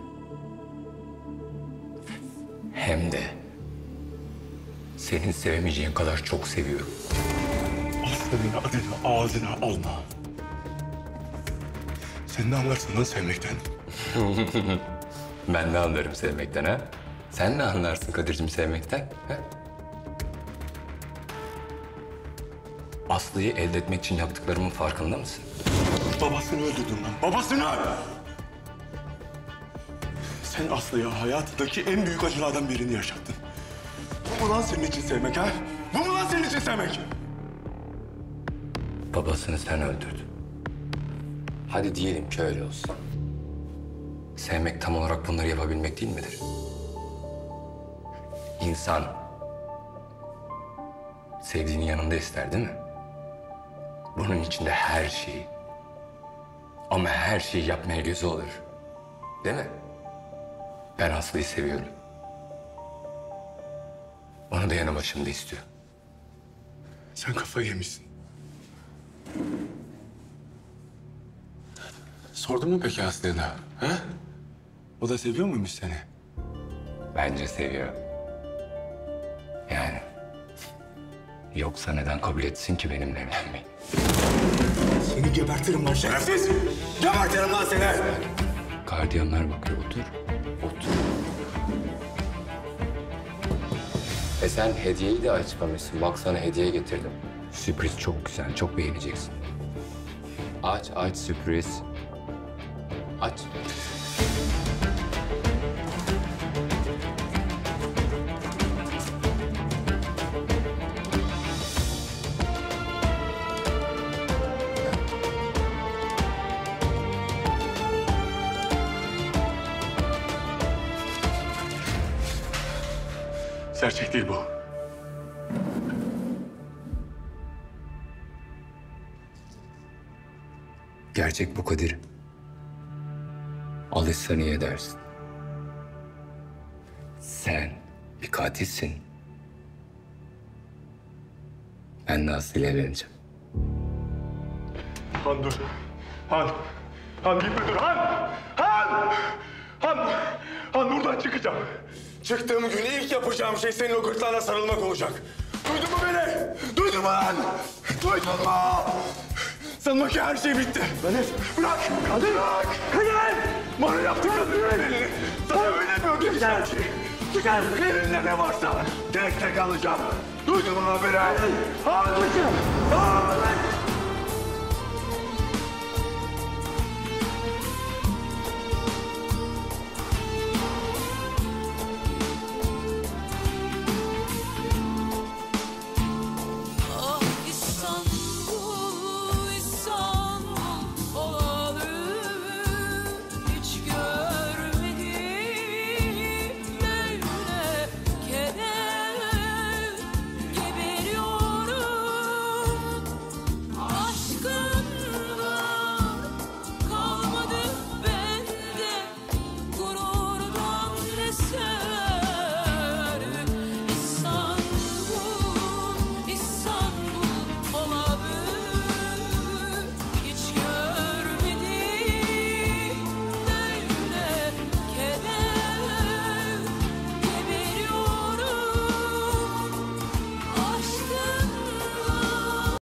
Hem de senin sevemeyeceğin kadar çok seviyorum. Aslı'nın adını ağzına alma. Sen ne anlarsın lan sevmekten? Ben de anlarım sevmekten ha. Sen ne anlarsın Kadir'cim sevmekten? Ha? Aslı'yı elde etmek için yaptıklarımın farkında mısın? Babasını öldürdün lan, babasını! Sen Aslı'ya hayatındaki en büyük acılardan birini yaşattın. Bu mu lan senin için sevmek ha? Bu mu lan senin için sevmek? Babasını sen öldürdün. Hadi diyelim ki öyle olsun. Sevmek tam olarak bunları yapabilmek değil midir? İnsan sevdiğinin yanında ister değil mi? Bunun içinde her şeyi, ama her şeyi yapmaya gözü olur. Değil mi? Ben Aslı'yı seviyorum. Onu da yanı başımda istiyor. Sen kafayı yemişsin. Sordun mu peki Aslı'ya da? Ha? O da seviyor muymuş seni? Bence seviyor. Yani yoksa neden kabul etsin ki benimle evlenmeyi? Seni gebertirim lan şerefsiz! Gebertirim lan seni! Gardiyanlar bakıyor, otur. Otur. E sen hediyeyi de açmamışsın. Bak sana hediye getirdim. Sürpriz çok güzel, çok beğeneceksin. Aç, aç sürpriz. Aç. Gerçek değil bu. Gerçek bu Kadir. Alışsan iyi edersin. Sen bir katilsin. Ben de Aslı'yla evleneceğim. Han dur. Han. Han gitme dur. Han. Han. Han. Han buradan çıkacağım. Çıktığım gün ilk yapacağım şey senin o gırtlağına sarılmak olacak. Duydun mu beni? Duydun mu lan? Duydun mu? Sanma ki her şey bitti. Kadir. Bırak. Kadir. Bırak. Kadir. Bana yaptıklarını ver elini. Sana öyle mi ödeyeceğim? Çıkar. Elinde ne varsa tek tek alacağım. Duydun mu beni? Al. Al.